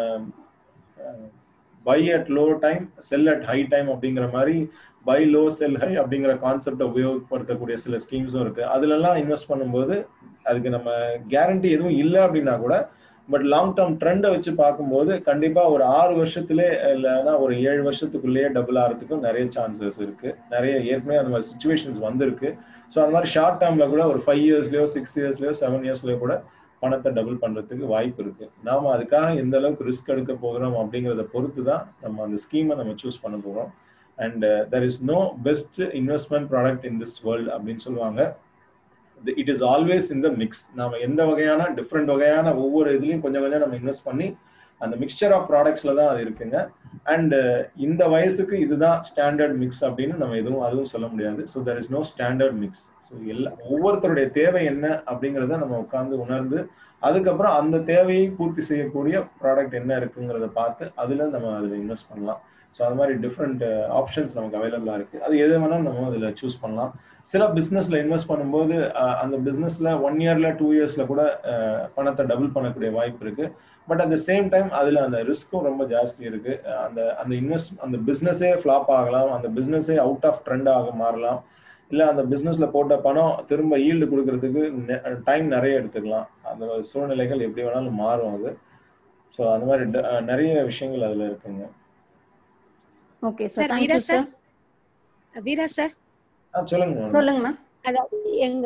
buy at low time sell at high time அப்படிங்கிற மாதிரி பை லோ செல் ஹை அப்படிங்கிற கான்செப்டை உபயோகப்படுத்தக்கூடிய சில ஸ்கீம்ஸும் இருக்கு. அதுலலாம் இன்வெஸ்ட் பண்ணும்போது அதுக்கு நம்ம கேரண்டி எதுவும் இல்லை அப்படின்னா கூட பட் லாங் டேர்ம் ட்ரெண்டை வச்சு பார்க்கும்போது கண்டிப்பா ஒரு 6 வருஷத்துலேயே இல்லைன்னா ஒரு 7 வருஷத்துக்குள்ளேயே டபுள் ஆகிறதுக்கும் நிறைய சான்சஸ் இருக்கு. நிறைய ஏற்கனவே அந்த மாதிரி சுச்சுவேஷன்ஸ் வந்திருக்கு. ஸோ அந்த மாதிரி ஷார்ட் டேர்ம்ல கூட ஒரு 5 இயர்ஸ்லயோ 6 இயர்ஸ்லயோ 7 இயர்ஸ்லயோ கூட பணத்தை டபுள் பண்றதுக்கு வாய்ப்பு இருக்கு. நாம அதுக்காக எந்த அளவுக்கு ரிஸ்க் எடுக்க போகிறோம் அப்படிங்கிறத பொறுத்து தான் நம்ம அந்த ஸ்கீமை நம்ம சூஸ் பண்ண போகிறோம். And there is no best investment product in this world அப்படின்னு சொல்லுவாங்க. it is always in the mix. நாம எந்த வகையான டிஃப்ரெண்ட் வகையான ஒவ்வொரு இதுலையும் கொஞ்சம் கொஞ்சம் நம்ம இன்வெஸ்ட் பண்ணி அந்த மிக்சர் ஆஃப் ப்ராடக்ட்ஸ்ல தான் அது இருக்குங்க. அண்ட் இந்த வயசுக்கு இதுதான் ஸ்டாண்டர்ட் மிக்ஸ் அப்படின்னு நம்ம அதுவும் சொல்ல முடியாது. So there is no standard mix. So ஒவ்வொருத்தருடைய தேவை என்ன அப்படிங்கிறத நம்ம உட்கார்ந்து உணர்ந்து அதுக்கப்புறம் அந்த தேவையை பூர்த்தி செய்யக்கூடிய ப்ராடக்ட் என்ன இருக்குங்கிறத பார்த்து அதில் இன்வெஸ்ட் பண்ணலாம். ஸோ அது மாதிரி டிஃப்ரெண்ட் ஆப்ஷன்ஸ் நமக்கு அவைலபிளாக இருக்குது. அது எது வேணாலும் நம்ம அதில் சூஸ் பண்ணலாம். சில பிஸ்னஸில் இன்வெஸ்ட் பண்ணும்போது அந்த பிஸ்னஸில் 1 இயரில் 2 இயர்ஸில் கூட பணத்தை டபுள் பண்ணக்கூடிய வாய்ப்பு இருக்குது. But at the same time அதில் அந்த ரிஸ்க்கும் ரொம்ப ஜாஸ்தி இருக்குது. அந்த பிஸ்னஸே ஃப்ளாப் ஆகலாம், அந்த பிஸ்னஸே அவுட் ஆஃப் ட்ரெண்ட் ஆக மாறலாம், இல்லை அந்த பிஸ்னஸில் போட்ட பணம் திரும்ப ஈல்டு கொடுக்கறதுக்கு டைம் நிறைய எடுத்துக்கலாம். அந்த சூழ்நிலைகள் எப்படி வேணாலும் மாறும் அது. ஸோ அந்த மாதிரி நிறைய விஷயங்கள் அதில் இருக்குங்க. Okay sir, thank you sir. Veera sir சொல்லுங்க மேம். அதாவது எங்க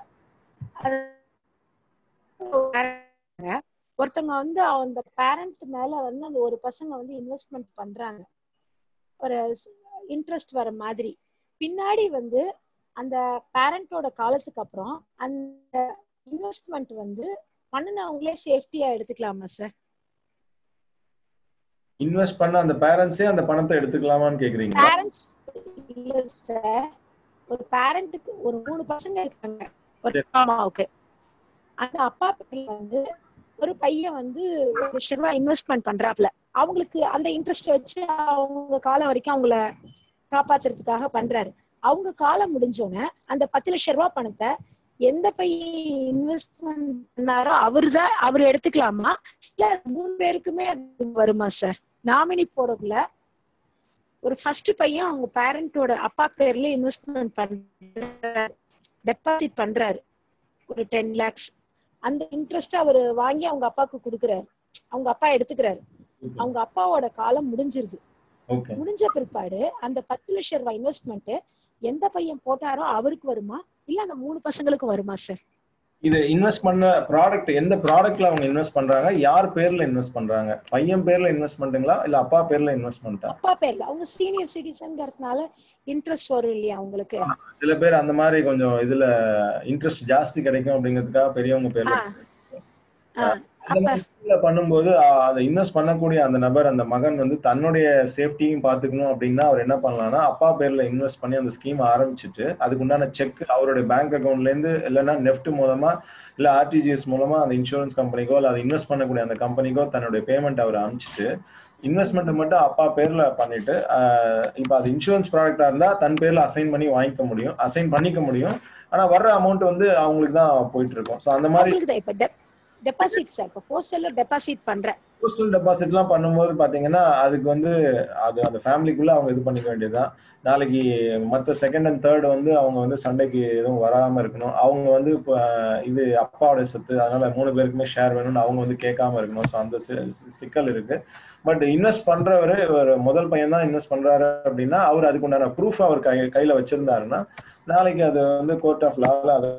ஒருத்தவங்க வந்து அந்த பேரண்ட் மேல வந்து அந்த ஒரு பசங்க வந்து இன்வெஸ்ட்மெண்ட் பண்றாங்க ஒரு இன்ட்ரெஸ்ட் வர மாதிரி. பின்னாடி வந்து அந்த பேரண்டோட காலத்துக்கு அப்புறம் அந்த இன்வெஸ்ட்மெண்ட் வந்து பண்ணினவங்களே சேஃப்டியா எடுத்துக்கலாமா சார்? இன்வெஸ்ட் பண்ண அந்த பேரண்ட்ஸே அந்த பணத்தை எடுத்துக்கலாமான்னு கேக்குறீங்க? பேரண்ட்ஸ் இல்ல சார், ஒரு பேரண்ட்டுக்கு ஒரு 3 பசங்க இருக்காங்க ஒரு அம்மாவுக்கு. அந்த அப்பா பேர்ல வந்து ஒரு பையன் வந்து ₹1,00,000 இன்வெஸ்ட்மெண்ட் பண்றாப்ல. அவங்களுக்கு அந்த இன்ட்ரெஸ்ட் வச்சு அவங்க காலம் வரைக்கும் அவங்கள காப்பாத்துறதுக்காக பண்றாரு. அவங்க காலம் முடிஞ்சோன்னு அந்த ₹10,00,000 பணத்தை எந்த பையன் இன்வெஸ்ட்மெண்ட் பண்ணாரோ அவரு எடுத்துக்கலாமா, இல்ல 3 பேருக்குமே அது வருமா சார்? நாமினி போடக்குள்ள ஒரு ஃபர்ஸ்ட் பையன் அவங்க பேரண்டோட அப்பா பேர்ல இன்வெஸ்ட்மெண்ட் பண்றாரு, டெபாசிட் பண்றாரு ஒரு 10 lakhs. அந்த இன்ட்ரெஸ்ட் அவரு வாங்கி அவங்க அப்பாவுக்கு கொடுக்குறாரு, அவங்க அப்பா எடுத்துக்கிறாரு. அவங்க அப்பாவோட காலம் முடிஞ்சிருது. முடிஞ்ச பிற்பாடு அந்த ₹10,00,000 இன்வெஸ்ட்மெண்ட் எந்த பையன் போட்டாரோ அவருக்கு வருமா, இல்ல அந்த 3 பசங்களுக்கும் வருமா சார்? இது இன்வெஸ்ட் பண்ண ப்ராடக்ட் எந்த ப்ராடக்ட்ல அவங்க இன்வெஸ்ட் பண்றாங்க, யார் பேர்ல இன்வெஸ்ட் பண்றாங்க? பையன் பேர்ல இன்வெஸ்ட்மெண்ட்டுங்களா இல்ல அப்பா பேர்ல இன்வெஸ்ட்மெண்ட்டா? அப்பா பேர்ல. அவங்க சீனியர் சிட்டிசன்ங்கிறதுனால இன்ட்ரெஸ்ட் வரும் இல்லையா அவங்களுக்கு. சில பேர் அந்த மாதிரி கொஞ்சம் இதுல இன்ட்ரெஸ்ட் ஜாஸ்தி கிடைக்கும் அப்படிங்கிறதுக்காக பெரியவங்க பேர்ல பண்ணும்போது அதை இன்வெஸ்ட் பண்ணக்கூடிய அந்த நபர், அந்த மகன் வந்து தன்னுடைய சேஃப்டியும் பார்த்துக்கணும் அப்படின்னா அவர் என்ன பண்ணலாம்னா அப்பா பேர்ல இன்வெஸ்ட் பண்ணி அந்த ஸ்கீம் ஆரம்பிச்சுட்டு அதுக்கு உண்டான செக் அவருடைய பேங்க் அக்கௌண்ட்ல இருந்து இல்லைன்னா நெஃப்ட் மூலமா இல்ல ஆர்டிஜிஎஸ் மூலமா அந்த இன்சூரன்ஸ் கம்பெனிக்கோ இல்ல அதை இன்வெஸ்ட் பண்ணக்கூடிய அந்த கம்பெனிக்கோ தன்னுடைய பேமெண்ட் அவர் அனுப்பிச்சிட்டு இன்வெஸ்ட்மெண்ட் மட்டும் அப்பா பேர்ல பண்ணிட்டு இப்ப அது இன்சூரன்ஸ் ப்ராடக்டா இருந்தா தன் பேர்ல அசைன் பண்ணிக்க முடியும். ஆனா வர்ற அமௌண்ட் வந்து அவங்களுக்கு தான் போயிட்டு இருக்கும். ஸோ அந்த மாதிரி டெபாசிட் சார், இப்போ போஸ்டல்ல டெபாசிட் பண்றேன். போஸ்டல் டெபாசிட்லாம் பண்ணும்போது பாத்தீங்கன்னா அதுக்கு வந்து அது அந்த ஃபேமிலிக்குள்ள அவங்க இது பண்ணிக்க வேண்டியதுதான். நாளைக்கு மற்ற செகண்ட் அண்ட் தேர்ட் வந்து அவங்க வந்து சண்டைக்கு எதுவும் வராம இருக்கணும். அவங்க வந்து இப்போ இது அப்பாவோட சொத்து, அதனால 3 பேருக்குமே ஷேர் வேணும்னு அவங்க வந்து கேட்காம இருக்கணும். ஸோ அந்த சிக்கல் இருக்கு. பட் இன்வெஸ்ட் பண்றவரு ஒரு முதல் பையன் தான் இன்வெஸ்ட் பண்றாரு அப்படின்னா அவர் அதுக்கு உண்டான ப்ரூஃப் அவர் கையில வச்சிருந்தாருன்னா நாளைக்கு அது வந்து கோர்ட் ஆஃப் லால அதை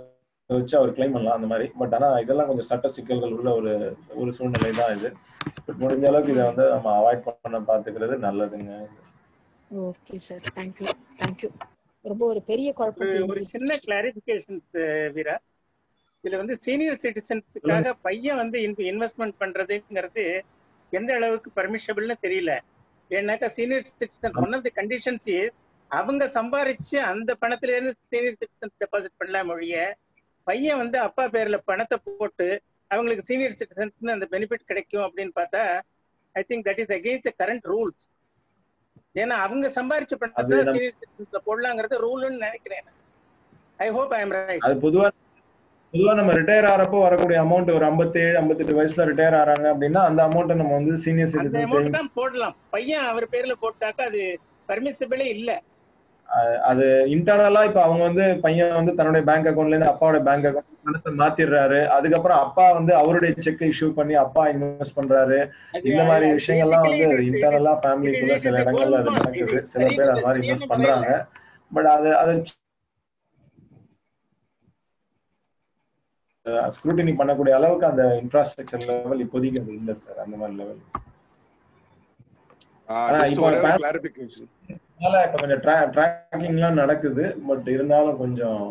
வச்சு அவர் கிளைம் பண்ணலாம் அந்த மாதிரி. பட் ஆனா இதெல்லாம் கொஞ்சம் சட்ட சிக்கல்கள் உள்ள ஒரு சூழ்நிலை தான் இது. பட் முடிஞ்ச அளவுக்கு இதை வந்து நம்ம அவாய்ட் பண்ண பாத்துக்கிறது நல்லதுங்க. Okay sir, thank you. ரொம்ப ஒரு பெரிய குழப்பம். ஒரு சின்ன கிளாரிபிகேஷன் வீரா, இதுல வந்து சீனியர் சிட்டிசன்ஸுக்காக பையன் வந்து இன்வெஸ்ட்மெண்ட் பண்றதுங்கிறது எந்த அளவுக்கு பர்மிஷபிள்னு தெரியல. ஏன்னாக்கா senior citizen one of the conditions அவங்க சம்பாரிச்சு அந்த பணத்துல இருந்து சீனியர் சிட்டிசன் டெபாசிட் பண்ணலாம் மொழிய, பையன் வந்து அப்பா பேர்ல பணத்தை போட்டு அவங்களுக்கு சீனியர் சிட்டிசன்ஸ் அந்த பெனிஃபிட் கிடைக்கும் அப்படின்னு பார்த்தா I think that is against the current rules. ஏன்னா அவங்க சம்பாரிச்ச பணத்தை சீனியர் சிட்டிசன்ஸ்ல போடலாங்கிறது ரூல்னு நினைக்கிறேன். I hope I am right. அது பொதுவா நம்ம ரிட்டையர் ஆறப்போ வரக்கூடிய அமௌண்ட் ஒரு 57-58 வயசுல ரிட்டையர் ஆறாங்க அப்படின்னா அந்த அமௌண்ட் நம்ம வந்து சீனியர் சிட்டிசன் அமௌண்ட் தான் போடலாம். பையன் அவர் பேர்ல போட்டாக்கா அது பர்மிசிபிளே இல்ல. அது இன்டர்னலா இப்ப அவங்க வந்து பையன் வந்து தன்னுடைய பேங்க் அக்கௌண்ட்ல இருந்து அப்பாவோட பேங்க் அக்கௌண்ட் பணத்தை மாத்திடுறாரு. அதுக்கப்புறம் அப்பா வந்து அவருடைய செக் இஷ்யூ பண்ணி அப்பா இன்வெஸ்ட் பண்றாரு. இந்த மாதிரி விஷயங்கள்லாம் வந்து இன்டர்னலா ஃபேமிலிக்குள்ள சில இடங்கள்ல அது நடக்குது. சில பேர் அது மாதிரி இன்வெஸ்ட் பண்றாங்க. பட் அது ஸ்க்ரூட்டினி பண்ணக்கூடிய அளவுக்கு அந்த இன்ஃப்ராஸ்ட்ரக்சர் லெவல் இப்போதைக்கு அது இல்ல சார், அந்த மாதிரி லெவல். இப்ப கொஞ்சம் ட்ராக்கிங்லாம் நடக்குது. பட் இருந்தாலும் கொஞ்சம்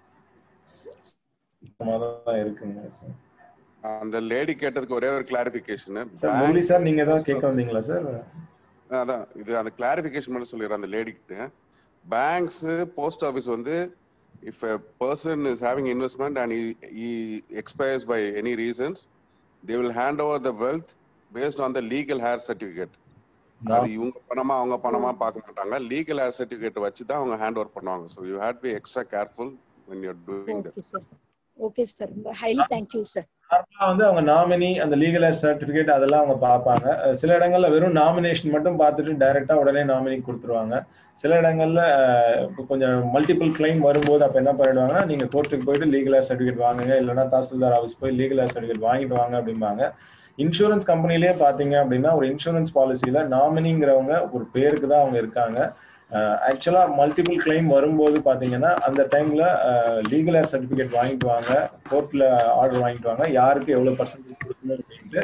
இருக்குங்க. அந்த லேடி கேட்டதுக்கு ஒரே ஒரு கிளாரிபிகேஷன் சார், நீங்க ஏதாவது கேட்க வந்தீங்களா சார்? அதான் இது அந்த கிளாரிபிகேஷன் மட்டும் சொல்லிடுறேன் அந்த லேடி கிட்ட. பேங்க்ஸ், போஸ்ட் ஆஃபீஸ் வந்து if a person is having investment and he expires by any reasons, they will hand over the wealth based on the legal heir certificate. அது இவங்க பணமா அவங்க பணமா பார்க்க மாட்டாங்க. லீகல் ஹேர் சர்டிபிகேட் வச்சு தான் அவங்க ஹேண்ட் ஓவர் பண்ணுவாங்க. So you have to be extra careful when you're doing that. Okay sir, highly thank you sir. வந்து அவங்க நாமினி அந்த லீகல் ஹேர் சர்டிபிகேட் அதெல்லாம் அவங்க பார்ப்பாங்க. சில இடங்கள்ல வெறும் நாமினேஷன் மட்டும் பார்த்துட்டு டைரக்டா உடனே நாமினி கொடுத்துருவாங்க. சில இடங்கள்ல கொஞ்சம் மல்டிபிள் கிளைம் வரும்போது அப்ப என்ன பண்ணிடுவாங்கன்னா, நீங்க கோர்ட்டுக்கு போயிட்டு லீகல் ஹேர் சர்டிபிகேட் வாங்குங்க, இல்லைன்னா தாசில்தார் ஆஃபீஸ் போய் லீகல் ஹேர் சர்டிபிகேட் வாங்கிட்டு வாங்க அப்படிம்பாங்க. இன்சூரன்ஸ் கம்பெனிலேயே பாத்தீங்க அப்படின்னா ஒரு இன்சூரன்ஸ் பாலிசியில நாமினிங்கிறவங்க ஒரு பேருக்கு தான் அவங்க இருக்காங்க. ஆக்சுவலா மல்டிபிள் கிளைம் வரும்போது பாத்தீங்கன்னா அந்த டைம்ல லீகல் ஹேர் சர்டிபிகேட் வாங்கிட்டு வாங்க, கோர்ட்ல ஆர்டர் வாங்கிட்டு வாங்க, யாருக்கு எவ்வளவு பர்சன்டேஜ் கொடுக்கணும் அப்படின்ட்டு.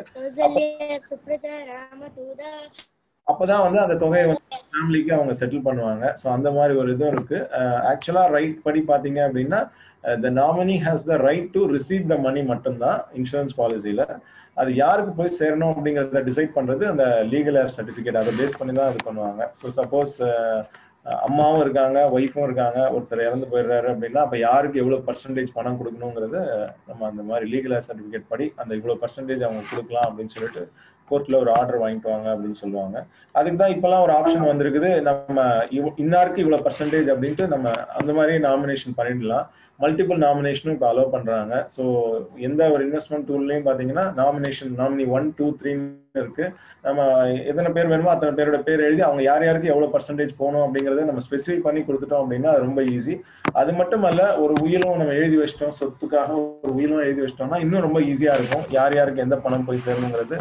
அப்பதான் வந்து அந்த தொகையை வந்து ஃபேமிலிக்கு அவங்க செட்டில் பண்ணுவாங்க. ஸோ அந்த மாதிரி ஒரு இதுவும் இருக்கு. ஆக்சுவலா ரைட் படி பாத்தீங்க அப்படின்னா the nominee has the right to receive the money மட்டும்தான் இன்சூரன்ஸ் பாலிசியில. அது யாருக்கு போய் சேரணும் அப்படிங்கறத டிசைட் பண்றது அந்த லீகல் ஹேர் சர்டிபிகேட், அதை பேஸ் பண்ணி தான் இது பண்ணுவாங்க. ஸோ சப்போஸ் அம்மாவும் இருக்காங்க, ஒய்ஃபும் இருக்காங்க, ஒருத்தர் இறந்து போயிடுறாரு அப்படின்னா அப்ப யாருக்கு எவ்வளவு பர்சன்டேஜ் பணம் கொடுக்கணுங்கிறது நம்ம அந்த மாதிரி லீகல் ஹேர் சர்டிபிகேட் படி அந்த இவ்வளவு பர்சன்டேஜ் அவங்க கொடுக்கலாம் அப்படின்னு சொல்லிட்டு கோர்ட்ல ஒரு ஆர்டர் வாங்கிட்டு வாங்க அப்படின்னு சொல்லுவாங்க. அதுக்கு தான் இப்பெல்லாம் ஒரு ஆப்ஷன் வந்திருக்குது, நம்ம இன்னாருக்கு இவ்வளவு பர்சன்டேஜ் அப்படின்ட்டு நம்ம அந்த மாதிரி நாமினேஷன் பண்ணிடலாம். மல்டிபிள் நாமினேஷனும் இப்போ அலோவ் பண்றாங்க. ஸோ எந்த ஒரு இன்வெஸ்ட்மெண்ட் டூல்லையும் பாத்தீங்கன்னா நாமினி 1, 2, 3 இருக்கு. நம்ம எத்தனை பேர் வேணுமோ அத்தனை பேரோட பேர் எழுதி அவங்க யார் யாருக்கு எவ்வளவு பர்சன்டேஜ் போகணும் அப்படிங்கறத நம்ம ஸ்பெசிஃபை பண்ணி கொடுத்துட்டோம் அப்படின்னா ரொம்ப ஈஸி. அது மட்டும் அல்ல, ஒரு உயிலும் நம்ம எழுதி வச்சிட்டோம், சொத்துக்காக ஒரு உயிலும் எழுதி வச்சிட்டோம்னா இன்னும் ரொம்ப ஈஸியா இருக்கும். யார் யாருக்கு எந்த பணம் போய் சேரணுங்கிறது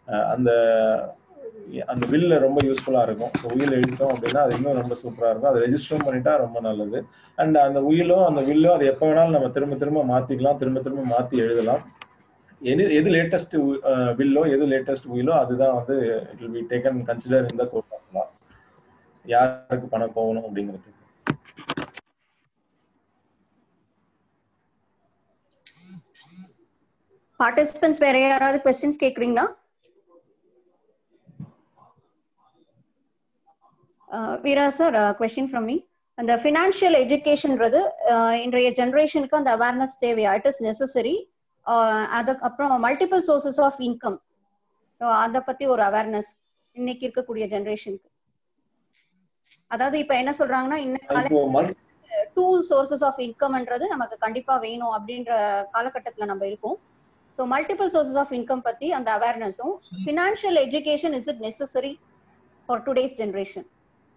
அந்த வில்ல ரொம்ப யூஸ்ஃபுல்லா இருக்கும். உயில் எழுதிட்டோம் அப்படின்னா அது இன்னும் ரொம்ப சூப்பரா இருக்கும். அதை ரெஜிஸ்டரும் பண்ணிட்டா ரொம்ப நல்லது. அண்ட் அந்த உயிலும் அந்த வில்லும் அது எப்ப வேணாலும் நம்ம திரும்ப மாத்திக்கலாம், திரும்ப மாத்தி எழுதலாம். எது லேட்டஸ்ட் வில்லோ எது லேட்டஸ்ட் உயிலோ அதுதான் வந்து it will be taken consider in the court of law, யாருக்கு பணம் போகணும் அப்படிங்கிறது. பார்ட்டிசிபென்ட்ஸ் வேற யாராவது क्वेश्चंस கேக்குறீங்களா? Veera sir, question from me. அந்த ஃபினான்ஷியல் எஜுகேஷன்ன்றது இன்றைய ஜெனரேஷனுக்கு அந்த அவேர்னஸ் தேவையா? It is necessary. அதுக்கு அப்புறம் multiple sources of income, so அதை பத்தி ஒரு அவேர்னஸ் இன்னைக்கு இருக்கக்கூடிய ஜெனரேஷனுக்கு. அதாவது இப்ப என்ன சொல்றாங்கன்னா இன்னும் 2 சோர்சஸ் ஆஃப் இன்கம்ன்றது நமக்கு கண்டிப்பா வேணும் அப்படின்ற காலகட்டத்துல நம்ம இருக்கோம். So multiple sources of income பத்தி அந்த அவேர்னஸும், financial education is it necessary for today's generation?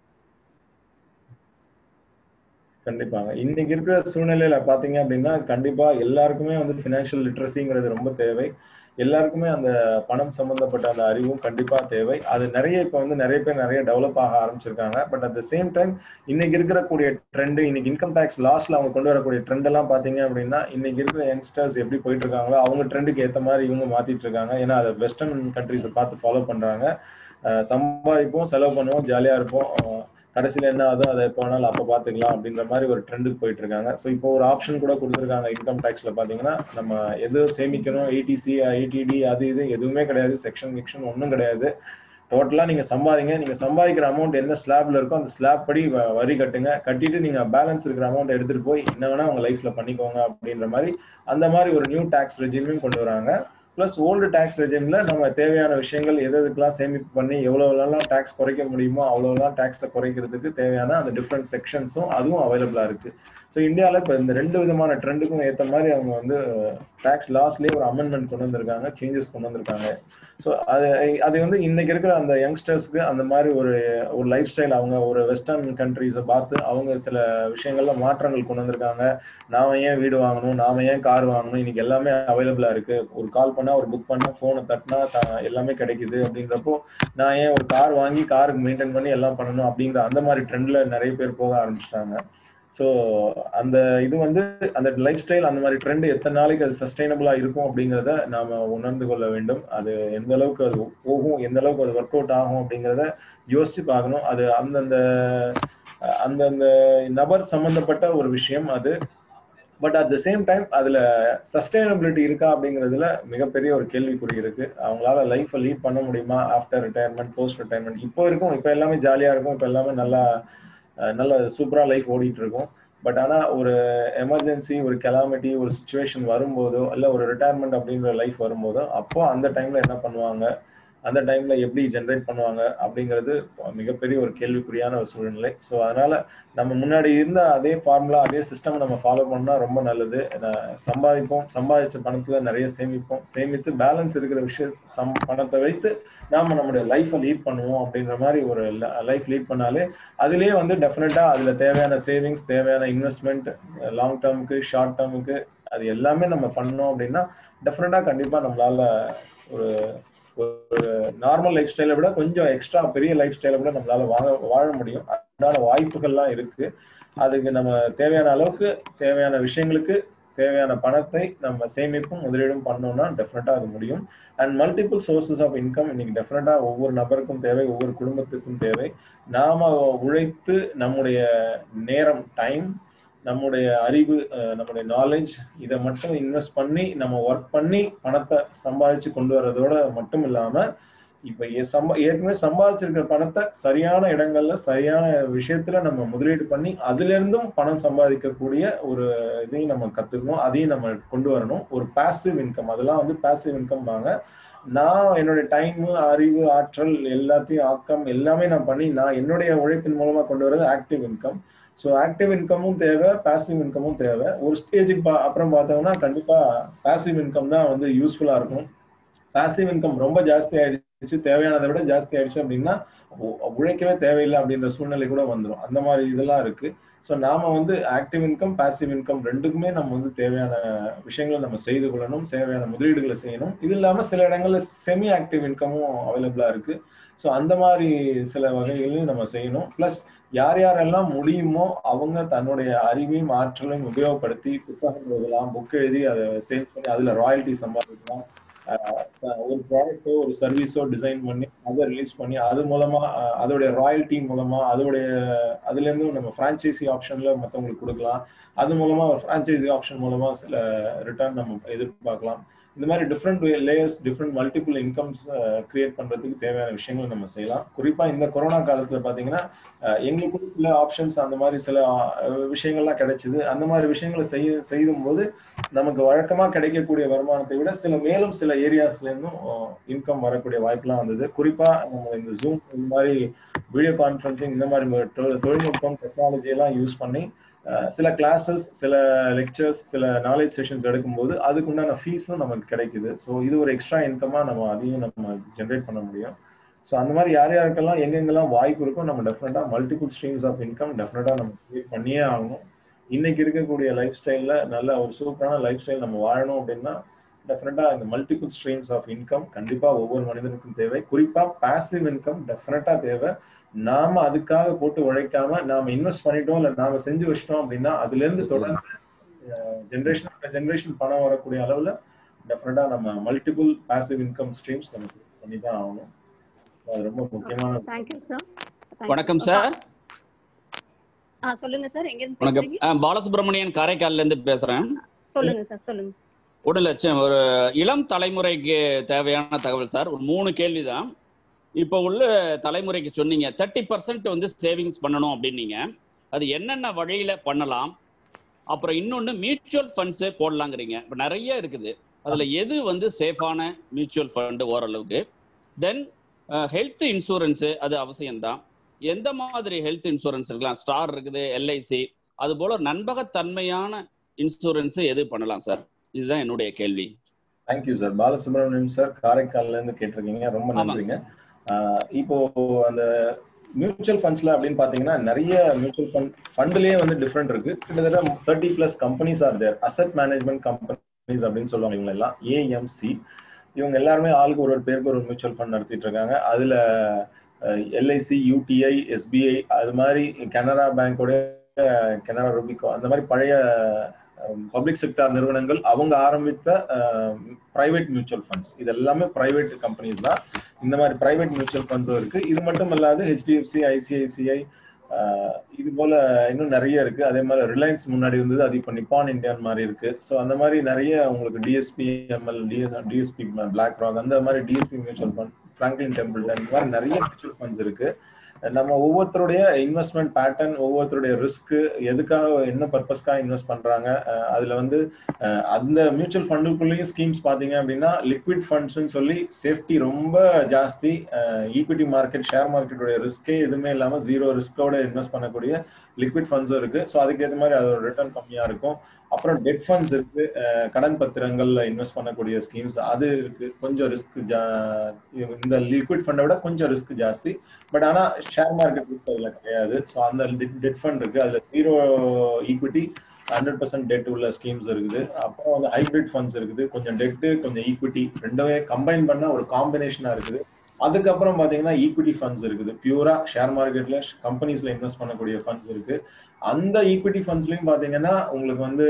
கண்டிப்பாங்க. இன்னைக்கு இருக்கிற சூழ்நிலையில பாத்தீங்க அப்படின்னா கண்டிப்பா எல்லாருக்குமே வந்து ஃபினான்ஷியல் லிட்ரஸிங்கிறது ரொம்ப தேவை. எல்லாருக்குமே அந்த பணம் சம்பந்தப்பட்ட அந்த அறிவும் கண்டிப்பா தேவை. அது நிறைய இப்போ வந்து நிறைய பேர் நிறைய டெவலப் ஆக ஆரம்பிச்சிருக்காங்க. But at the same time இன்னைக்கு இருக்கக்கூடிய ட்ரெண்ட், இன்னைக்கு இன்கம் டேக்ஸ் லாஸ்ட்ல அவங்க கொண்டு வரக்கூடிய ட்ரெண்ட் எல்லாம் பாத்தீங்க அப்படின்னா, இன்னைக்கு இருக்கிற யங்ஸ்டர்ஸ் எப்படி போயிட்டு இருக்காங்களோ அவங்க ட்ரெண்டுக்கு ஏற்ற மாதிரி இவங்க மாத்திட்டு இருக்காங்க. ஏன்னா அதை வெஸ்டர்ன் கண்ட்ரிஸை பார்த்து ஃபாலோ பண்றாங்க. சம்பாதிப்போம், செலவு பண்ணுவோம், ஜாலியா இருப்போம், கடைசியில் என்ன ஆகுதோ அதை எப்போ வேணாலும் அப்போ பார்த்துக்கலாம் அப்படின்ற மாதிரி ஒரு ட்ரெண்டுக்கு போயிட்டு இருக்காங்க. ஸோ இப்போ ஒரு ஆப்ஷன் கூட கொடுத்துருக்காங்க இன்கம் டேக்ஸ்ல பார்த்தீங்கன்னா, நம்ம எது சேமிக்கணும், ஏடிசி ஐடிடி அது இது எதுவுமே கிடையாது, செக்ஷன் ஒன்றும் கிடையாது. டோட்டலாக நீங்கள் சம்பாதிங்க, நீங்கள் சம்பாதிக்கிற அமௌண்ட் என்ன ஸ்லாப்ல இருக்கோ அந்த ஸ்லாப் படி வரி கட்டுங்க, கட்டிட்டு நீங்கள் பேலன்ஸ் இருக்கிற அமௌண்ட் எடுத்துகிட்டு போய் என்ன வேணால் உங்கள் லைஃப்பில் பண்ணிக்கோங்க அப்படின்ற மாதிரி அந்த மாதிரி ஒரு நியூ டேக்ஸ் ரெஜிமையும் கொண்டு வராங்க. ப்ளஸ் ஓல்டு டேக்ஸ் ரெஜிமில் நம்ம தேவையான விஷயங்கள் எதுக்கெல்லாம் சேமிப்பு பண்ணி எவ்வளோலாம் டேக்ஸ் குறைக்க முடியுமோ அவ்வளோலாம் டேக்ஸை குறைக்கிறதுக்கு தேவையான அந்த டிஃப்ரெண்ட் செக்ஷன்ஸும் அதுவும் அவைலபிளாக இருக்குது. ஸோ இந்தியாவில் இப்போ இந்த 2 விதமான ட்ரெண்டுக்கும் ஏற்ற மாதிரி அவங்க வந்து டேக்ஸ் லாஸ்லேயே ஒரு அமெண்ட்மெண்ட் கொண்டு வந்திருக்காங்க, சேஞ்சஸ் கொண்டு வந்திருக்காங்க. ஸோ அது வந்து இன்னைக்கு இருக்கிற அந்த யங்ஸ்டர்ஸ்க்கு அந்த மாதிரி ஒரு லைஃப் ஸ்டைல், அவங்க ஒரு வெஸ்டர்ன் கண்ட்ரிஸை பார்த்து அவங்க சில விஷயங்கள்ல மாற்றங்கள் கொண்டு வந்திருக்காங்க. நாம ஏன் வீடு வாங்கணும், நாம ஏன் கார் வாங்கணும், இன்னைக்கு எல்லாமே அவைலபிளா இருக்கு, ஒரு கால் பண்ணா ஒரு புக் பண்ணா போனை தட்டினா எல்லாமே கிடைக்குது அப்படின்றப்போ நான் ஏன் ஒரு கார் வாங்கி காருக்கு மெயின்டைன் பண்ணி எல்லாம் பண்ணணும் அப்படிங்கிற அந்த மாதிரி ட்ரெண்ட்ல நிறைய பேர் போக ஆரம்பிச்சிட்டாங்க. ஸோ அந்த இது வந்து அந்த லைஃப் ஸ்டைல், அந்த மாதிரி ட்ரெண்ட் எத்தனை நாளைக்கு அது சஸ்டைனபிளா இருக்கும் அப்படிங்கிறத நாம உணர்ந்து கொள்ள வேண்டும். அது எந்த அளவுக்கு அது போகும், எந்த அளவுக்கு அது ஒர்க் அவுட் ஆகும் அப்படிங்கிறத யோசிச்சு பார்க்கணும். அது அந்தந்த நபர் சம்பந்தப்பட்ட ஒரு விஷயம் அது. But at the same time அதுல சஸ்டைனபிலிட்டி இருக்கா அப்படிங்கிறதுல மிகப்பெரிய ஒரு கேள்விக்குறி இருக்கு. அவங்களால லைஃப்பை லீட் பண்ண முடியுமா ஆஃப்டர் ரிட்டையர்மெண்ட், போஸ்ட் ரிட்டையர்மெண்ட்? இப்போ இருக்கும், இப்போ எல்லாமே ஜாலியா இருக்கும், இப்போ எல்லாமே நல்ல சூப்பரா லைஃப் ஓடிட்டு இருக்கும். பட் ஆனா ஒரு எமர்ஜென்சி, ஒரு கெலாமிட்டி, ஒரு சுச்சுவேஷன் வரும்போதோ இல்ல ஒரு ரிட்டையர்மெண்ட் அப்படிங்கிற லைஃப் வரும்போதோ அப்போ அந்த டைம்ல என்ன பண்ணுவாங்க, அந்த டைம்ல எப்படி ஜென்ரேட் பண்ணுவாங்க அப்படிங்கிறது மிகப்பெரிய ஒரு கேள்விக்குறியான ஒரு சூழ்நிலை. ஸோ அதனால நம்ம முன்னாடி இருந்த அதே ஃபார்முலா, அதே சிஸ்டம் நம்ம ஃபாலோ பண்ணா ரொம்ப நல்லது. சம்பாதிப்போம், சம்பாதிச்ச பணத்துல நிறைய சேமிப்போம், சேமித்து பேலன்ஸ் இருக்கிற பணத்தை வைத்து நாம நம்மளுடைய லைஃப்பை லீட் பண்ணுவோம் அப்படின்ற மாதிரி ஒரு லைஃப் லீட் பண்ணாலே அதுலேயே வந்து டெஃபினட்டா அதுல தேவையான சேவிங்ஸ், தேவையான இன்வெஸ்ட்மெண்ட், லாங் டேர்முக்கு ஷார்ட் டேர்முக்கு அது எல்லாமே நம்ம பண்ணோம் அப்படின்னா டெஃபினட்டா கண்டிப்பா நம்மளால ஒரு நார்மல் லைஃப் ஸ்டைலை விட கொஞ்சம் எக்ஸ்ட்ரா பெரிய லைஃப் ஸ்டைலை விட நம்மளால வாழ முடியும். அதுக்கான வாய்ப்புகள்லாம் இருக்கு. அதுக்கு நம்ம தேவையான அளவுக்கு தேவையான விஷயங்களுக்கு தேவையான பணத்தை நம்ம சேமிப்பும் முதலீடும் பண்ணோம்னா டெஃபினட்டா அது முடியும். And multiple sources of income இன்னைக்கு டெஃபினட்டா ஒவ்வொரு நபருக்கும் தேவை, ஒவ்வொரு குடும்பத்துக்கும் தேவை. நாம உழைத்து நம்முடைய நேரம், டைம், நம்முடைய அறிவு, நம்முடைய நாலேஜ் இதை மட்டும் இன்வெஸ்ட் பண்ணி நம்ம ஒர்க் பண்ணி பணத்தை சம்பாதிச்சு கொண்டு வர்றதோட மட்டும் இல்லாம இப்ப ஏற்கனவே சம்பாதிச்சிருக்கிற பணத்தை சரியான இடங்கள்ல சரியான விஷயத்துல நம்ம முதலீடு பண்ணி அதுல இருந்தும் பணம் சம்பாதிக்கக்கூடிய ஒரு இதையும் நம்ம கத்துக்கணும், அதையும் நம்ம கொண்டு வரணும். ஒரு பாசிவ் இன்கம், அதெல்லாம் வந்து பாசிவ் இன்கம் வாங்க. நான் என்னுடைய டைம், அறிவு, ஆற்றல் எல்லாத்தையும் ஆக்கம் எல்லாமே நான் பண்ணி நான் என்னுடைய உழைப்பின் மூலமா கொண்டு வர்றது ஆக்டிவ் இன்கம். ஸோ ஆக்டிவ் இன்கமும் தேவை, பாசிவ் இன்கமும் தேவை. ஒரு ஸ்டேஜுக்கு அப்புறம் பார்த்தோம்னா கண்டிப்பா பாசிவ் இன்கம் தான் வந்து யூஸ்ஃபுல்லா இருக்கும். பாசிவ் இன்கம் ரொம்ப ஜாஸ்தி ஆயிடுச்சு, தேவையானதை விட ஜாஸ்தி ஆயிடுச்சு அப்படின்னா உழைக்கவே தேவையில்லை அப்படின்ற சூழ்நிலை கூட வந்துடும். அந்த மாதிரி இதெல்லாம் இருக்கு. ஸோ நாம வந்து ஆக்டிவ் இன்கம், பாசிவ் இன்கம் ரெண்டுக்குமே நம்ம வந்து தேவையான விஷயங்களை நம்ம செய்து கொள்ளணும், தேவையான முதலீடுகளை செய்யணும். இது இல்லாம சில இடங்கள்ல செமி ஆக்டிவ் இன்கமும் அவைலபிளா இருக்கு. ஸோ அந்த மாதிரி சில வகைகளையும் நம்ம செய்யணும். பிளஸ் யார் யாரெல்லாம் முடியுமோ அவங்க தன்னுடைய அறிவையும் ஆற்றலையும் உபயோகப்படுத்தி புத்தகம் எழுதலாம், புக் எழுதி அதை சேல் பண்ணி அதுல ராயல்டி சம்பாதிக்கலாம். ஒரு ப்ராடக்டோ ஒரு சர்வீஸோ டிசைன் பண்ணி அதை ரிலீஸ் பண்ணி அது மூலமா அதோடைய ராயல்டி மூலமா அதுல இருந்து நம்ம ஃப்ரான்ச்சைசி ஆப்ஷன்ல மற்றவங்களுக்கு கொடுக்கலாம். அது மூலமா ஃப்ரான்ச்சைசி ஆப்ஷன் மூலமா சில ரிட்டர்ன் நம்ம எதிர்பார்க்கலாம். இந்த மாதிரி different layers, different multiple incomes create பண்றதுக்கு தேவையான விஷயங்கள் நம்ம செய்யலாம். குறிப்பா இந்த கொரோனா காலத்துல பாத்தீங்கன்னா எங்களுக்கு சில ஆப்ஷன்ஸ் அந்த மாதிரி சில விஷயங்கள்லாம் கிடைச்சிது. அந்த மாதிரி விஷயங்களை செய்யும் போது நமக்கு வழக்கமா கிடைக்கக்கூடிய வருமானத்தை விட மேலும் சில ஏரியாஸ்ல இருந்தும் இன்கம் வரக்கூடிய வாய்ப்புலாம் வந்தது. குறிப்பா நம்ம இந்த ஜூம், இந்த மாதிரி வீடியோ கான்ஃபரன்சிங், இந்த மாதிரி தொழில்நுட்பம், டெக்னாலஜி எல்லாம் யூஸ் பண்ணி சில கிளாஸஸ், சில லெக்சர்ஸ், சில நாலேஜ் செஷன்ஸ் எடுக்கும்போது அதுக்கு உண்டான ஃபீஸும் நமக்கு கிடைக்குது. ஸோ இது ஒரு எக்ஸ்ட்ரா இன்கமா அதையும் நம்ம ஜென்ரேட் பண்ண முடியும். ஸோ அந்த மாதிரி யாருக்கெல்லாம் எங்கெங்கெல்லாம் வாய்ப்பு இருக்கோ நம்ம டெஃபினட்டா மல்டிபிள் ஸ்ட்ரீம்ஸ் ஆஃப் இன்கம் டெஃபினட்டா நம்ம கிரியேட் பண்ணியே ஆகணும். இன்னைக்கு இருக்கக்கூடிய லைஃப் ஸ்டைல்ல நல்ல ஒரு சூப்பரான லைஃப் ஸ்டைல் நம்ம வாழணும் அப்படின்னா டெஃபினட்டா இந்த மல்டிபிள் ஸ்ட்ரீம்ஸ் ஆஃப் இன்கம் கண்டிப்பா ஒவ்வொரு மனிதனுக்கும் தேவை. குறிப்பா பாசிவ் இன்கம் டெஃபினட்டா தேவை. நாம அதுக்காக போட்டு உழைக்காம நாம இன்வெஸ்ட் பண்ணிட்டோம் இல்ல நாம செஞ்சு வச்சிட்டோம் அப்படின்னா அதுல இருந்து தொடர்ந்து ஜெனரேஷன் பணம் வரக்கூடிய அளவுல டெஃபினட்டா நம்ம மல்டிபிள் பாசிவ் இன்கம் ஸ்ட்ரீம்ஸ் நமக்கு பண்ணி தான் ஆகணும். அது ரொம்ப முக்கியமான. Thank you sir. வணக்கம் சார். சொல்லுங்க சார். எங்க இருந்து வணக்கம். பேசுறீங்க? பாலசுப்ரமணியன் காரைக்கால்ல இருந்து பேசுறேன். சொல்லுங்க சார். சொல்லுங்க. ஒரு இளம் தலைமுறைக்கு தேவையான தகவல் சார். ஒரு 3 கேள்விதான். இப்போ உள்ள தலைமுறைக்கு சொன்னீங்க 30% வந்து சேவிங்ஸ் பண்ணணும் அப்படின்னீங்க. அது என்னென்ன வழியில பண்ணலாம்? அப்புறம் இன்னொன்னு மியூச்சுவல் ஃபண்ட்ஸ் போடலாங்கிறீங்க. இப்போ நிறைய இருக்குது. அதுல எது வந்து சேஃபான மியூச்சுவல் ஃபண்ட் ஓரளவுக்கு? தென் ஹெல்த் இன்சூரன்ஸ் அது அவசியம்தான். எந்த மாதிரி ஹெல்த் இன்சூரன்ஸ் இருக்கலாம்? ஸ்டார் இருக்குது, எல்ஐசி, அது போல நண்பகத்தன்மையான இன்சூரன்ஸ் எது பண்ணலாம் சார்? இதுதான் என்னுடைய கேள்வி. Thank you sir. பாலசுப்ரமணியம் சார் காரைக்கால்ல இருந்து கேட்டிருக்கீங்க. ரொம்ப நன்றிங்க. இப்போ அந்த மியூச்சுவல் ஃபண்ட்ஸ்ல அப்படின்னு பாத்தீங்கன்னா நிறைய மியூச்சுவல் ஃபண்ட்லயே வந்து டிஃப்ரெண்ட் இருக்கு. கிட்டத்தட்ட 30+ companies are there. Asset management companies அப்படின்னு சொல்லுவாங்க இவங்க எல்லாம். ஏஎம்சி இவங்க எல்லாருமே ஆளுக்கு ஒரு பேருக்கு ஒரு மியூச்சுவல் ஃபண்ட் நடத்திட்டு இருக்காங்க. அதுல எல்ஐசி, யூடிஐ, எஸ்பிஐ, அது மாதிரி கனரா பேங்கோட கனரா ரூபிகோ அந்த மாதிரி பழைய பப்ளிக் செக்டார் நிறுவனங்கள் அவங்க ஆரம்பித்த பிரைவேட் மியூச்சுவல் ஃபண்ட்ஸ். இது எல்லாமே பிரைவேட் கம்பெனிஸ் தான். இந்த மாதிரி பிரைவேட் மியூச்சுவல் ஃபண்ட்ஸும் இருக்கு. இது மட்டும் இல்லாது ஹெச்டிஎஃப்சி, ஐசிஐசிஐ, இது போல இன்னும் நிறைய இருக்கு. அதே மாதிரி ரிலையன்ஸ் முன்னாடி இருந்தது, அது இப்போ நிப்பான் இந்தியான் மாதிரி இருக்கு. ஸோ அந்த மாதிரி நிறைய உங்களுக்கு DSP ML, DSP BlackRock, அந்த மாதிரி DSP mutual fund, Franklin Templeton, இந்த மாதிரி நிறைய மியூச்சுவல் ஃபண்ட்ஸ் இருக்கு. நம்ம ஒவ்வொருத்தருடைய இன்வெஸ்ட்மெண்ட் பேட்டர்ன், ஒவ்வொருத்தருடைய ரிஸ்க், எதுக்காக என்ன பர்பஸ்க்காக இன்வெஸ்ட் பண்றாங்க, அதுல வந்து அந்த மியூச்சுவல் ஃபண்டுக்குள்ளேயும் ஸ்கீம்ஸ் பாத்தீங்க அப்படின்னா லிக்விட் ஃபண்ட்ஸ்ன்னு சொல்லி சேஃப்டி ரொம்ப ஜாஸ்தி, ஈக்விட்டி மார்க்கெட், ஷேர் மார்க்கெட்டோட ரிஸ்கே எதுவுமே இல்லாம 0 ரிஸ்கோட இன்வெஸ்ட் பண்ணக்கூடிய லிக்விட் ஃபண்ட்ஸும் இருக்கு. ஸோ அதுக்கேற்ற மாதிரி அதோட ரிட்டர்ன் கம்மியா இருக்கும். அப்புறம் டெட் ஃபண்ட்ஸ் இருக்கு, கடன் பத்திரங்கள்ல இன்வெஸ்ட் பண்ணக்கூடிய ஸ்கீம்ஸ் அது இருக்கு. கொஞ்சம் ரிஸ்க் இந்த லிக்விட் ஃபண்டை விட கொஞ்சம் ரிஸ்க் ஜாஸ்தி. பட் ஆனா ஷேர் மார்க்கெட் ரிஸ்க் அதுல கிடையாது. ஸோ அந்த டெட் ஃபண்ட் இருக்கு. அதுல 0 ஈக்விட்டி 100% டெட் உள்ள ஸ்கீம்ஸ் இருக்குது. அப்புறம் வந்து ஹைபிரிட் ஃபண்ட்ஸ் இருக்குது. கொஞ்சம் டெட்டு கொஞ்சம் ஈக்விட்டி ரெண்டுமே கம்பைன் பண்ண ஒரு காம்பினேஷனா இருக்குது. அதுக்கப்புறம் பாத்தீங்கன்னா ஈக்விட்டி ஃபண்ட்ஸ் இருக்குது. பியூரா ஷேர் மார்க்கெட்ல கம்பெனிஸ்ல இன்வெஸ்ட் பண்ணக்கூடிய ஃபண்ட்ஸ் இருக்கு. அந்த ஈக்விட்டி ஃபண்ட்ஸ்லயும் பாத்தீங்கன்னா உங்களுக்கு வந்து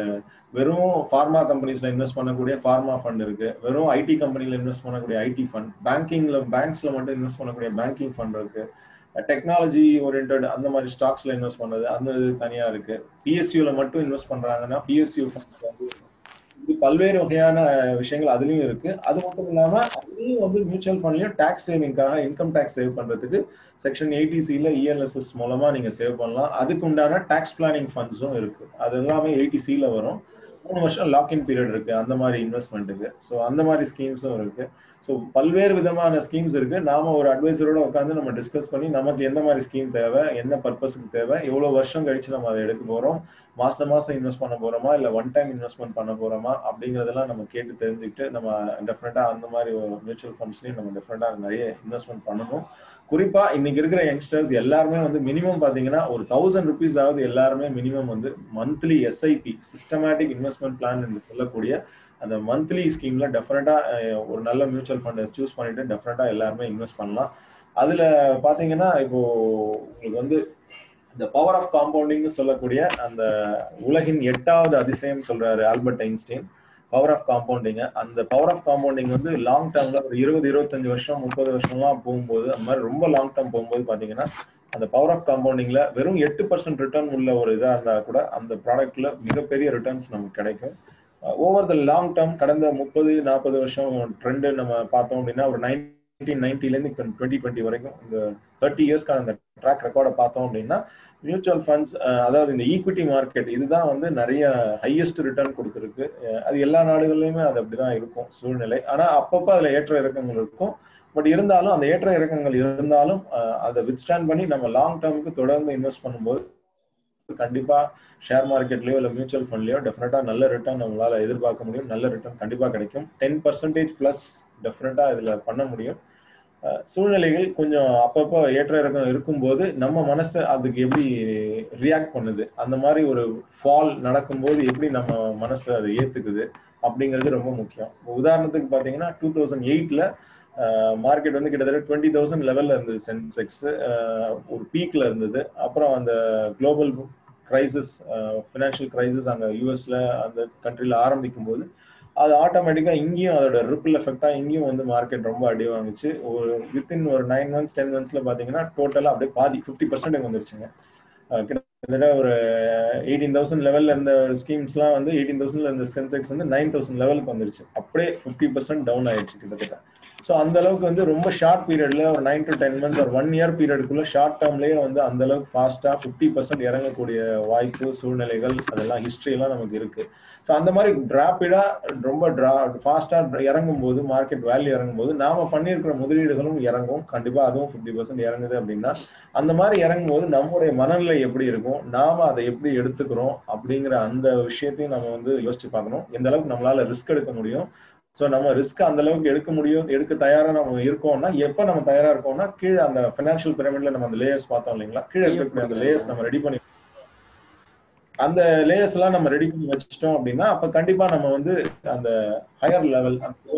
வெறும் ஃபார்மா கம்பெனிஸ்ல இன்வெஸ்ட் பண்ணக்கூடிய ஃபார்மா ஃபண்ட் இருக்கு. வெறும் ஐடி கம்பெனில இன்வெஸ்ட் பண்ணக்கூடிய ஐடி ஃபண்ட், பேங்க்ஸ்ல மட்டும் இன்வெஸ்ட் பண்ணக்கூடிய பேங்கிங் ஃபண்ட் இருக்கு. டெக்னாலஜி ஓரியன்ட் அந்த மாதிரி ஸ்டாக்ஸ்ல இன்வெஸ்ட் பண்ணது அந்த தனியா இருக்கு. பிஎஸ்யூல மட்டும் இன்வெஸ்ட் பண்றாங்கன்னா பிஎஸ்யூ ஃபண்ட்ஸ் வந்து பல்வேறு வகையான விஷயங்கள் அதுலயும் இருக்கு. அது மட்டும் இல்லாம அதுலயும் வந்து மியூச்சுவல் ஃபண்ட்லயும் டாக்ஸ் சேவிங்காக இன்கம் டாக்ஸ் சேவ் பண்றதுக்கு செக்ஷன் 80C இஎல்எஸ்எஸ் மூலமா நீங்க சேவ் பண்ணலாம். அதுக்கு உண்டான டாக்ஸ் பிளானிங் ஃபண்ட்ஸும் இருக்கு. அது எல்லாமே 80C வரும். 3 வருஷம் லாக்இன் பீரியட் இருக்கு அந்த மாதிரி இன்வெஸ்ட்மெண்ட்டுக்கு. ஸோ அந்த மாதிரி ஸ்கீம்ஸும் இருக்கு. ஸோ பல்வேறு விதமான ஸ்கீம்ஸ் இருக்கு. நாம ஒரு அட்வைசரோட உட்காந்து நம்ம டிஸ்கஸ் பண்ணி நமக்கு எந்த மாதிரி ஸ்கீம் தேவை, என்ன பர்பஸுக்கு தேவை, எவ்வளவு வருஷம் கழிச்சு நம்ம அதை எடுக்க போறோம், மாசம் இன்வெஸ்ட் பண்ண போறோமா இல்ல ஒன் டைம் இன்வெஸ்ட்மெண்ட் பண்ண போறோமா அப்படிங்கறதெல்லாம் நம்ம கேட்டு தெரிஞ்சுக்கிட்டு நம்ம டெஃபினட்டா அந்த மாதிரி மியூச்சுவல் ஃபண்ட்ஸ்லயும் நம்ம டெஃபினட்டா நிறைய இன்வெஸ்ட்மெண்ட் பண்ணணும். குறிப்பா இன்னைக்கு இருக்கிற யங்ஸ்டர்ஸ் எல்லாருமே வந்து மினிமம் பாத்தீங்கன்னா ஒரு 1000 rupees ஆகுது எல்லாருமே மினிமம் வந்து monthly SIP, systematic investment plan என்று சொல்லக்கூடிய அந்த மந்த்லி ஸ்கீம்ல டெஃபினட்டா ஒரு நல்ல மியூச்சுவல் ஃபண்டை சூஸ் பண்ணிட்டு டெஃபினட்டா எல்லாருமே இன்வெஸ்ட் பண்ணலாம். அதுல பாத்தீங்கன்னா இப்போ உங்களுக்கு வந்து இந்த பவர் ஆஃப் காம்பவுண்டிங்னு சொல்லக்கூடிய அந்த உலகின் 8வது அதிசயம் சொல்றாரு Albert Einstein. Power of compounding, அந்த பவர் ஆஃப் காம்பவுண்டிங் வந்து லாங் டேர்ம்ல ஒரு 20-25 வருஷம் 30 வருஷம்லாம் போகும்போது, அந்த மாதிரி ரொம்ப லாங் டேர்ம் போகும்போது பாத்தீங்கன்னா அந்த பவர் ஆஃப் காம்பவுண்டிங்ல வெறும் 8% ரிட்டர்ன் உள்ள ஒரு இதா இருந்தா கூட அந்த ப்ராடக்ட்ல மிகப்பெரிய ரிட்டர்ன்ஸ் நமக்கு கிடைக்கும். ஓவர் த லாங் டேர்ம் கடந்த 30-40 வருஷம் ட்ரெண்ட் நம்ம பார்த்தோம் அப்படின்னா ஒரு 1990 இப்போ 2020 வரைக்கும் இந்த 30 இயர்ஸ்க்கான அந்த ட்ராக் ரெக்கார்டை பார்த்தோம் அப்படின்னா மியூச்சுவல் ஃபண்ட்ஸ், அதாவது இந்த ஈக்விட்டி மார்க்கெட் இதுதான் வந்து நிறைய ஹையஸ்ட் ரிட்டர்ன் கொடுத்துருக்கு. அது எல்லா நாடுகள்லயுமே அது அப்படிதான் இருக்கும் சூழ்நிலை. ஆனா அப்பப்போ அதுல ஏற்ற இறக்கங்கள் இருக்கும். பட் இருந்தாலும் அந்த ஏற்ற இறக்கங்கள் இருந்தாலும் அதை வித்ஸ்டாண்ட் பண்ணி நம்ம லாங் டேர்முக்கு தொடர்ந்து இன்வெஸ்ட் பண்ணும்போது கண்டிப்பா ஷேர் மார்க்கெட்லயோ இல்ல மியூச்சுவல் ஃபண்ட்லயோ டெஃபினட்டா நல்ல ரிட்டர்ன் நம்மளால எதிர்பார்க்க முடியும். நல்ல ரிட்டர்ன் கண்டிப்பா கிடைக்கும். 10% டெஃபினட்டா இதுல பண்ண முடியும். சூழ்நிலைகள் கொஞ்சம் அப்பப்போ ஏற்ற இறக்கம் இருக்கும்போது நம்ம மனசு அதுக்கு எப்படி ரியாக்ட் பண்ணுது, அந்த மாதிரி ஒரு ஃபால் நடக்கும்போது எப்படி நம்ம மனசு அதை ஏத்துக்குது, அப்படிங்கிறது ரொம்ப முக்கியம். உதாரணத்துக்கு பார்த்தீங்கன்னா 2008ல மார்க்கெட் வந்து கிட்டத்தட்ட 20,000 லெவல்ல இருந்தது சென்செக்ஸ், ஒரு பீக்ல இருந்தது. அப்புறம் அந்த குளோபல் கிரைசிஸ், ஃபினான்ஷியல் கிரைசிஸ் அங்கே யூஎஸ்ல அந்த கண்ட்ரியில் ஆரம்பிக்கும் போது அது ஆட்டோமேட்டிக்கா இங்கேயும் அதோட ரிப்பிள் எஃபெக்டா இங்கேயும் வந்து மார்க்கெட் ரொம்ப அடி வாங்குச்சு. ஒரு வித்தின் ஒரு 9 months 10 monthsல பாத்தீங்கன்னா டோட்டலா அப்படியே பாதி 50% வந்துருச்சுங்க. கிட்டத்தட்ட ஒரு 18,000 லெவல்ல இருந்த ஸ்கீம்ஸ்லாம் வந்து 18,000ல இருந்த சென்செக்ஸ் வந்து 9,000 லெவலுக்கு வந்துருச்சு. அப்படியே 50% டவுன் ஆயிடுச்சு கிட்டத்தட்ட. ஸோ அந்த அளவுக்கு வந்து ரொம்ப ஷார்ட் பீரியட்ல ஒரு 9 to 10 months ஒரு 1 year பீரியடுக்குள்ள ஷார்ட் டேர்ம்லயே வந்து அந்த அளவுக்கு ஃபாஸ்டா 50% இறங்கக்கூடிய வாய்ப்பு, சூழ்நிலைகள், அதெல்லாம் ஹிஸ்டரி எல்லாம் நமக்கு இருக்கு. ஸோ அந்த மாதிரி டிராபிடா ரொம்ப ஃபாஸ்டா இறங்கும் போது, மார்க்கெட் வேல்யூ இறங்கும் போது நாம பண்ணியிருக்கிற முதலீடுகளும் இறங்கும். கண்டிப்பா அதுவும் 50% இறங்குது அப்படின்னா அந்த மாதிரி இறங்கும் போது நம்முடைய மனநிலை எப்படி இருக்கும், நாம அதை எப்படி எடுத்துக்கிறோம் அப்படிங்கிற அந்த விஷயத்தையும் நம்ம வந்து யோசிச்சு பார்க்கணும். எந்த அளவுக்கு நம்மளால ரிஸ்க் எடுக்க முடியும். ஸோ நம்ம ரிஸ்க் அந்த அளவுக்கு எடுக்க முடியும், எடுக்க தயாரா நம்ம இருக்கோம்னா, எப்ப நம்ம தயாரா இருக்கோம்னா கீழே அந்த பினான்சியல் பிரமிட்ல நம்ம அந்த லேயர்ஸ் பார்த்தோம் இல்லைங்களா, கீழே இருக்கக்கூடிய அந்த லேயர்ஸ் நம்ம ரெடி பண்ணி அந்த லேயர்ஸ் எல்லாம் நம்ம ரெடி பண்ணி வச்சுட்டோம் அப்படின்னா அப்ப கண்டிப்பா நம்ம வந்து அந்த ஹையர் லெவல்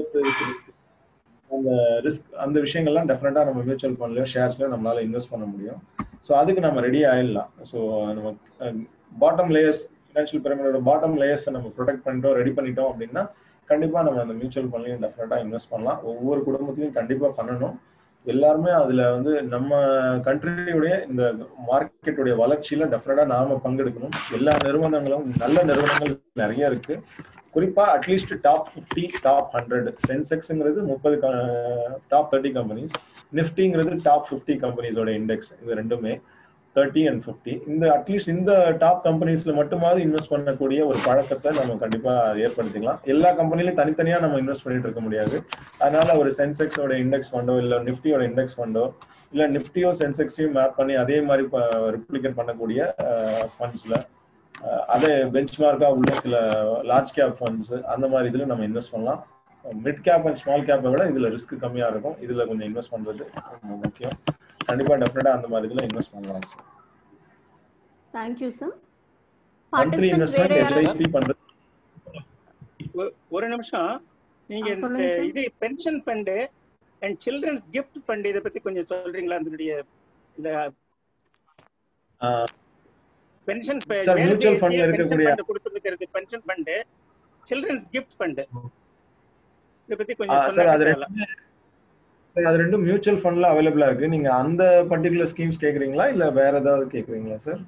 அந்த ரிஸ்க் அந்த விஷயங்கள்லாம் டெஃபினட்டா நம்ம மியூச்சுவல் ஃபண்ட்லயோ ஷேர்ஸ்லயோ நம்மளால இன்வெஸ்ட் பண்ண முடியும். ஸோ அதுக்கு நம்ம ரெடி ஆயிடலாம். ஸோ நம்ம பாட்டம் லேயர்ஸ், ஃபினான்ஷியல் பிரமிடோட பாட்டம் லேயர்ஸை நம்ம ப்ரொடெக்ட் பண்ணிட்டோம், ரெடி பண்ணிட்டோம் அப்படின்னா கண்டிப்பா நம்ம அந்த மியூச்சுவல் ஃபண்ட்லயும் டெஃபினட்டா இன்வெஸ்ட் பண்ணலாம். ஒவ்வொரு குடும்பத்திலையும் கண்டிப்பா பண்ணணும். எல்லாருமே அதுல வந்து நம்ம கண்ட்ரியுடைய இந்த மார்க்கெட்டுடைய வளர்ச்சியில டெஃபினட்டா நாம பங்கெடுக்கணும். எல்லா நிறுவனங்களும் நல்ல நிறுவனங்கள் நிறைய இருக்கு. குறிப்பா அட்லீஸ்ட் டாப் 50 டாப் 100 சென்செக்ஸ்ங்கிறது 30 டாப் 30 கம்பெனிஸ், நிஃப்டிங்கிறது டாப் 50 கம்பெனிஸோட இண்டெக்ஸ். இது ரெண்டுமே 30 and 50. இந்த அட்லீஸ்ட் இந்த டாப் கம்பெனிஸ்ல மட்டுமாவது இன்வெஸ்ட் பண்ணக்கூடிய ஒரு பழக்கத்தை நம்ம கண்டிப்பா ஏற்படுத்திக்கலாம். எல்லா கம்பெனிலையும் தனித்தனியா நம்ம இன்வெஸ்ட் பண்ணிட்டு இருக்க முடியாது. அதனால ஒரு சென்செக்ஸோட இண்டெக்ஸ் ஃபண்டோ இல்ல நிஃப்டியோட இண்டெக்ஸ் ஃபண்டோ இல்ல நிஃப்டியோ சென்செக்ஸையும் மேப் பண்ணி அதே மாதிரி ரிப்ளிகேட் பண்ணக்கூடிய ஃபண்ட்ஸ்ல அதே பெஞ்ச்மார்க்கா உள்ள சில லார்ஜ் கேப் ஃபண்ட்ஸ் அந்த மாதிரி இதுல நம்ம இன்வெஸ்ட் பண்ணலாம். மிட் கேப் அண்ட் ஸ்மால் கேப்பை விட இதுல ரிஸ்க் கம்மியா இருக்கும். இதுல கொஞ்சம் இன்வெஸ்ட் பண்றது ரொம்ப முக்கியம். கண்டிப்பா டெஃபினட்டா அந்த மாதிரி இதுல இன்வெஸ்ட் பண்ணலாம் sir. Thank you sir. Monthly investment SIP பண்றது. ஒரு நிமிஷம், நீங்க இந்த இது pension fund and children's gift fund இத பத்தி கொஞ்சம் சொல்றீங்களா? அதனுடைய இந்த பென்ஷன் மியூச்சுவல் ஃபண்ட்ல இருக்கக்கூடிய கொடுத்திருக்கிறது pension fund, children's gift fund, இத பத்தி கொஞ்சம் சார் சொன்னா. அது ரெண்டும் மியூச்சுவல் ஃபண்ட்ல அவைலபிளா இருக்கு. நீங்க அந்த பர்టిక్యులர் ஸ்கீம்ஸ் கேக்குறீங்களா இல்ல வேற ஏதாவது கேக்குறீங்களா சார்?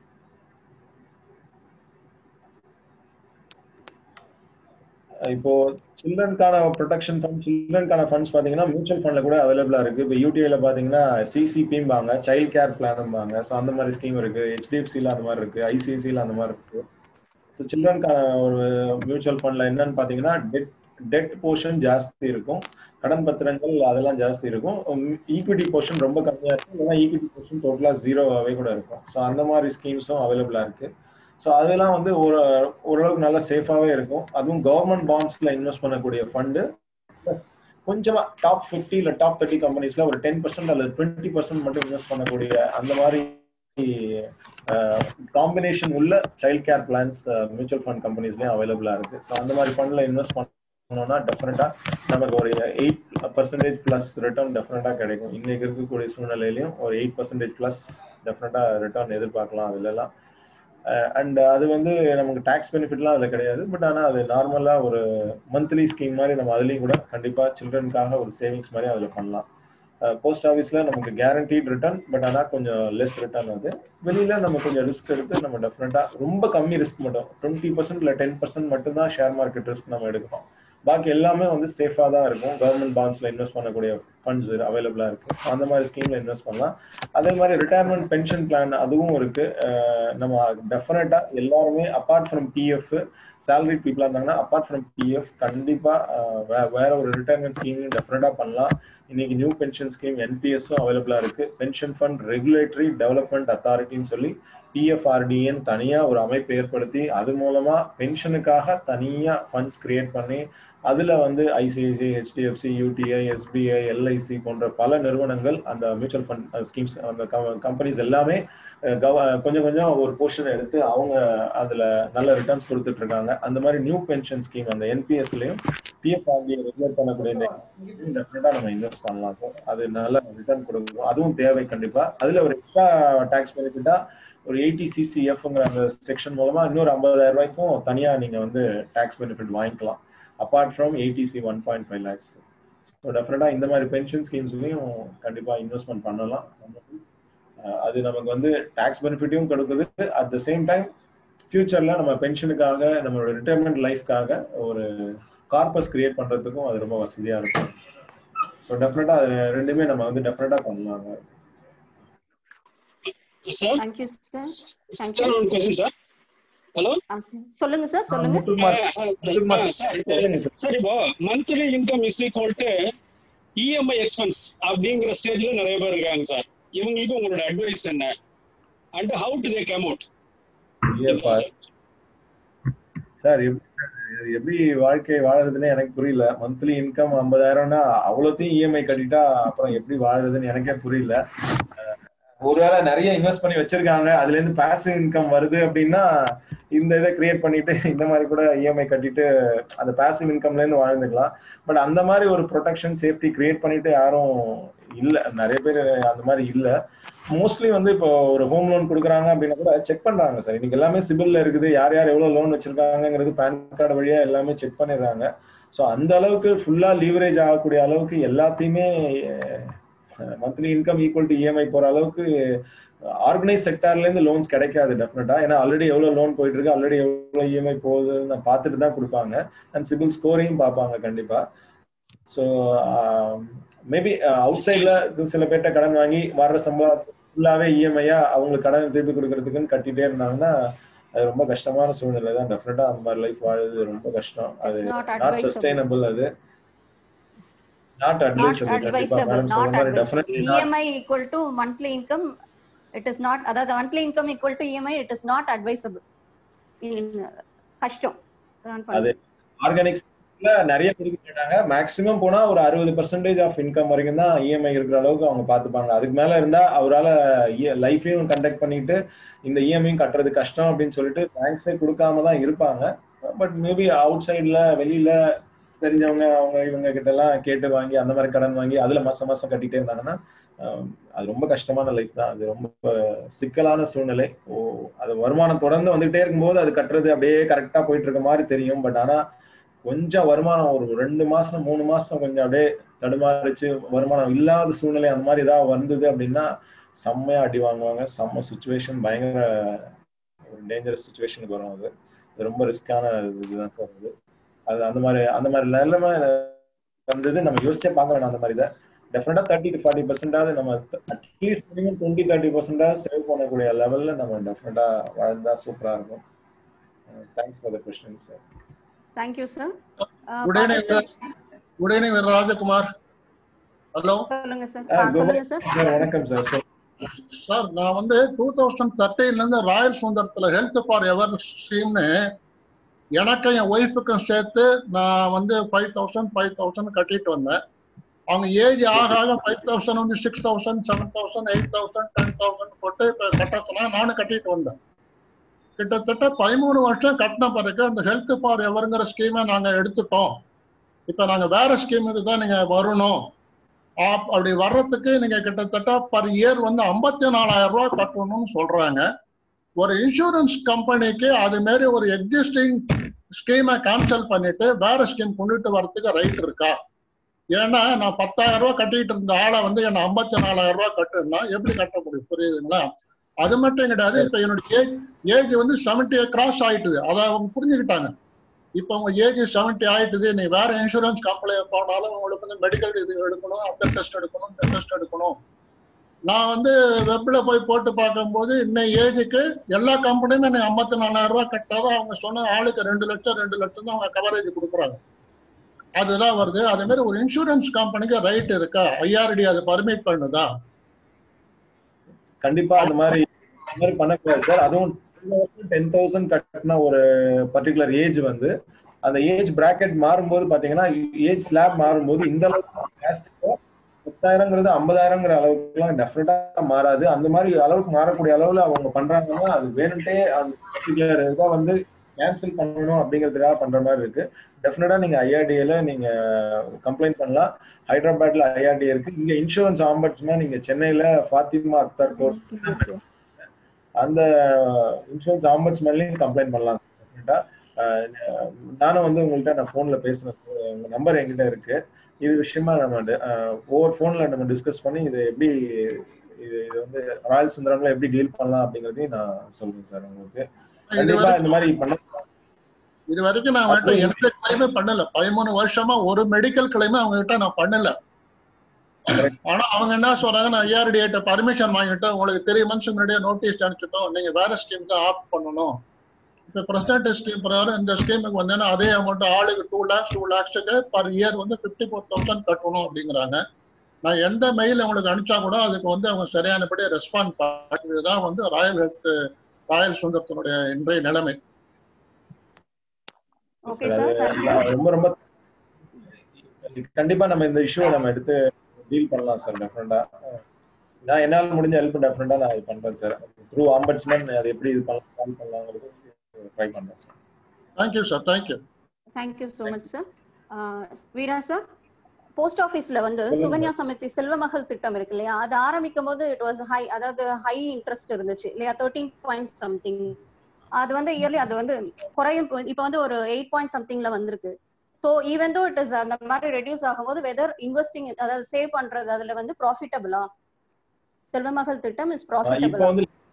இப்போ சில்ட்ரனுக்கான ப்ரொடெக்ஷன் ஃபண்ட், சில்ட்ரனுக்கான ஃபண்ட்ஸ் பாத்தீங்கன்னா மியூச்சுவல் ஃபண்ட்ல கூட அவைலபிளா இருக்கு. இப்போ யூடிஐல பாத்தீங்கன்னா சிசிபிம்பாங்க, சைல்ட் கேர் பிளான்பாங்க. ஸோ அந்த மாதிரி ஸ்கீம் இருக்கு. ஹெச்டிஎஃப்சில அந்த மாதிரி இருக்கு, ஐசிஐசில அந்த மாதிரி இருக்கு. ஸோ சில்ட்ரனுக்கான ஒரு மியூச்சுவல் ஃபண்ட்ல என்னன்னு பாத்தீங்கன்னா டெட் போர்ஷன் ஜாஸ்தி இருக்கும், கடன் பத்திரங்கள் அதெல்லாம் ஜாஸ்தி இருக்கும். ஈக்விட்டி போர்ஷன் ரொம்ப கம்மியா இருக்கும், இல்லைன்னா ஈக்விட்டி போர்ஷன் டோட்டலா ஜீரோவாகவே கூட இருக்கும். ஸோ அந்த மாதிரி ஸ்கீம்ஸும் அவைலபிளா இருக்கு. ஸோ அதெல்லாம் வந்து ஓரளவுக்கு நல்லா சேஃபாவே இருக்கும். அதுவும் கவர்மெண்ட் பாண்ட்ஸ்ல இன்வெஸ்ட் பண்ணக்கூடிய ஃபண்டு பிளஸ் கொஞ்சமா டாப் 50 இல்ல டாப் 30 கம்பெனிஸ்ல ஒரு 10% அல்லது 20% மட்டும் இன்வெஸ்ட் பண்ணக்கூடிய அந்த மாதிரி காம்பினேஷன் உள்ள child care plans mutual fund கம்பெனிஸ்லயும் அவைலபிளா இருக்கு. ஸோ அந்த மாதிரி ஃபண்ட்ல இன்வெஸ்ட் பண்ணோம்னா டெஃபினட்டா நமக்கு ஒரு 8% பிளஸ் ரிட்டர்ன் டெஃபினட்டா கிடைக்கும். இன்னைக்கு இருக்கக்கூடிய சூழ்நிலையிலையும் ஒரு 8% பிளஸ் டெஃபினட்டா ரிட்டர்ன் எதிர்பார்க்கலாம் அதுல எல்லாம். அண்ட் அது வந்து நமக்கு டாக்ஸ் பெனிஃபிட்லாம் அதில் கிடையாது. பட் ஆனால் அது நார்மலாக ஒரு மந்த்லி ஸ்கீம் மாதிரி நம்ம அதுலேயும் கூட கண்டிப்பாக சில்ட்ரனுக்காக ஒரு சேவிங்ஸ் மாதிரி அதில் பண்ணலாம். போஸ்ட் ஆஃபீஸில் நமக்கு கேரண்டீட் ரிட்டர்ன், பட் ஆனால் கொஞ்சம் லெஸ் ரிட்டர்ன். அது வெளியில் நம்ம கொஞ்சம் ரிஸ்க் எடுத்து நம்ம டெஃபினட்டாக ரொம்ப கம்மி ரிஸ்க் மட்டும் 20% இல்லை 10% மட்டும்தான் ஷேர் மார்க்கெட் ரிஸ்க் நம்ம எடுக்கிறோம். பாக்கி எல்லாமே வந்து சேஃபாக தான் இருக்கும். கவர்மெண்ட் பாண்ட்ஸ்ல இன்வெஸ்ட் பண்ணக்கூடிய ஃபண்ட்ஸ் அவைலபிளா இருக்கு. அந்த மாதிரி ஸ்கீம்ல இன்வெஸ்ட் பண்ணலாம். அதே மாதிரி ரிட்டையர்மெண்ட் பென்ஷன் பிளான் அதுவும் இருக்கு. நம்ம டெஃபினட்டா எல்லாருமே அப்பார்ட் ஃப்ரம் பிஎஃப், சேலரி பீப்புளா இருந்தாங்கன்னா அப்பார்ட் ஃப்ரம் பிஎஃப் கண்டிப்பா வேற ஒரு ரிட்டையர்மெண்ட் ஸ்கீமையும் டெஃபினட்டா பண்ணலாம். இன்னைக்கு நியூ பென்ஷன் ஸ்கீம் என்பிஎஸும் அவைலபிளா இருக்கு. பென்ஷன் ஃபண்ட் ரெகுலேட்டரி டெவலப்மெண்ட் அத்தாரிட்டின்னு சொல்லி பிஎஃப்ஆர்டின்னு தனியா ஒரு அமைப்பு ஏற்படுத்தி அது மூலமா பென்ஷனுக்காக தனியா ஃபண்ட்ஸ் கிரியேட் பண்ணி அதுல வந்து ICICI, HDFC, UTI, SBI, LIC போன்ற பல நிறுவனங்கள் அந்த மியூச்சுவல் ஃபண்ட் ஸ்கீம்ஸ் அந்த கம்பெனிஸ் எல்லாமே கொஞ்சம் கொஞ்சம் ஒரு போர்ஷன் எடுத்து அவங்க அதுல நல்ல ரிட்டர்ன்ஸ் கொடுத்துட்டு இருக்காங்க. அந்த மாதிரி நியூ பென்ஷன் ஸ்கீம் அந்த என்பிஎஸ்லயும் பிஎஃப்ஆர்டியை ரெகுலேட் பண்ணக்கூடிய நம்ம இன்வெஸ்ட் பண்ணலாம். அது நல்ல ரிட்டர்ன் கொடுக்கும், அதுவும் தேவை கண்டிப்பா. அதுல ஒரு எக்ஸ்ட்ரா டாக்ஸ் பெனிஃபிட்டா ஒரு 80CCFங்கிற அந்த செக்ஷன் மூலமா இன்னொரு 50,000 ரூபாய்க்கும் தனியா நீங்க வந்து டாக்ஸ் பெனிஃபிட் வாங்கிக்கலாம் apart from 80C 1.5 lakhs. So டெஃபினட்டா இந்த மாதிரி பென்ஷன் ஸ்கீம்ஸ்லையும் கண்டிப்பா இன்வெஸ்ட்மெண்ட் பண்ணலாம். அது நமக்கு வந்து டாக்ஸ் பெனிஃபிட்டையும் கொடுக்குது. அட் த சேம் டைம் ஃபியூச்சர்ல நம்ம பென்ஷனுக்காக நம்மளோட ரிட்டையர்மெண்ட் லைஃப்காக ஒரு கார்பஸ் கிரியேட் பண்றதுக்கும் அது ரொம்ப வசதியா இருக்கும். ஸோ டெஃபினட்டா அது ரெண்டுமே நம்ம வந்து டெஃபினட்டா பண்ணலாங்க. Sir Thank you, sir. Thank sir you. ஒரு क्वेश्चन சார். ஹலோ சொல்லுங்க சார், சொல்லுங்க. சார் இப்போ monthly income is equal to EMI expense அப்படிங்கிற ஸ்டேஜ்ல நிறைய பேர் இருக்காங்க சார். இவங்களுக்கு உங்களோட அட்வைஸ் என்ன and how to they come out? Sir எப்படி வாழ்க்கை வாழறதுன்னு எனக்கு புரியல. மந்த்லி இன்கம் 50,000னா அவ்வளோத்தையும் இஎம்ஐ கட்டிட்டா அப்புறம் எப்படி வாழறதுன்னு எனக்கே புரியல. ஒருவேளை நிறைய இன்வெஸ்ட் பண்ணி வச்சிருக்காங்க, அதுல இருந்து பாசிவ் இன்கம் வருது அப்படின்னா இந்த இதை கிரியேட் பண்ணிட்டு இந்த மாதிரி கூட இஎம்ஐ கட்டிட்டு அந்த பாசிவ் இன்கம்ல இருந்து வாழ்ந்துக்கலாம். பட் அந்த மாதிரி ஒரு ப்ரொடெக்ஷன் சேஃப்டி கிரியேட் பண்ணிட்டு யாரும் இல்லை, நிறைய பேர் அந்த மாதிரி இல்லை. மோஸ்ட்லி வந்து இப்போ ஒரு ஹோம் லோன் கொடுக்குறாங்க அப்படின்னா கூட செக் பண்றாங்க சார். இன்னைக்கு எல்லாமே சிபில்ல இருக்குது, யார் யார் எவ்வளவு லோன் வச்சிருக்காங்கிறது பேன் கார்டு வழியா எல்லாமே செக் பண்ணிடுறாங்க. ஸோ அந்த அளவுக்கு ஃபுல்லா லீவரேஜ் ஆகக்கூடிய அளவுக்கு எல்லாத்தையுமே monthly income equal to EMI போற அளவுக்கு ஆர்கனைஸ் செக்டார்ல இருந்து லோன்ஸ் கிடைக்காது டெஃபினட்டா. ஏன்னா ஆல்ரெடி எவ்வளவு லோன் போயிட்டு இருக்கு, ஆல்ரெடி எவ்வளவு இஎம்ஐ போகுதுன்னு பார்த்துட்டு தான் கொடுப்பாங்க. அண்ட் சிபில் ஸ்கோரையும் பார்ப்பாங்க கண்டிப்பா. ஸோ மேபி அவுட் சைட்ல சில பேர்ட்ட கடன் வாங்கி வர்ற சம்பளம் ஃபுல்லாவே இஎம்ஐயா அவங்களுக்கு கடன் திருப்பி கொடுக்கறதுக்குன்னு கட்டிட்டே இருந்தாங்கன்னா அது ரொம்ப கஷ்டமான சூழ்நிலை தான். டெஃபினட்டா அந்த மாதிரி லைஃப் வாழுது ரொம்ப கஷ்டம். அது நாட் சஸ்டைனபிள். அது not advisable. EMI equal to monthly income, it is not. That monthly income equal to EMI, it is not advisable. கஷ்டம். அது ஆர்கானிக் நிறைய பேருக்கு கேட்டாங்க. மேக்ஸிமம் போனா ஒரு 60% ஆஃப் இன்கம் வரைக்கும் தான் இஎம்ஐ இருக்கிற அளவுக்கு அவங்க பாத்துப்பாங்க. அதுக்கு மேல இருந்தா அவரால் லைஃபையும் கண்டக்ட் பண்ணிட்டு இந்த இஎம்ஐயும் கட்டுறது கஷ்டம் அப்படின்னு சொல்லிட்டு பேங்க்ஸே கொடுக்காம தான் இருப்பாங்க. பட் மேபி அவுட் சைட்ல வெளியில தெரிஞ்சவங்க அவங்க இவங்க கிட்ட எல்லாம் கேட்டு வாங்கி அந்த மாதிரி கடன் வாங்கி அதுல மாசம் மாசம் கட்டிட்டே இருந்தாங்கன்னா அது ரொம்ப கஷ்டமான லைஃப் தான். அது ரொம்ப சிக்கலான சூழ்நிலை. அது வருமானம் தொடர்ந்து வந்துகிட்டே இருக்கும்போது அது கட்டுறது அப்படியே கரெக்டா போயிட்டு இருக்க மாதிரி தெரியும். பட் ஆனா கொஞ்சம் வருமானம் ஒரு 2 மாசம் 3 மாசம் கொஞ்சம் அப்படியே தடுமாறிச்சு வருமானம் இல்லாத சூழ்நிலை அந்த மாதிரி ஏதாவது வந்தது அப்படின்னா செம்மையா அடி வாங்குவாங்க. செம்ம சுச்சுவேஷன், பயங்கர ஒரு டேஞ்சரஸ் சுச்சுவேஷனுக்கு வரும். அது ரொம்ப ரிஸ்கான இதுதான் சார். அது அந்த மாதிரி நிலைமை வந்தது நம்ம யோசிச்சே பார்க்க வேணாம். அந்த மாதிரி தான் டெஃபினட்டா 30 to 40% நம்ம அட்லீஸ்ட் மினிமம் 20-30% சேவ் பண்ணக்கூடிய லெவல்ல நம்ம டெஃபினட்டா வாழ்ந்தா சூப்பரா இருக்கும். Thanks for the question sir. Thank you sir. Good evening Rajakumar. Hello சொல்லுங்க சார். சொல்லுங்க சார். வணக்கம் சார். சார் நான் வந்து 2013ல இருந்து ராயல் சுந்தரத்துல ஹெல்த் ஃபார் எவர் ஸ்கீம்னு எனக்கும் என் ஒய்ஃபுக்கும் சேர்த்து நான் வந்து 5,000 கட்டிட்டு வந்தேன். அவங்க ஏஜ் ஆக ஆக 5,000 வந்து 6,000, 7,000, 8,000, 10,000 போட்டு இப்போ கட்ட சொன்னா நானும் கட்டிட்டு வந்தேன். கிட்டத்தட்ட 13 வருஷம் கட்டின பிறகு அந்த ஹெல்த் ஃபார் எவருங்கிற ஸ்கீமை நாங்கள் எடுத்துட்டோம். இப்போ நாங்கள் வேற ஸ்கீமுக்கு தான் நீங்கள் வரணும். அப்படி வர்றதுக்கு நீங்கள் கிட்டத்தட்ட பர் இயர் வந்து 54,000 ரூபா கட்டணும்னு சொல்றாங்க. ஒரு இன்சூரன்ஸ் கம்பெனிக்கு அது மாரி ஒரு எக்ஸிஸ்டிங் ஸ்கீமை கேன்சல் பண்ணிட்டு வேற ஸ்கீம் கொண்டுட்டு வரதுக்கு ரைட் இருக்கா? ஏன்னா நான் 10,000 ரூபா கட்டிட்டு இருந்த ஆளை வந்து என்ன 54,000 ரூபா கட்டுனா எப்படி கட்ட முடியும்? புரியுதுங்களா? அது மட்டும் கிடையாது. இப்ப என்னோட ஏஜ் வந்து 70 கிராஸ் ஆயிட்டுது. அதை அவங்க புரிஞ்சுக்கிட்டாங்க. இப்ப உங்க ஏஜ் 70 ஆயிட்டுது, நீ வேற இன்சூரன்ஸ் கம்பெனி போனாலும் உங்களுக்கு வந்து மெடிக்கல் இது எடுக்கணும், அந்த டெஸ்ட் எடுக்கணும், இந்த டெஸ்ட் எடுக்கணும். நான் வந்து வெப்ல போய் போட்டு பார்க்கும்போது இன்னும் ஏஜுக்கு எல்லா கம்பெனியுமே எனக்கு 54,000 ரூபா கட்டாதான் அவங்க சொன்ன ஆளுக்கு 2 லட்சம் தான் அவங்க கவரேஜ் கொடுக்குறாங்க. அதுதான் வருது. அதே மாதிரி ஒரு இன்சூரன்ஸ் கம்பெனிக்கு ரைட் இருக்கா? IRD அது பர்மிட் பண்ணுதா? கண்டிப்பா அந்த மாதிரி அந்த மாதிரி பண்ணக்கூடாது சார். அதுவும் 10,000 கட்டின ஒரு பர்டிகுலர் ஏஜ் வந்து அந்த ஏஜ் பிராக்கெட் மாறும்போது பாத்தீங்கன்னா ஏஜ் ஸ்லாப் மாறும்போது இந்த அளவுக்கு 10,000ங்கிறது 50,000ங்கிற அளவுக்குலாம் டெஃபினட்டா மாறாது. அந்த மாதிரி அளவுக்கு மாறக்கூடிய அளவுல அவங்க பண்றாங்கன்னா அது வேணும்ட்டே அந்த பர்டிகுலர் இதை வந்து கேன்சல் பண்ணணும் அப்படிங்கிறதுக்காக பண்ற மாதிரி இருக்கு. டெஃபினட்டா நீங்க ஐஆர்டிஏல நீங்க கம்ப்ளைண்ட் பண்ணலாம். ஹைதராபாத்ல ஐஆர்டிஏ இருக்கு. இங்க இன்சூரன்ஸ் ஆம்பட்ஸ்மேன் நீங்க சென்னையில ஃபாத்திமா அக்தர் கோர்ட் அந்த இன்சூரன்ஸ் ஆம்பட்ஸ்மேன்லயும் கம்ப்ளைண்ட் பண்ணலாம். டெஃபினட்டா நானும் வந்து உங்கள்கிட்ட நான் போன்ல பேசுறேன். உங்க நம்பர் என்கிட்ட இருக்கு. இது விஷயமா நம்ம ஓவர் போன்ல நம்ம டிஸ்கஸ் பண்ணி இது எப்படி இது வந்து ராயல் சுந்தரம்ல எப்படி டீல் பண்ணலாம் அப்படிங்கறதையும் நான் சொல்றேன் சார் உங்களுக்கு. கண்டிப்பா இந்த மாதிரி பண்ண இது வரைக்கும் நான் அவங்ககிட்ட எந்த கிளைமே பண்ணல. 13 வருஷமா ஒரு மெடிக்கல் கிளைமே அவங்க கிட்ட நான் பண்ணல. ஆனா அவங்க என்ன சொல்றாங்க, நான் ஐஆர்டிஏ பர்மிஷன் வாங்கிட்டோம், உங்களுக்கு 3 months முன்னாடியே நோட்டீஸ் அனுப்பிச்சிட்டோம், நீங்க வேற ஸ்கீம் தான் ஆப்ட் பண்ணணும். இப்ப பிரசிடென்ட் ஸ்கீம் பிரகாரம் இந்த ஸ்கீமுக்கு வந்தேன்னா அதே அமௌண்ட் ஆளுக்கு 2 lakhs பர் இயர் வந்து 54,000 கட்டணும் அப்படிங்கிறாங்க. நான் எந்த மெயில் அவங்களுக்கு அனுப்பிச்சா கூட அதுக்கு வந்து அவங்க சரியானபடி ரெஸ்பாண்ட் பண்ணுறதுதான் வந்து ராயல் சுந்தரத்தினுடைய இன்றைய நிலைமை. ரொம்ப ரொம்ப கண்டிப்பா நம்ம இந்த இஷ்யூவை நம்ம எடுத்து டீல் பண்ணலாம் சார். டெஃபினட்டா நான் என்னால முடிஞ்ச ஹெல்ப் டெஃபினட்டா நான் இது பண்றேன் சார். த்ரூ ஆம்பட்ஸ்மேன் அது எப்படி இது பண்ணலாங்கிறது ட்ரை பண்றேன் sir. Thank you sir. Thank you. Thank you so much sir. Veera sir, post ஆஃபீஸ்ல வந்து சுகன்யா சமிதி செல்வ மகள் திட்டம் இருக்கு இல்லையா, அது ஆரம்பிக்கும் போது இட் வாஸ் ஹை, அதாவது ஹை இன்ட்ரெஸ்ட் இருந்துச்சு இல்லையா, 13 point something. அது வந்து இயர்லி அது வந்து குறையும். இப்போ வந்து ஒரு 8 point somethingல வந்திருக்கு. So even though it is அந்த மாதிரி ரெடியூஸ் ஆகும்போது வெதர் இன்வெஸ்டிங் அதாவது சேவ் பண்றது அதுல வந்து ப்ராஃபிட்டபிளா? செல்வ மகள் திட்டம் இஸ் ப்ராஃபிட்டபிளா?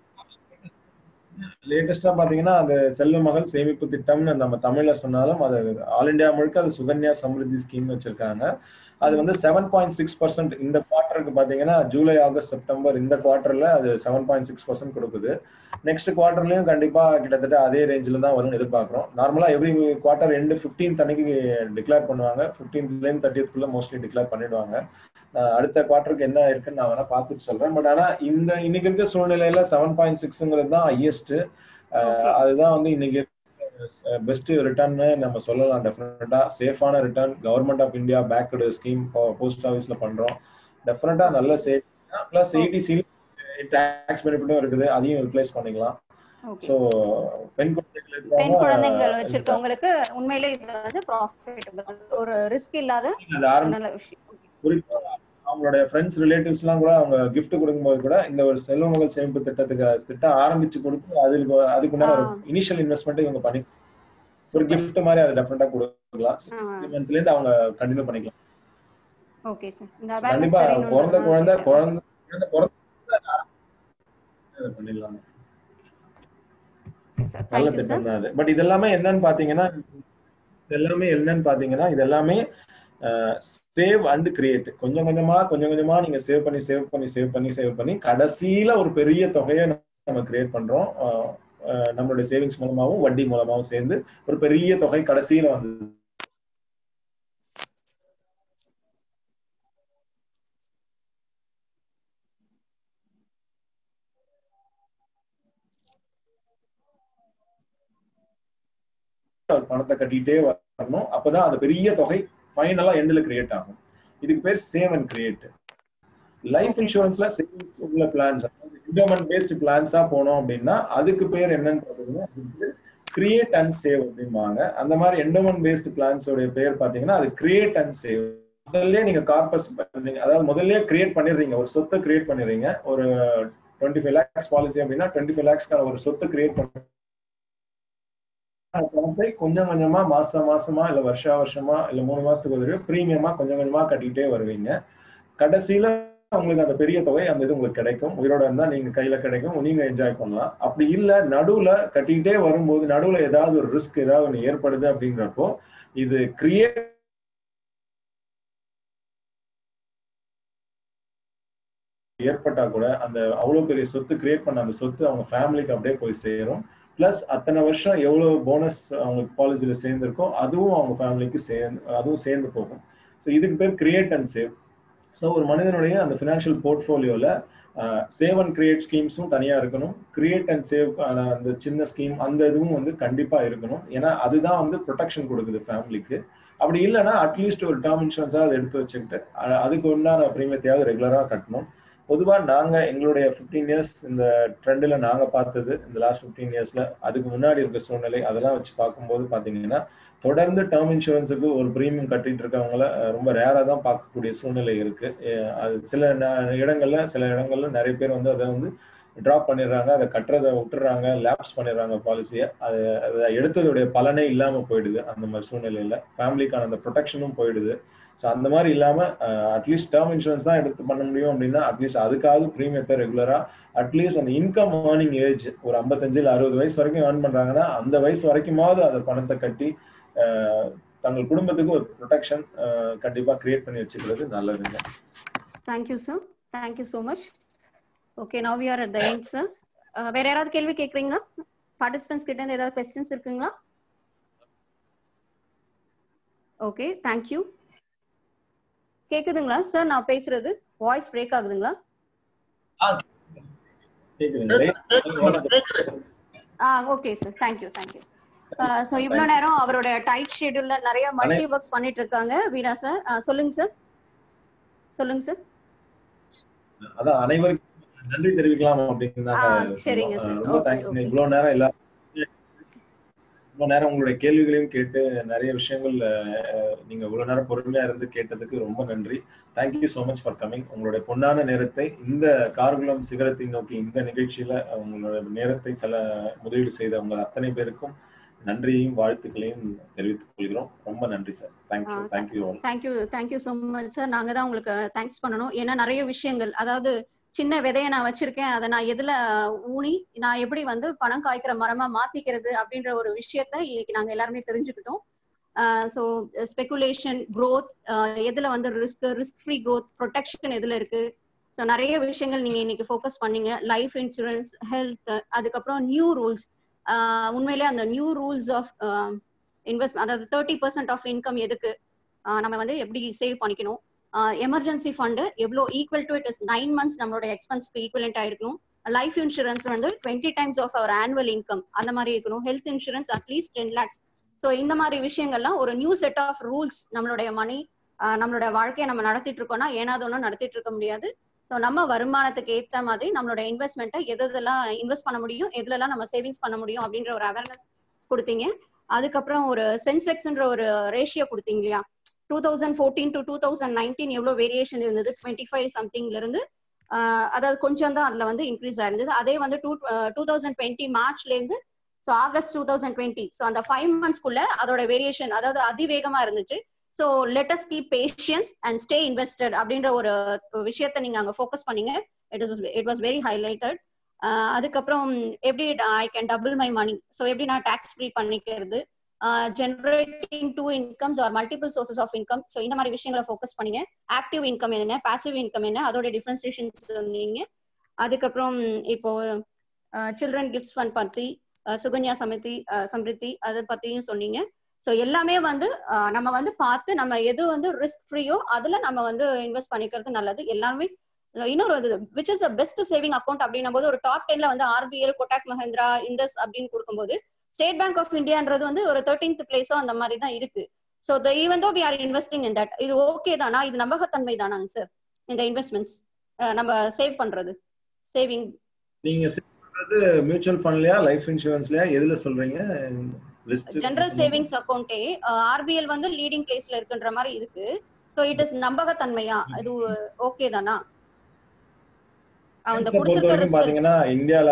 லேட்டஸ்டா பாத்தீங்கன்னா அந்த செல்வ மகள் சேமிப்பு திட்டம்னு நம்ம தமிழ்ல சொன்னாலும் அது ஆல் இந்தியா முழுக்க அது சுகன்யா சமிருத்தி ஸ்கீம் வச்சிருக்காங்க. அது வந்து 7.6% இந்த குவார்டருக்கு பாத்தீங்கன்னா ஜூலை ஆகஸ்ட் செப்டம்பர் இந்த குவார்டர்ல அது 7.6% கொடுக்குது. நெக்ஸ்ட் குவார்டர்லயும் கண்டிப்பா கிட்டத்தட்ட அதே ரேஞ்சில தான் வரும்னு எதிர்பார்க்கிறோம். நார்மலா எவ்ரி குவார்டர் எண்டு 15th அன்னைக்கு டிக்ளேர் பண்ணுவாங்க. 15th ல 30th மோஸ்ட்லி டிக்ளேர் பண்ணிடுவாங்க. அடுத்த குவார்டருக்கு என்ன இருக்குன்னு நான் வேணா பார்த்துட்டு சொல்றேன். பட் ஆனா இந்த இன்னைக்கு இருக்க சூழ்நிலையில 7.6ங்கிறது தான் ஹையஸ்ட். அதுதான் வந்து இன்னைக்கு பெஸ்ட் ரிட்டர்ன்னு நம்ம சொல்லலாம். டெஃபினட்டா சேஃபான return. Government of India backed scheme post ஆஃபீஸ்ல பண்றோம். டெஃபினட்டா நல்ல சேஃப். பிளஸ் ஏடிசி டாக்ஸ் பெனிஃபிட்டும் இருக்குது, அதையும் யூட்டிலைஸ் பண்ணிக்கலாம். ஸோ பெண் குழந்தைகள் வச்சிருக்கவங்களுக்கு உண்மையிலே இது வந்து ப்ராஃபிட்டபிள், ஒரு ரிஸ்க் இல்லாத நல்ல விஷயம். குறிப்பா அவங்களுடைய ஃப்ரெண்ட்ஸ் ரிலேட்டிவ்ஸ் எல்லாம் கூட அவங்க கிஃப்ட் கொடுக்கும்போது கூட இந்த ஒரு செல்வ மகள் சேமிப்பு திட்டம் ஆரம்பிச்சு கொடுத்து அதுக்குள்ள ஒரு இனிஷியல் இன்வெஸ்ட்மெண்ட் இவங்க பண்ணி ஒரு கிஃப்ட் மாதிரி அதை டெஃபினட்டா கொடுக்கலாம். மந்த்ல இருந்து அவங்க கண்டினியூ பண்ணிக்கலாம். Okay sir. கண்டிப்பா பிறந்த குழந்தை பண்ணிடலாம். நல்ல திட்டம் தான் அது. பட் இதெல்லாமே என்னன்னு பாத்தீங்கன்னா இதெல்லாமே சேவ் அண்ட் கிரியேட். கொஞ்சம் கொஞ்சமா நீங்க சேவ் பண்ணி கடைசியில ஒரு பெரிய தொகையை நம்ம கிரியேட் பண்றோம். நம்மளுடைய சேவிங்ஸ் மூலமாவும் வட்டி மூலமாவும் சேர்ந்து ஒரு பெரிய தொகை கடைசியில வந்து பணத்தை கட்டிட்டே வரணும். அப்பதான் அந்த பெரிய தொகை ஃபைனலா எண்ட்ல கிரியேட் ஆகும். இதுக்கு பேர் சேவ் அண்ட் கிரியேட். லைஃப் இன்சூரன்ஸ்ல சேவிங்ஸ் உள்ள பிளான்ஸ், என்டோமென்ட் பேஸ்ட் பிளான்ஸா போனோம் அப்படின்னா அதுக்கு பேர் என்னன்னு பாத்தீங்கன்னா கிரியேட் அண்ட் சேவ் அப்படிம்பாங்க. அந்த மாதிரி என்டோமென்ட் பேஸ்ட் பிளான்ஸோட பேர் பாத்தீங்கன்னா அது கிரியேட் அண்ட் சேவ். முதல்ல நீங்க கார்பஸ் அதாவது முதல்ல கிரியேட் பண்ணிடுறீங்க, ஒரு சொத்தை கிரியேட் பண்ணிடுறீங்க. ஒரு 25 lakhs பாலிசி அப்படின்னா 25 lakhsக்கான ஒரு சொத்தை கிரியேட் பண்ண பணத்தை கொஞ்சம் கொஞ்சமா மாசமா இல்ல வருஷமா இல்ல 3 மாசத்துக்கு ஒரு பிரீமியமா கொஞ்சம் கொஞ்சமா கட்டிட்டே வருவீங்க. கடைசியில உங்களுக்கு அந்த பெரிய தொகை அந்த இது உங்களுக்கு கிடைக்கும். உயிரோட இருந்தா நீங்க கையில கிடைக்கும், நீங்க என்ஜாய் பண்ணலாம். அப்படி இல்ல நடுவுல கட்டிக்கிட்டே வரும்போது நடுவுல ஏதாவது ஒரு ரிஸ்க் ஏதாவது ஒன்று ஏற்படுது அப்படிங்கிறப்போ இது கிரியேட் ஏற்பட்டா கூட அந்த அவ்வளவு பெரிய சொத்து கிரியேட் பண்ண அந்த சொத்து அவங்க ஃபேமிலிக்கு அப்படியே போய் சேரும். பிளஸ் அத்தனை வருஷம் எவ்வளவு போனஸ் அவங்களுக்கு பாலிசியில சேர்ந்துருக்கோ அதுவும் அவங்க ஃபேமிலிக்கு சேர்ந்து போகும். ஸோ இதுக்கு பேர் கிரியேட் அண்ட் சேவ். ஸோ ஒரு மனிதனுடைய அந்த ஃபினான்ஷியல் போர்ட்ஃபோலியோல சேவ் அண்ட் கிரியேட் ஸ்கீம்ஸும் தனியா இருக்கணும், கிரியேட் அண்ட் சேவ் அந்த சின்ன ஸ்கீம் அந்த இதுவும் வந்து கண்டிப்பா இருக்கணும். ஏன்னா அதுதான் வந்து ப்ரொடெக்ஷன் கொடுக்குது ஃபேமிலிக்கு. அப்படி இல்லைன்னா அட்லீஸ்ட் ஒரு டேர்ம் இன்சூரன்ஸாக அதை எடுத்து வச்சுக்கிட்டு அதுக்கு உண்டான ப்ரீமியத்தையாவது ரெகுலராக கட்டணும். பொதுவாக நாங்கள் எங்களுடைய 15 இயர்ஸ் இந்த ட்ரெண்டில் நாங்கள் பார்த்தது, இந்த லாஸ்ட் 15 இயர்ஸில் அதுக்கு முன்னாடி இருக்க சூழ்நிலை அதெல்லாம் வச்சு பார்க்கும்போது பார்த்தீங்கன்னா தொடர்ந்து டேர்ம் இன்சூரன்ஸுக்கு ஒரு ப்ரீமியம் கட்டிட்டு இருக்கவங்கள ரொம்ப ரேராக தான் பார்க்கக்கூடிய சூழ்நிலை இருக்கு. அது சில இடங்கள்ல நிறைய பேர் வந்து அதை வந்து ட்ராப் பண்ணிடுறாங்க, அதை கட்டுறதை விட்டுறாங்க, லேப்ஸ் பண்ணிடுறாங்க பாலிசியை. அதை எடுத்ததுடைய பலனே இல்லாமல் போயிடுது. அந்த மாதிரி சூழ்நிலையில் ஃபேமிலிக்கான அந்த ப்ரொடெக்ஷனும் போயிடுது. ஸோ அந்த மாதிரி இல்லாமல் அட்லீஸ்ட் டேர்ம் இன்சூரன்ஸ் தான் எடுத்து பண்ண முடியும் அப்படின்னா அட்லீஸ்ட் அதுக்காவது ப்ரீமியத்தை ரெகுலராக அட்லீஸ்ட் அந்த இன்கம் ஏர்னிங் ஏஜ் ஒரு 55-60 வயசு வரைக்கும் ஏர்ன் பண்ணுறாங்கன்னா அந்த வயசு வரைக்குமாவது அந்த பணத்தை கட்டி தங்கள் குடும்பத்துக்கு ஒரு ப்ரொடெக்ஷன் கண்டிப்பாக கிரியேட் பண்ணி வச்சுக்கிறது நல்லதுங்க. Thank you sir, thank you so much. Okay, now we are at the end sir. வேற யாராவது கேள்வி கேட்குறீங்களா? பார்ட்டிசிபென்ட்ஸ் கிட்ட இருந்து ஏதாவது கொஸ்டின்ஸ் இருக்குங்களா? Okay, thank you. கேக்குதுங்களா சார் நான் பேசுறது? வாய்ஸ் பிரேக் ஆகுதுங்களா? Okay sir, thank you thank you. So இவ்வளோ நேரம் அவரோட டைட் ஷெட்யூல்ல நிறைய மல்டி ஒர்க்ஸ் பண்ணிட்டு இருக்காங்க வீரா சார். சொல்லுங்க சார், சொல்லுங்க சார். அதான் அனைவருக்கும் நன்றி தெரிவிக்கலாம் அப்படின்னு. சரிங்க சார், இவ்வளவு நேரம் உங்களுடைய கேள்விகளையும் கேட்டு நிறைய விஷயங்கள் நீங்க இவ்வளவு நேரம் பொறுமையா இருந்து கேட்டதுக்கு ரொம்ப நன்றி. Thank you so much for coming. உங்களுடைய பொன்னான நேரத்தை இந்த கார்குலம் சிகரத்தை நோக்கி இந்த நிகழ்ச்சியில உங்களோட நேரத்தை முதலீடு செய்த உங்க அத்தனை பேருக்கும் நன்றியையும் வாழ்த்துக்களையும் தெரிவித்துக் கொள்கிறோம். ரொம்ப நன்றி sir. Thank you so much sir. நாங்க தான் உங்களுக்கு தேங்க்ஸ் பண்ணணும். ஏன்னா நிறைய விஷயங்கள், அதாவது சின்ன விதையை நான் வச்சிருக்கேன், அதை நான் எதுல ஊனி நான் எப்படி வந்து பணம் காய்க்கிற மரமா மாத்திக்கிறது அப்படின்ற ஒரு விஷயத்த இன்னைக்கு நாங்க எல்லாருமே தெரிஞ்சுக்கிட்டோம். ஸோ ஸ்பெகுலேஷன், க்ரோத், எதுல வந்து ரிஸ்க் ஃப்ரீ க்ரோத், ப்ரொடெக்ஷன் எதுல இருக்கு. ஸோ நிறைய விஷயங்கள் நீங்க இன்னைக்கு ஃபோக்கஸ் பண்ணீங்க. லைஃப் இன்சூரன்ஸ், ஹெல்த், அதுக்கப்புறம் நியூ ரூல்ஸ். உண்மையிலே அந்த நியூ ரூல்ஸ் ஆஃப் இன்வெஸ்ட்மெண்ட், அதாவது 30% ஆஃப் இன்கம் எதுக்கு நம்ம வந்து எப்படி சேவ் பண்ணிக்கணும். எமர்ஜென்சி ஃபண்டு எவ்வளோ equal to it is 9 months நம்மளோட எக்ஸ்பென்ஸ்க்கு ஈக்குவலண்டா இருக்கணும். லைஃப் இன்சூரன்ஸ் வந்து 20 times of our annual income அந்த மாதிரி இருக்கணும். ஹெல்த் இன்சூரன்ஸ் அட்லீஸ்ட் 10 lakhs. ஸோ இந்த மாதிரி விஷயங்கள்லாம் ஒரு நியூ செட் ஆஃப் ரூல்ஸ். நம்மளுடைய மணி, நம்மளோட வாழ்க்கையை நம்ம நடத்திட்டு இருக்கோம்னா ஏனாதோன்னு நடத்திட்டு இருக்க முடியாது. ஸோ நம்ம வருமானத்துக்கு ஏற்ற மாதிரி நம்மளோட இன்வெஸ்ட்மெண்ட்டை எதெல்லாம் இன்வெஸ்ட் பண்ண முடியும், எதுலலாம் நம்ம சேவிங்ஸ் பண்ண முடியும் அப்படின்ற ஒரு அவேர்னஸ் கொடுத்தீங்க. அதுக்கப்புறம் ஒரு சென்செக்ஸ்ன்ற ஒரு ரேஷியோ கொடுத்தீங்க இல்லையா? 2014 to 2019 எவ்வளோ வேரியேஷன் இருந்தது, 25 somethingல இருந்து அதாவது கொஞ்சம் தான் அதுல வந்து இன்க்ரீஸ் ஆயிருந்தது. அதே வந்து 2020 மார்ச்ல இருந்து ஸோ ஆகஸ்ட் 2020, ஸோ அந்த 5 monthsக்குள்ள அதோட வேரியேஷன் அதாவது அதிவேகமா இருந்துச்சு. So let us keep patience and stay invested அப்படின்ற ஒரு விஷயத்த நீங்க அங்க ஃபோக்கஸ் பண்ணீங்க. It was very highlighted. அதுக்கப்புறம் எப்படி I can double my money, so எப்படி நான் டாக்ஸ் ஃப்ரீ பண்ணிக்கிறது, generating 2 incomes or multiple sources of income. So இந்த மாதிரி விஷயங்களை ஃபோக்கஸ் பண்ணீங்க. ஆக்டிவ் இன்கம் என்ன, பாசிவ் இன்கம் என்ன, அதோட டிஃபரன்சியேஷன்ஸ் சொன்னீங்க. அதுக்கப்புறம் இப்போ சில்ட்ரன் கிஃப்ட்ஸ் ஃபண்ட் பத்தி, சுகன்யா சம்ரித்தி அதை பத்தியும் சொன்னீங்க. ஸோ எல்லாமே வந்து நம்ம வந்து பார்த்து நம்ம எது வந்து ரிஸ்க் ஃப்ரீயோ அதுல நம்ம வந்து இன்வெஸ்ட் பண்ணிக்கிறது நல்லது. எல்லாருமே இன்னொரு which is best saving account அப்படின்னும் போது ஒரு டாப் 10ல வந்து RBL, கோட்டாக் மஹிந்திரா, இண்டஸ் அப்படின்னு கொடுக்கும்போது ஸ்டேட் பேங்க் ஆஃப் இந்தியான்றது வந்து ஒரு 13th பிளேஸோ அந்த மாதிரி தான் இருக்கு. So even though we are investing in that, இது ஓகே தானா, இது நம்பகத்தன்மை தானாங்க சார் இந்த இன்வெஸ்ட்மெண்ட்ஸ் நம்ம சேவ் பண்றது? சேவிங் நீங்க மியூச்சுவல் ஃபண்ட்லயா லைஃப் இன்சூரன்ஸ்லயா எதுல சொல்றீங்க? ஜெனரல் சேவிங்ஸ் அக்கௌண்டே RBL வந்து லீடிங் பிளேஸ்ல இருக்குன்ற மாதிரி இருக்கு. சோ இட் இஸ் நம்பகத்தன்மையா, இது ஓகே தானா? அவங்க கொடுத்திருக்க ரிஸ்க் பாத்தீங்கன்னா இந்தியால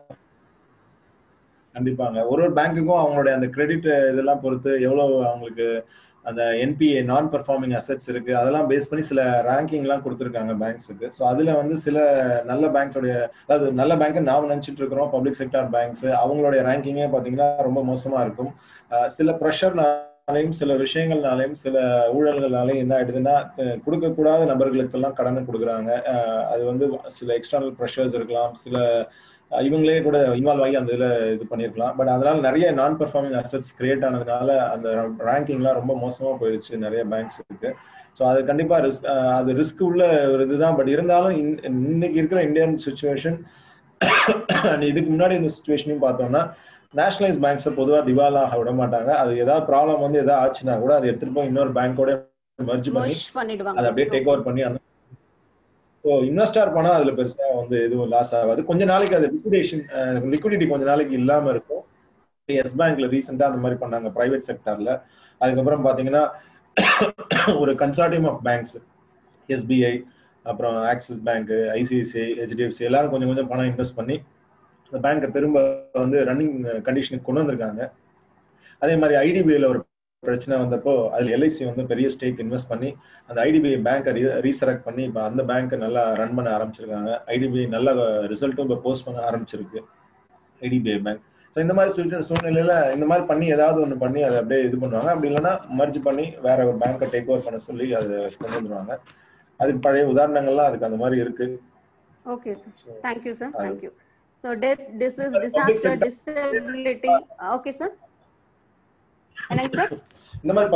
கண்டிப்பாங்க ஒரு பேங்க்குக்கும் அவங்களுடைய அந்த கிரெடிட் இதெல்லாம் பொறுத்து எவ்வளவு அவங்களுக்கு அந்த NPA நான் பெர்ஃபார்மிங் அசெட்ஸ் இருக்கு, அதெல்லாம் பேஸ் பண்ணி சில ரேங்கிங்லாம் கொடுத்துருக்காங்க பேங்க்ஸுக்கு. ஸோ அதுல வந்து சில நல்ல பேங்க்ஸோடைய, அதாவது நல்ல பேங்க் நாம நினைச்சிட்டு இருக்கிறோம் பப்ளிக் செக்டார் பேங்க்ஸ், அவங்களுடைய ரேங்கிங்கே பார்த்தீங்கன்னா ரொம்ப மோசமா இருக்கும். சில ப்ரெஷர்னாலையும் சில விஷயங்கள்னாலையும் சில ஊழல்கள்னாலையும் என்ன ஆயிடுதுன்னா கொடுக்கக்கூடாத நபர்களுக்கெல்லாம் கடனை கொடுக்குறாங்க. அது வந்து சில எக்ஸ்டர்னல் ப்ரெஷர்ஸ் இருக்கலாம், சில இவங்களே கூட இன்வால்வ் ஆகி அந்த இதில் இது பண்ணியிருக்கலாம். பட் அதனால நிறைய நான் பெர்ஃபார்மிங் அசெட்ஸ் கிரியேட் ஆனதுனால அந்த ரேங்கிங்லாம் ரொம்ப மோசமாக போயிடுச்சு நிறைய பேங்க்ஸ் இருக்கு. ஸோ அது கண்டிப்பா அது ரிஸ்க் உள்ள ஒரு இதுதான். பட் இருந்தாலும் இன்னைக்கு இருக்கிற இந்தியன் சுச்சுவேஷன் இதுக்கு முன்னாடி இந்த சுச்சுவேஷனையும் பார்த்தோம்னா நேஷனலைஸ் பேங்க்ஸை பொதுவாக திவாலாக விட மாட்டாங்க. அது ஏதாவது ப்ராப்ளம் வந்து ஏதாவது ஆச்சுன்னா கூட அதை எடுத்துட்டு போய் இன்னொரு பேங்கோட மர்ஜ் பண்ணி அதை அப்படியே டேக் ஓவர் பண்ணி அந்த ஸோ இன்வெஸ்டார் போனா அதுல பெருசா வந்து எதுவும் லாஸ் ஆகாது. கொஞ்ச நாளைக்கு அது லிக்விடிட்டி கொஞ்ச நாளைக்கு இல்லாம இருக்கும். எஸ் பேங்க்ல ரீசெண்டா அந்த மாதிரி பண்ணாங்க பிரைவேட் செக்டர்ல. அதுக்கப்புறம் பாத்தீங்கன்னா ஒரு கன்சார்டியம் ஆஃப் பேங்க்ஸ் எஸ்பிஐ, அப்புறம் ஆக்சிஸ் பேங்க், ஐசிஐசிஐ, ஹெச்டிஎஃப்சி எல்லாரும் கொஞ்சம் கொஞ்சம் பணம் இன்வெஸ்ட் பண்ணி அந்த பேங்கை திரும்ப வந்து ரன்னிங் கண்டிஷனுக்கு கொண்டு வந்திருக்காங்க. அதே மாதிரி ஐடிபிஐல ஒரு பிரச்சனை வந்தப்போ அதுல எல்ஐசி வந்து பெரிய ஸ்டேக் இன்வெஸ்ட் பண்ணி அந்த ஐடிபிஐ பேங்கை ரீசெலக்ட் பண்ணி இப்போ அந்த பேங்கை நல்லா ரன் பண்ண ஆரம்பிச்சிருக்காங்க. ஐடிபிஐ நல்ல ரிசல்ட்டும் இப்போ போஸ்ட் பண்ண ஆரம்பிச்சிருக்கு ஐடிபிஐ பேங்க். ஸோ இந்த மாதிரி சூழ்நிலையில இந்த மாதிரி பண்ணி ஏதாவது ஒன்று பண்ணி அதை அப்படியே இது பண்ணுவாங்க. அப்படி இல்லைன்னா மர்ஜ் பண்ணி வேற ஒரு பேங்கை டேக் ஓவர் பண்ண சொல்லி அதை கொண்டு வந்துருவாங்க. அதுக்கு பழைய உதாரணங்கள்லாம் அதுக்கு அந்த மாதிரி இருக்கு. Okay sir, thank you sir, thank you. So death, disaster, disability. Okay sir, என்னங்க சார்? இந்த மாதிரி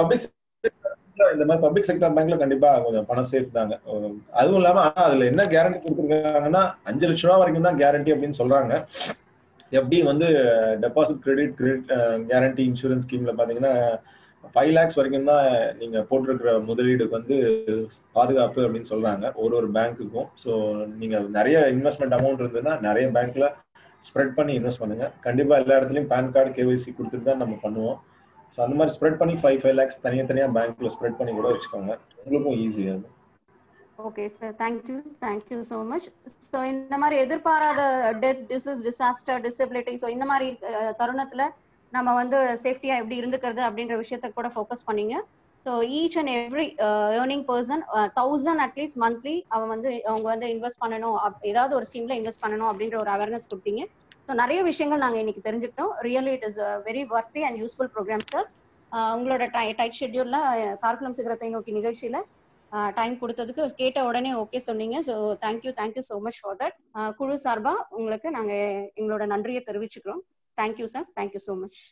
பப்ளிக் செக்டர் பேங்க்ல கண்டிப்பா கொஞ்சம் பணம் சேஃப் தாங்க. அதுவும் இல்லாம ஆனா அதுல என்ன கேரண்டி கொடுத்துருக்காங்கன்னா 5 லட்சம் ரூபா வரைக்கும் தான் கேரண்டி அப்படின்னு சொல்றாங்க. எப்படி வந்து டெபாசிட் கிரெடிட் கேரண்டி இன்சூரன்ஸ் ஸ்கீம்ல பாத்தீங்கன்னா 5 lakhs வரைக்கும் தான் நீங்க போட்டிருக்கிற முதலீடுக்கு வந்து பாதுகாப்பு அப்படின்னு சொல்றாங்க ஒரு பேங்க்குக்கும். ஸோ நீங்க நிறைய இன்வெஸ்ட்மெண்ட் அமௌண்ட் இருந்ததுன்னா நிறைய பேங்க்ல ஸ்ப்ரெட் பண்ணி இன்வெஸ்ட் பண்ணுங்க. கண்டிப்பா எல்லா இடத்துலயும் பேன் கார்டு கேஒய்சி கொடுத்துட்டு தான் நம்ம பண்ணுவோம். ஸோ அந்த மாதிரி ஸ்ப்ரெட் பண்ணி 5 lakhs தனியா பேங்க்ல ஸ்ப்ரெட் பண்ணி கூட வச்சுக்கோங்க, உங்களுக்கும் ஈஸி அது. Okay sir, thank you so much. So இந்த மாதிரி எதிர்பாராத டெத், டிசாஸ்டர், டிசபிலிட்டி, ஸோ இந்த மாதிரி தருணத்துல நம்ம வந்து சேஃப்டியா எப்படி இருந்துக்கிறது அப்படின்ற விஷயத்த கூட ஃபோக்கஸ் பண்ணீங்க. So each and every earning person 1000 at least monthly அவங்க வந்து இன்வெஸ்ட் பண்ணணும், ஏதாவது ஒரு ஸ்கீம்ல இன்வெஸ்ட் பண்ணணும் அப்படின்ற ஒரு அவேர்னஸ் கொடுத்தீங்க. ஸோ நிறைய விஷயங்கள் நாங்கள் இன்னைக்கு தெரிஞ்சுக்கிட்டோம். Really it is very worthy and useful programme sir. உங்களோட டைட் ஷெட்யூல்ல கார்குலம் சிகரத்தை நோக்கி நிகழ்ச்சியில டைம் கொடுத்ததுக்கு கேட்ட உடனே ஓகே சொன்னீங்க. So thank you so much for that. குழு சார்பா உங்களுக்கு நாங்கள் எங்களோட நன்றியை தெரிவிச்சுக்கிறோம். Thank you sir, thank you so much.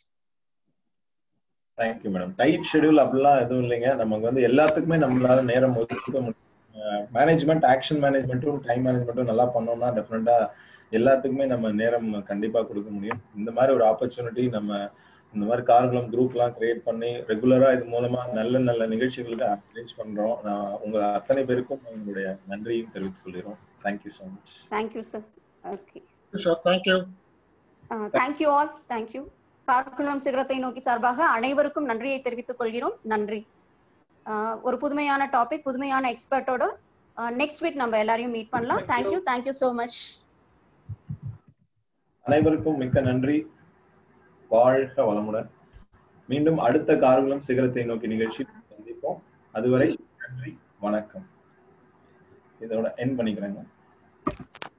Thank you madam. Tight schedule அப்படிலாம் எதுவும் இல்லைங்க. நமக்கு வந்து எல்லாத்துக்குமே நம்மளால நேரம் ஒதுக்க முடியும். மேனேஜ்மெண்ட், ஆக்ஷன் மேனேஜ்மெண்ட்டும் டைம் மேனேஜ்மெண்ட்டும் நல்லா பண்ணோம்னா டெஃபினட்டா எல்லாத்துக்குமே நம்ம நேரம் கண்டிப்பா கொடுக்க முடியும். இந்த மாதிரி ஒரு ஆப்பர்ச்சுனிட்டி நம்ம இந்த மாதிரி கார்குலம் குரூப்லாம் கிரியேட் பண்ணி ரெகுலரா இது மூலமா நல்ல நல்ல நிகழ்ச்சிகளுக்கு அரேஞ்ச் பண்றோம். நான் உங்க அத்தனை பேருக்கும் உங்களுடைய நன்றியும் தெரிவித்துக் கொள்கிறோம். Thank you so much. Thank you sir. Okay sir, thank you. Thank you all, thank you. கார்குலம் சிகரத்தை நோக்கி சார்பாக அனைவருக்கும் நன்றியை தெரிவித்துக் கொள்கிறோம். நன்றி. ஒரு புதுமையான டாபிக், புதுமையான எக்ஸ்பர்ட்டோட நெக்ஸ்ட் வீக் நம்ம எல்லாரையும் மீட் பண்ணலாம். Thank you so much. அனைவருக்கும் மிக்க நன்றி. வாழ்க வளமுடன். மீண்டும் அடுத்த கார்குலம் சிகரத்தை நோக்கி நிகழ்ச்சி சந்திப்போம். அதுவரை நன்றி, வணக்கம். இதோட எண்ட் பண்ணிக்கிறேங்க.